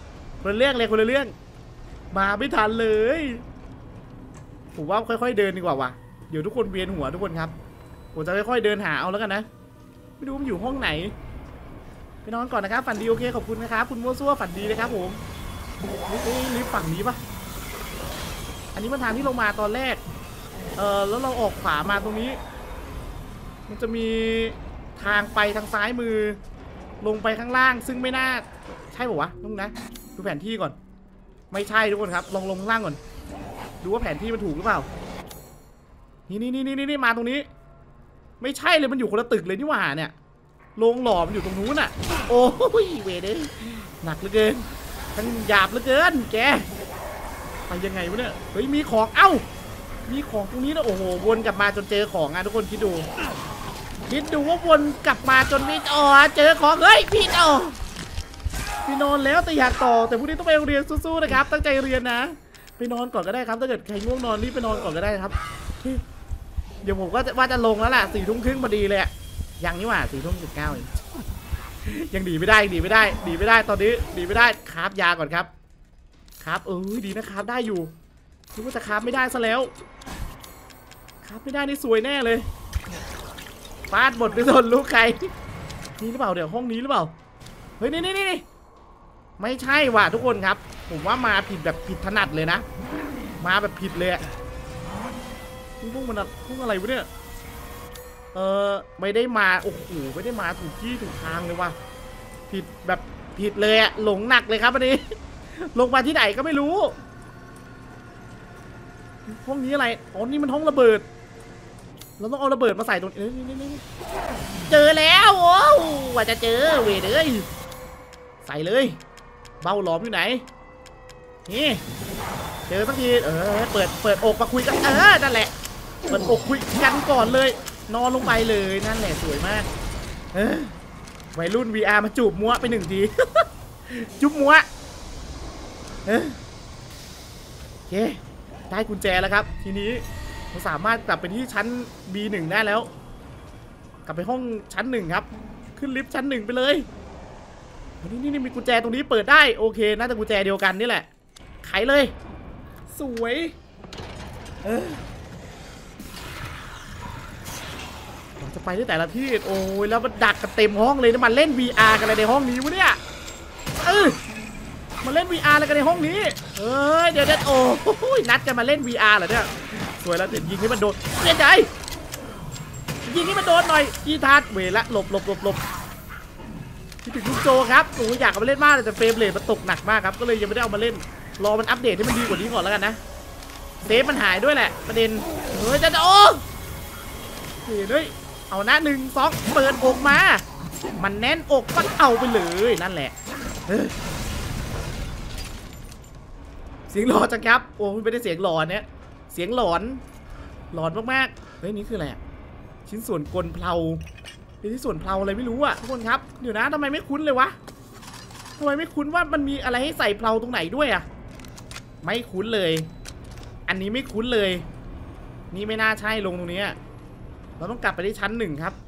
มาไม่ทันเลยผมว่าค่อยๆเดินดีกว่าวะเดี๋ยวทุกคนเวียนหัวทุกคนครับผมจะค่อยๆเดินหาเอาแล้วกันนะไม่รู้มันอยู่ห้องไหนไปนอนก่อนนะครับฝันดีโอเคขอบคุณนะครับคุณมั่วซั่วฝันดีนะครับผมลิฟต์ฝั่งนี้ปะอันนี้มันทางที่ลงมาตอนแรกแล้วเราออกขวามาตรงนี้มันจะมีทางไปทางซ้ายมือลงไปข้างล่างซึ่งไม่น่าใช่ป่าวะต้องนะดูแผนที่ก่อนไม่ใช่ทุกคนครับลองลงข้างล่างก่อนดูว่าแผนที่มันถูกหรือเปล่านี่มาตรงนี้ไม่ใช่เลยมันอยู่คนละตึกเลยนี่หว่าเนี่ยโรงหล่อมันอยู่ตรงนู้นอ่ะโอ้ยเวเด้หนักเหลือเกินทั้งหยาบเหลือเกินแกไปยังไงวะเนี่ยเฮ้ยมีของเอ้ามีของตรงนี้นะโอ้โหวนกลับมาจนเจอของอ่ะทุกคนคิดดูว่าวนกลับมาจนไม่เจอของเฮ้ยพี่นอนแล้วแต่อยากต่อแต่พรุ่งนี้ต้องไปโรงเรียนสู้ๆนะครับตั้งใจเรียนนะไปนอนก่อนก็ได้ครับถ้าเกิดใครง่วงนอนรีบไปนอนก่อนก็ได้ครับเดี๋ยวผมก็ว่าจะลงแล้วล่ะ4 ทุ่มครึ่งพอดีเลยยังนี่หว่า4 ทุ่ม 19เองยังดีไม่ได้ตอนนี้ดีไม่ได้คราฟยาก่อนครับครับดีนะครับได้อยู่คิดว่าจะคราฟไม่ได้ซะแล้วคราฟไม่ได้นี่สวยแน่เลยฟาดหมดไปโดนลูกใครนี่หรือเปล่าเดี๋ยวห้องนี้หรือเปล่าเฮ้ยนี่ไม่ใช่ว่ะทุกคนครับผมว่ามาผิดแบบผิดถนัดเลยนะมาแบบผิดเลยพวกมันพวกอะไรวะเนี่ยไม่ได้มาโอ้โหไม่ได้มาถูกที่ถูกทางเลยว่ะผิดแบบผิดเลยอะหลงหนักเลยครับวันนี้ ลงมาที่ไหนก็ไม่รู้ห้องนี้อะไรอ๋อนี่มันห้องระเบิดเราต้องเอาระเบิดมาใส่ตรงนี่เจอแล้วโอ้ว่าจะเจอเวทเลยใส่เลยเบ้าหลอมอยู่ไหนนี่เจอสักทีเปิดอกมาคุยกันนั่นแหละเปิดอกคุยกันก่อนเลยนอนลงไปเลยนั่นแหละสวยมากวัยรุ่น VR มาจูบมัวไป1 ที จุ๊บมัวโอเคได้กุญแจแล้วครับทีนี้เราสามารถกลับไปที่ชั้น B1 ได้แล้วกลับไปห้องชั้น1ครับขึ้นลิฟต์ชั้น1ไปเลยนี่มีกุญแจตรงนี้เปิดได้โอเคน่าจะกุญแจเดียวกันนี่แหละไขเลยสวยเราจะไปที่แต่ละที่โอ้ยแล้วมันดักกันเต็มห้องเลยนะมันเล่น VR กันอะไรในห้องนี้วะเนี่ยมาเล่น VR อะไรกันในห้องนี้เดี๋ยวโอ้ยนัดกันมาเล่น VR เหรอเนี่ยสวยแล้วเดี๋ยวยิงให้มันโดนเสียใจยิงให้มันโดนหน่อยอีทาร์เวละหลบคิดถึงลูกโจครับโอ้ยอยากเอามาเล่นมากแต่เฟรมเรทมันตกหนักมากครับก็เลยยังไม่ได้เอามาเล่นรอมันอัปเดตให้มันดีกว่านี้ก่อนแล้วกันนะเซฟมันหายด้วยแหละประเด็นจะโอ้เฮ้ยเอานะ1 2เปิดอกมามันแน่นอกมันเอาไปเลยนั่นแหละเสียงหลอนจังครับโอ้ไม่ได้เสียงหลอนเนี่ยเสียงหลอนมากๆเฮ้ยนี่คืออะไรชิ้นส่วนกลเพลาเป็นที่ส่วนเพลาอะไรไม่รู้อ่ะทุกคนครับเดี๋ยวนะทำไมไม่คุ้นเลยวะทำไมไม่คุ้นว่ามันมีอะไรให้ใส่เพลาตรงไหนด้วยอะไม่คุ้นเลย อันนี้ไม่คุ้นเลยนี่ไม่น่าใช่ลงตรงนี้เราต้องกลับไปที่ชั้น 1ครับ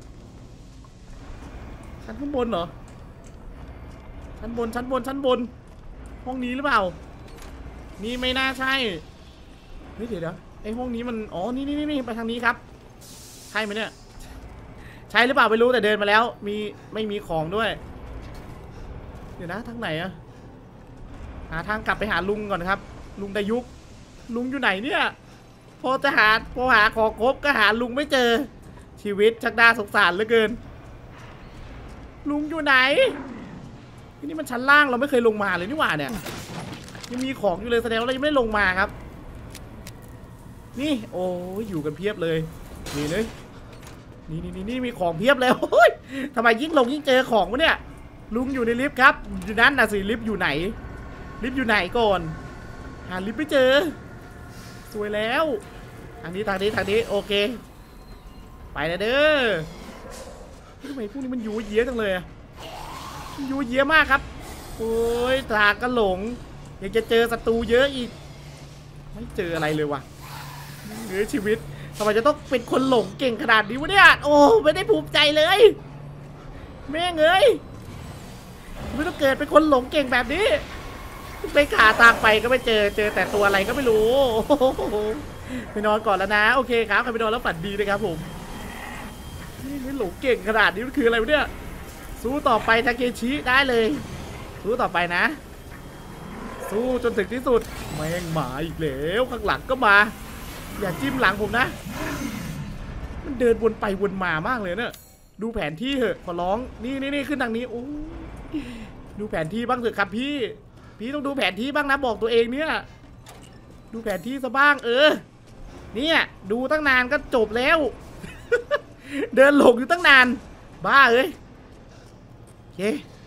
ชั้นข้างบนเหรอชั้นบนห้องนี้หรือเปล่านี่ไม่น่าใช่เฮ้ยเดี๋ยวไอห้องนี้มันอ๋อนี่ไปทางนี้ครับใช่ไหมเนี่ยใช่หรือเปล่าไม่รู้แต่เดินมาแล้วไม่มีของด้วยเดี๋ยวนะทางไหนอะหาทางกลับไปหาลุงก่อนครับลุงดายุกลุงอยู่ไหนเนี่ยพอหาของครบก็หาลุงไม่เจอชีวิตชักน่าสงสารเหลือเกินลุงอยู่ไหนนี่มันชั้นล่างเราไม่เคยลงมาเลยนี่หว่าเนี่ยยังมีของอยู่เลยแสดงว่าเรายังไม่ลงมาครับนี่โอ้ยอยู่กันเพียบเลยนี่เลยนี่มีของเพียบเลยโอ้ยทำไมยิ่งลงยิ่งเจอของวะเนี่ยลุงอยู่ในลิฟต์ครับอยู่นั่นน่ะสิลิฟต์อยู่ไหนก่อนหาลิฟต์ไม่เจอสวยแล้วทางนี้โอเคไปนะเด้อทำไมพวกนี้มันยูเยี้ยจังเลยยูเยี้ยมากครับโอ้ยทางก็หลงอยากจะเจอศัตรูเยอะอีกไม่เจออะไรเลยว่ะเหนื่อยชีวิตทำไมจะต้องเป็นคนหลงเก่งขนาดนี้วะเนี่ยโอ้ไม่ได้ภูมิใจเลยแม่งเอ้ยไม่ต้องเกิดเป็นคนหลงเก่งแบบนี้ไปขาตามไปก็ไม่เจอแต่ตัวอะไรก็ไม่รู้ไปนอนก่อนแล้วนะโอเคครับใครไปนอนแล้วฝันดีนะครับผมนี่หลงเก่งขนาดนี้มันคืออะไรวะเนี่ยสู้ต่อไปทาเคชิได้เลยสู้ต่อไปนะสู้จนถึงที่สุดแม่งมาอีกแล้วข้างหลังก็มาอย่าจิ้มหลังผมนะมันเดินวนไปวนมามากเลยเนี่ยดูแผนที่เถอะขอร้องนี่ขึ้นทางนี้โอ้ดูแผนที่บ้างเถอะครับพี่ต้องดูแผนที่บ้างนะบอกตัวเองเนี่ยดูแผนที่ซะบ้างเนี่ยดูตั้งนานก็จบแล้ว เดินหลงอยู่ตั้งนานบ้าเอ้ยโอเค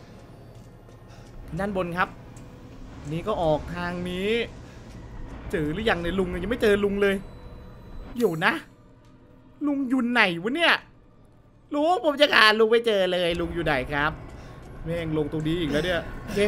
ด้านบนครับนี่ก็ออกทางนี้เจอหรือยังในลุงยังไม่เจอลุงเลยอยู่นะลุงอยู่ไหนวะเนี่ยลุงผมจะหาลุงไม่เจอเลยลุงอยู่ไหนครับแม่งลงตรงนี้อีกแล้วเนี่ยโอเค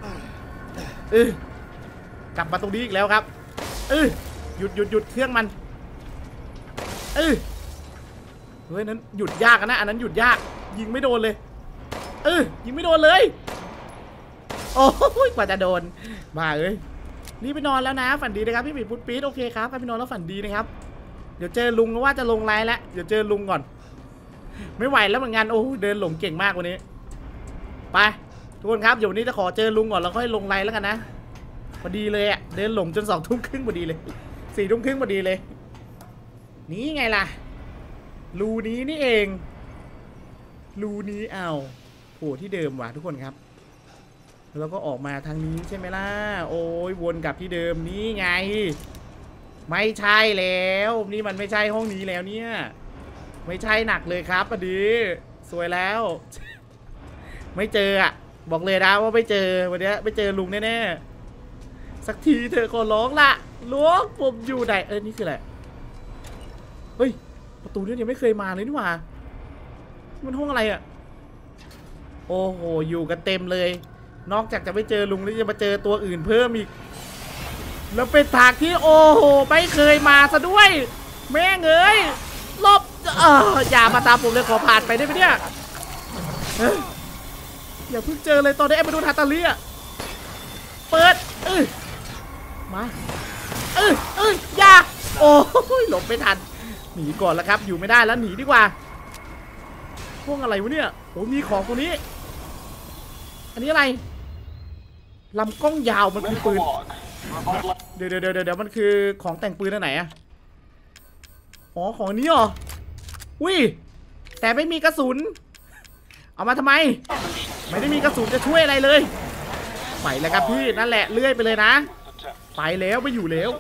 กลับมาตรงนี้อีกแล้วครับหยุดเครื่องมันเฮ้ยนั้นหยุดยากนะอันนั้นหยุดยากยิงไม่โดนเลยยิงไม่โดนเลยโอ้ยกว่าจะโดนมานี่ไปนอนแล้วนะฝันดีนะครับพี่ปีพุทธปี๊ดโอเคครับไปนอนแล้วฝันดีนะครับเดี๋ยวเจอลุงว่าจะลงไลน์แล้วเดี๋ยวเจอลุงก่อนไม่ไหวแล้วเหมือนกันโอ้เดินหลงเก่งมากวันนี้ไปทุกคนครับเดี๋ยววันนี้จะขอเจอลุงก่อนแล้วค่อยลงไลน์แล้วกันนะพอดีเลยอ่ะเดินหลงจน2 ทุ่มครึ่งพอดีเลย4 ทุ่มครึ่งพอดีเลยนี่ไงล่ะรูนี้นี่เองรูนี้เอาโผล่ที่เดิมว่ะทุกคนครับแล้วก็ออกมาทางนี้ใช่ไหมล่ะโอ้ยวนกลับที่เดิมนี่ไงไม่ใช่แล้วนี่มันไม่ใช่ห้องนี้แล้วเนี่ยไม่ใช่หนักเลยครับพอดีสวยแล้ว ไม่เจออ่ะบอกเลยนะว่าไม่เจอวันนี้ไม่เจอลุงแน่ๆสักทีเธอขอร้องละลุงผมอยู่ไหนนี่คืออะไรเฮ้ยประตูนี้ยังไม่เคยมาเลยนี่หว่ามันห้องอะไรอ่ะโอ้โหอยู่กันเต็มเลยนอกจากจะไม่เจอลุงแล้วจะมาเจอตัวอื่นเพิ่มอีกแล้วเป็นทางที่โอ้โหไม่เคยมาซะด้วยแม่งเอ้ยลบอย่ามาตามผมเลยขอผ่านไปได้ไหมเนี่ยอย่าเพิ่งเจอเลยตอนนี้มาดูทาตาเลียเปิดมาอย่าโอ้ยหลบไม่ทันหนีก่อนแล้วครับอยู่ไม่ได้แล้วหนีดีกว่าพวกอะไรวะเนี่ยโอ้มีของตัวนี้อันนี้อะไรลำกล้องยาวมันคือปืนเดี๋ยวมันคือของแต่งปืนอันไหนอะอ๋อของนี้เหรออุ้ยแต่ไม่มีกระสุนเอามาทำไมไม่ได้มีกระสุนจะช่วยอะไรเลยไปแล้วครับพี่นั่นแหละเลื่อยไปเลยนะไปแล้วไม่อยู่แล้ว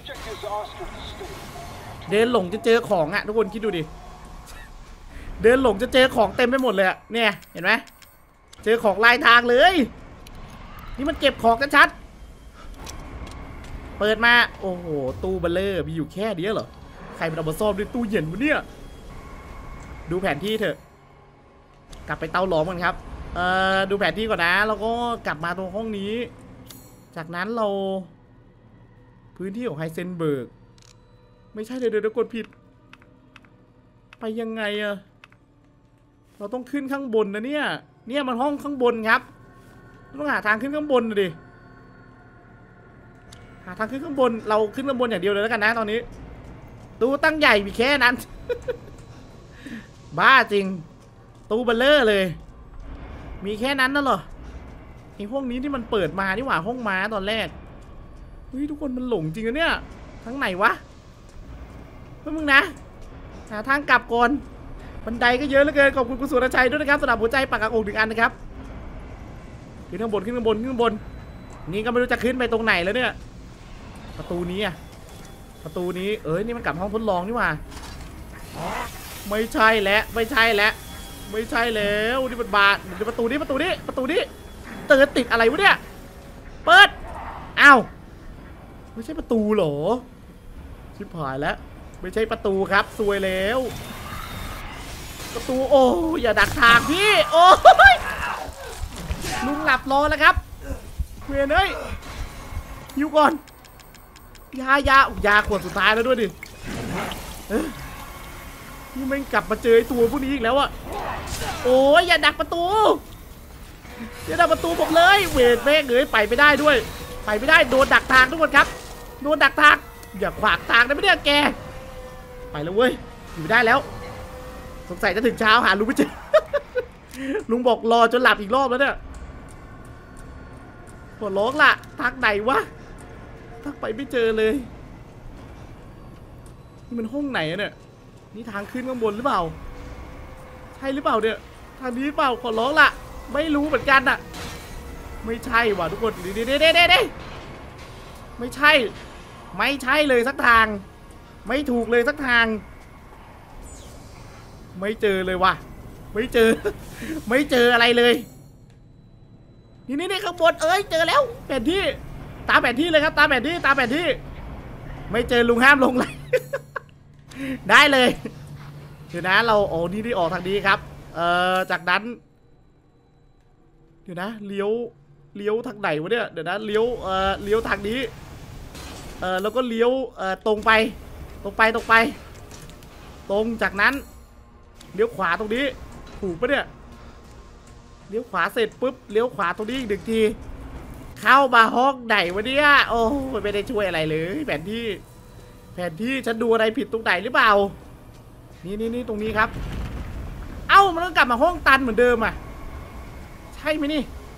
เดินหลงจะเจอของอะทุกคนคิดดูดิเดินหลงจะเจอของเต็มไปหมดเลยอะเนี่ยเห็นไหมเจอของลายทางเลยนี่มันเก็บของกันชัดเปิดมาโอ้โหตู้เบลเลอร์มีอยู่แค่เดียวเหรอใครเป็นเอามาซ่อมด้วยตู้เย็นวะเนี่ยดูแผนที่เถอะกลับไปเตาหลอมกันครับดูแผนที่ก่อนนะแล้วก็กลับมาตรงห้องนี้ จากนั้นเราพื้นที่ของไฮเซนเบิร์กไม่ใช่เลยเดี๋ยวกดผิดไปยังไงอะเราต้องขึ้นข้างบนนะเนี่ยมันห้องข้างบนครับต้องหาทางขึ้นข้างบนดิหาทางขึ้นข้างบนเราขึ้นข้างบนอย่างเดียวเลยแล้วกันนะตอนนี้ตู้ตั้งใหญ่มีแค่นั้น บ้าจริงตู้เบลเลอร์เลยมีแค่นั้นน่ะเหรอไอ้ห้องนี้ที่มันเปิดมานี่หว่าห้องม้าตอนแรกเฮ้ยทุกคนมันหลงจริงนะเนี่ยทางไหนวะเพื่อนมึงนะหาทางกลับก่อนบันไดก็เยอะเหลือเกินขอบคุณคุณสุรชัยด้วยนะครับสำหรับหัวใจปากกาอก1 อันนะครับขึ้นข้างบนนี่ก็ไม่รู้จะขึ้นไปตรงไหนแล้วเนี่ยประตูนี้นี่มันกลับห้องทดลองนี่หว่าไม่ใช่แล้วนี่มันบาร์ประตูนี้เตือนติดอะไรวะเนี่ยเปิดอ้าวไม่ใช่ประตูเหรอชิบหายแล้วไม่ใช่ประตูครับซวยแล้วประตูโอ้อย่าดักทางพี่โอ้ยลุงหลับรอแล้วครับเวียนเอ้ยหิวก่อนยาขวดสุดท้ายแล้วด้วยดินี่มันกลับมาเจอไอ้ตัวพวกนี้อีกแล้วอะโอ้ยอย่าดักประตูผมเลยเวทแม่งไปไม่ได้ด้วยไปไม่ได้โดนดักทางทุกคนครับโดนดักทางอย่าขวางทางได้ไหมเนี่ยแกไปแล้วเว้ยอยู่ได้แล้วสงสัยจะถึงเช้าหาลุงไม่เจอ ลุงบอกรอจนหลับอีกรอบแล้วเนี่ยปวดร้องละทางไหนวะทางไปไม่เจอเลยนี่มันห้องไหนเนี่ยนี่ทางขึ้นข้างบนหรือเปล่าใช่หรือเปล่าเนี่ยทางนี้เปล่าขอร้องละไม่รู้เหมือนกันอะไม่ใช่ว่ะทุกคนเด้ไม่ใช่เลยสักทางไม่ถูกเลยสักทางไม่เจอเลยว่ะไม่เจออะไรเลยนี่ข้างบนเจอแล้วแผนที่ตามแผนที่เลยครับตามแผนที่ไม่เจอลุงห้ามลงเลย ได้เลยเดี๋ยวนะเรานี่ออกทางนี้ครับจากนั้นเดี๋ยวนะเลี้ยวทางไหนวะเนี่ยเดี๋ยวนะเลี้ยวทางนี้แล้วก็เลี้ยวตรงไปจากนั้นเลี้ยวขวาตรงนี้ถูกปะเนี่ยเลี้ยวขวาเสร็จปุ๊บเลี้ยวขวาตรงนี้อีก1 ทีเข้ามาห้องไหนวะเนี่ยโอ้ไม่ได้ช่วยอะไรเลยแผนที่ฉันดูอะไรผิดตรงไหนหรือเปล่านี่ตรงนี้ครับเอ้ามันต้องกลับมาห้องตันเหมือนเดิมอ่ะใช่ไหมนี่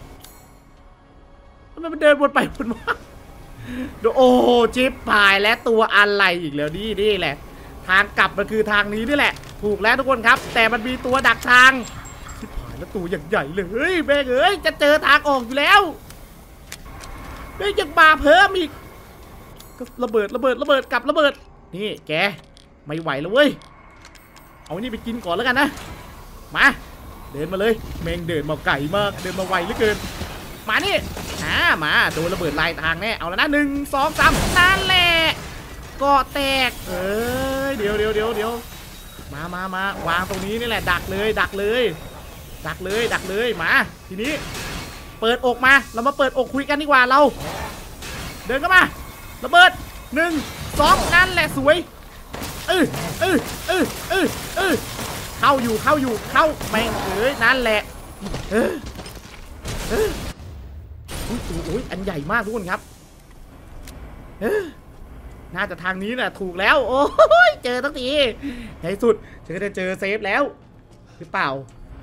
มันเดินวนไปวนมาโอ้จิ๊บพายและตัวอะไรอีกแล้วนี่แหละทางกลับมันคือทางนี้นี่แหละถูกแล้วทุกคนครับแต่มันมีตัวดักทางจิ๊บพายแล้วตัวอย่างใหญ่เลยแม่จะเจอทางออกอยู่แล้วไม่ยังมาเพิ่มอีกก็ระเบิดกลับระเบิดนี่แกไม่ไหวแล้วเว้ยเอานี่ไปกินก่อนแล้วกันนะมาเดินมาเลยแมงเดินมาไก่มากเดินมาไวเหลือเกินมานี่มาโดนระเบิดลายทางแน่เอาแล้วนะ1 2 3นั่นแหละก็แตกเดี๋ยวมาวางตรงนี้นี่แหละดักเลยมาทีนี้เปิดอกมาเรามาเปิดอกคุยกันดีกว่าเราเดินเข้ามาระเบิด1 2นั่นแหละสวยเข้าแม่งนั่นแหละอุ้ยอันใหญ่มากทุกคนครับน่าจะทางนี้น่ะถูกแล้วโอ้ยเจอตั้งทีในสุดจะเจอเซฟแล้วหรือเปล่า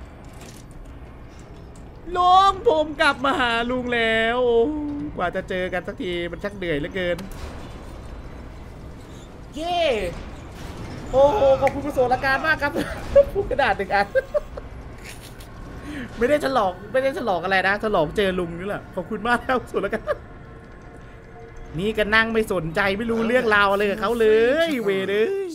ลุงผมกลับมาหาลุงแล้วกว่าจะเจอกันสักทีมันชักเหนื่อยเหลือเกินเย้โอ้โหขอบคุณผู้โสดการมากครับผู้กระดาษ1 อันไม่ได้ฉลองอะไรนะฉลองเจอลุงนี่แหละขอบคุณมากครับสุดแล้วกันนี่ก็นั่งไม่สนใจไม่รู้เรื่องราวอะไรกับเขาเลยเวเลย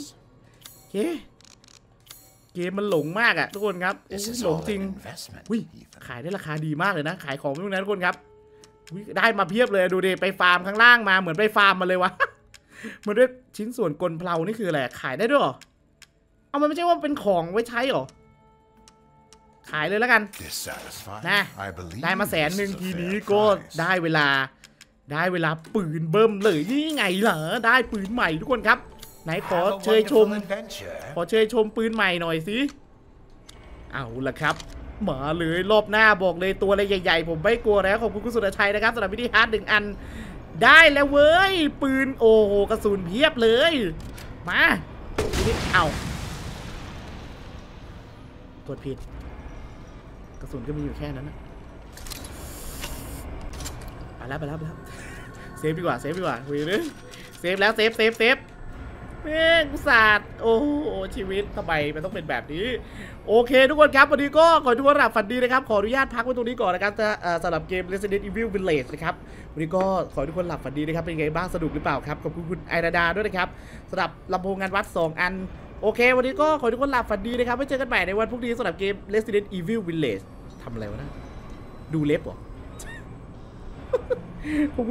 เกมมันหลงมากอะทุกคนครับหลงจริงขายได้ราคาดีมากเลยนะขายของพวกนั้นทุกคนครับได้มาเพียบเลยดูดิไปฟาร์มข้างล่างมาเหมือนไปฟาร์มมาเลยวะมันด้วยชิ้นส่วนกลเพลานี่คืออะไรขายได้ด้วยหรอเอามันไม่ใช่ว่าเป็นของไว้ใช้หรอขายเลยแล้วกันนะได้มา100,000ทีนี้ก็ได้เวลาปืนเบิ่มเลยนี่ไงเหรอได้ปืนใหม่ทุกคนครับไหนขอเชยชมปืนใหม่หน่อยสิเอาละครับมาเลยรอบหน้าบอกเลยตัวอะไรใหญ่ๆผมไม่กลัวแล้วขอบคุณคุณสุรชัยนะครับสำหรับวิดีฮาร์ด1 อันได้แล้วเว้ยปืนโอ้โหกระสุนเพียบเลยมาเอากดผิดกระสุนก็มีอยู่แค่นั้นนะไปแล้วเซฟดีกว่าคุยเลยเซฟแล้วเซฟแม่งศาสตร์โอ้โหชีวิตทำไมมันต้องเป็นแบบนี้โอเคทุกคนครับวันนี้ก็ขอทุกคนหลับฝันดีนะครับขออนุญาตพักไว้ตรงนี้ก่อนนะครับสำหรับเกม Resident Evil Village นะครับวันนี้ก็ขอทุกคนหลับฝันดีนะครับเป็นไงบ้างสนุกหรือเปล่าครับขอบคุณคุณไอราดาด้วยนะครับสำหรับลำโพงงานวัด2 อันโอเควันนี้ก็ขอทุกคนหลับฝันดีนะครับไว้เจอกันใหม่ในวันพรุ่งนี้สำหรับเกม Resident Evil Village ทำอะไรวะนะดูเล็บเหรอ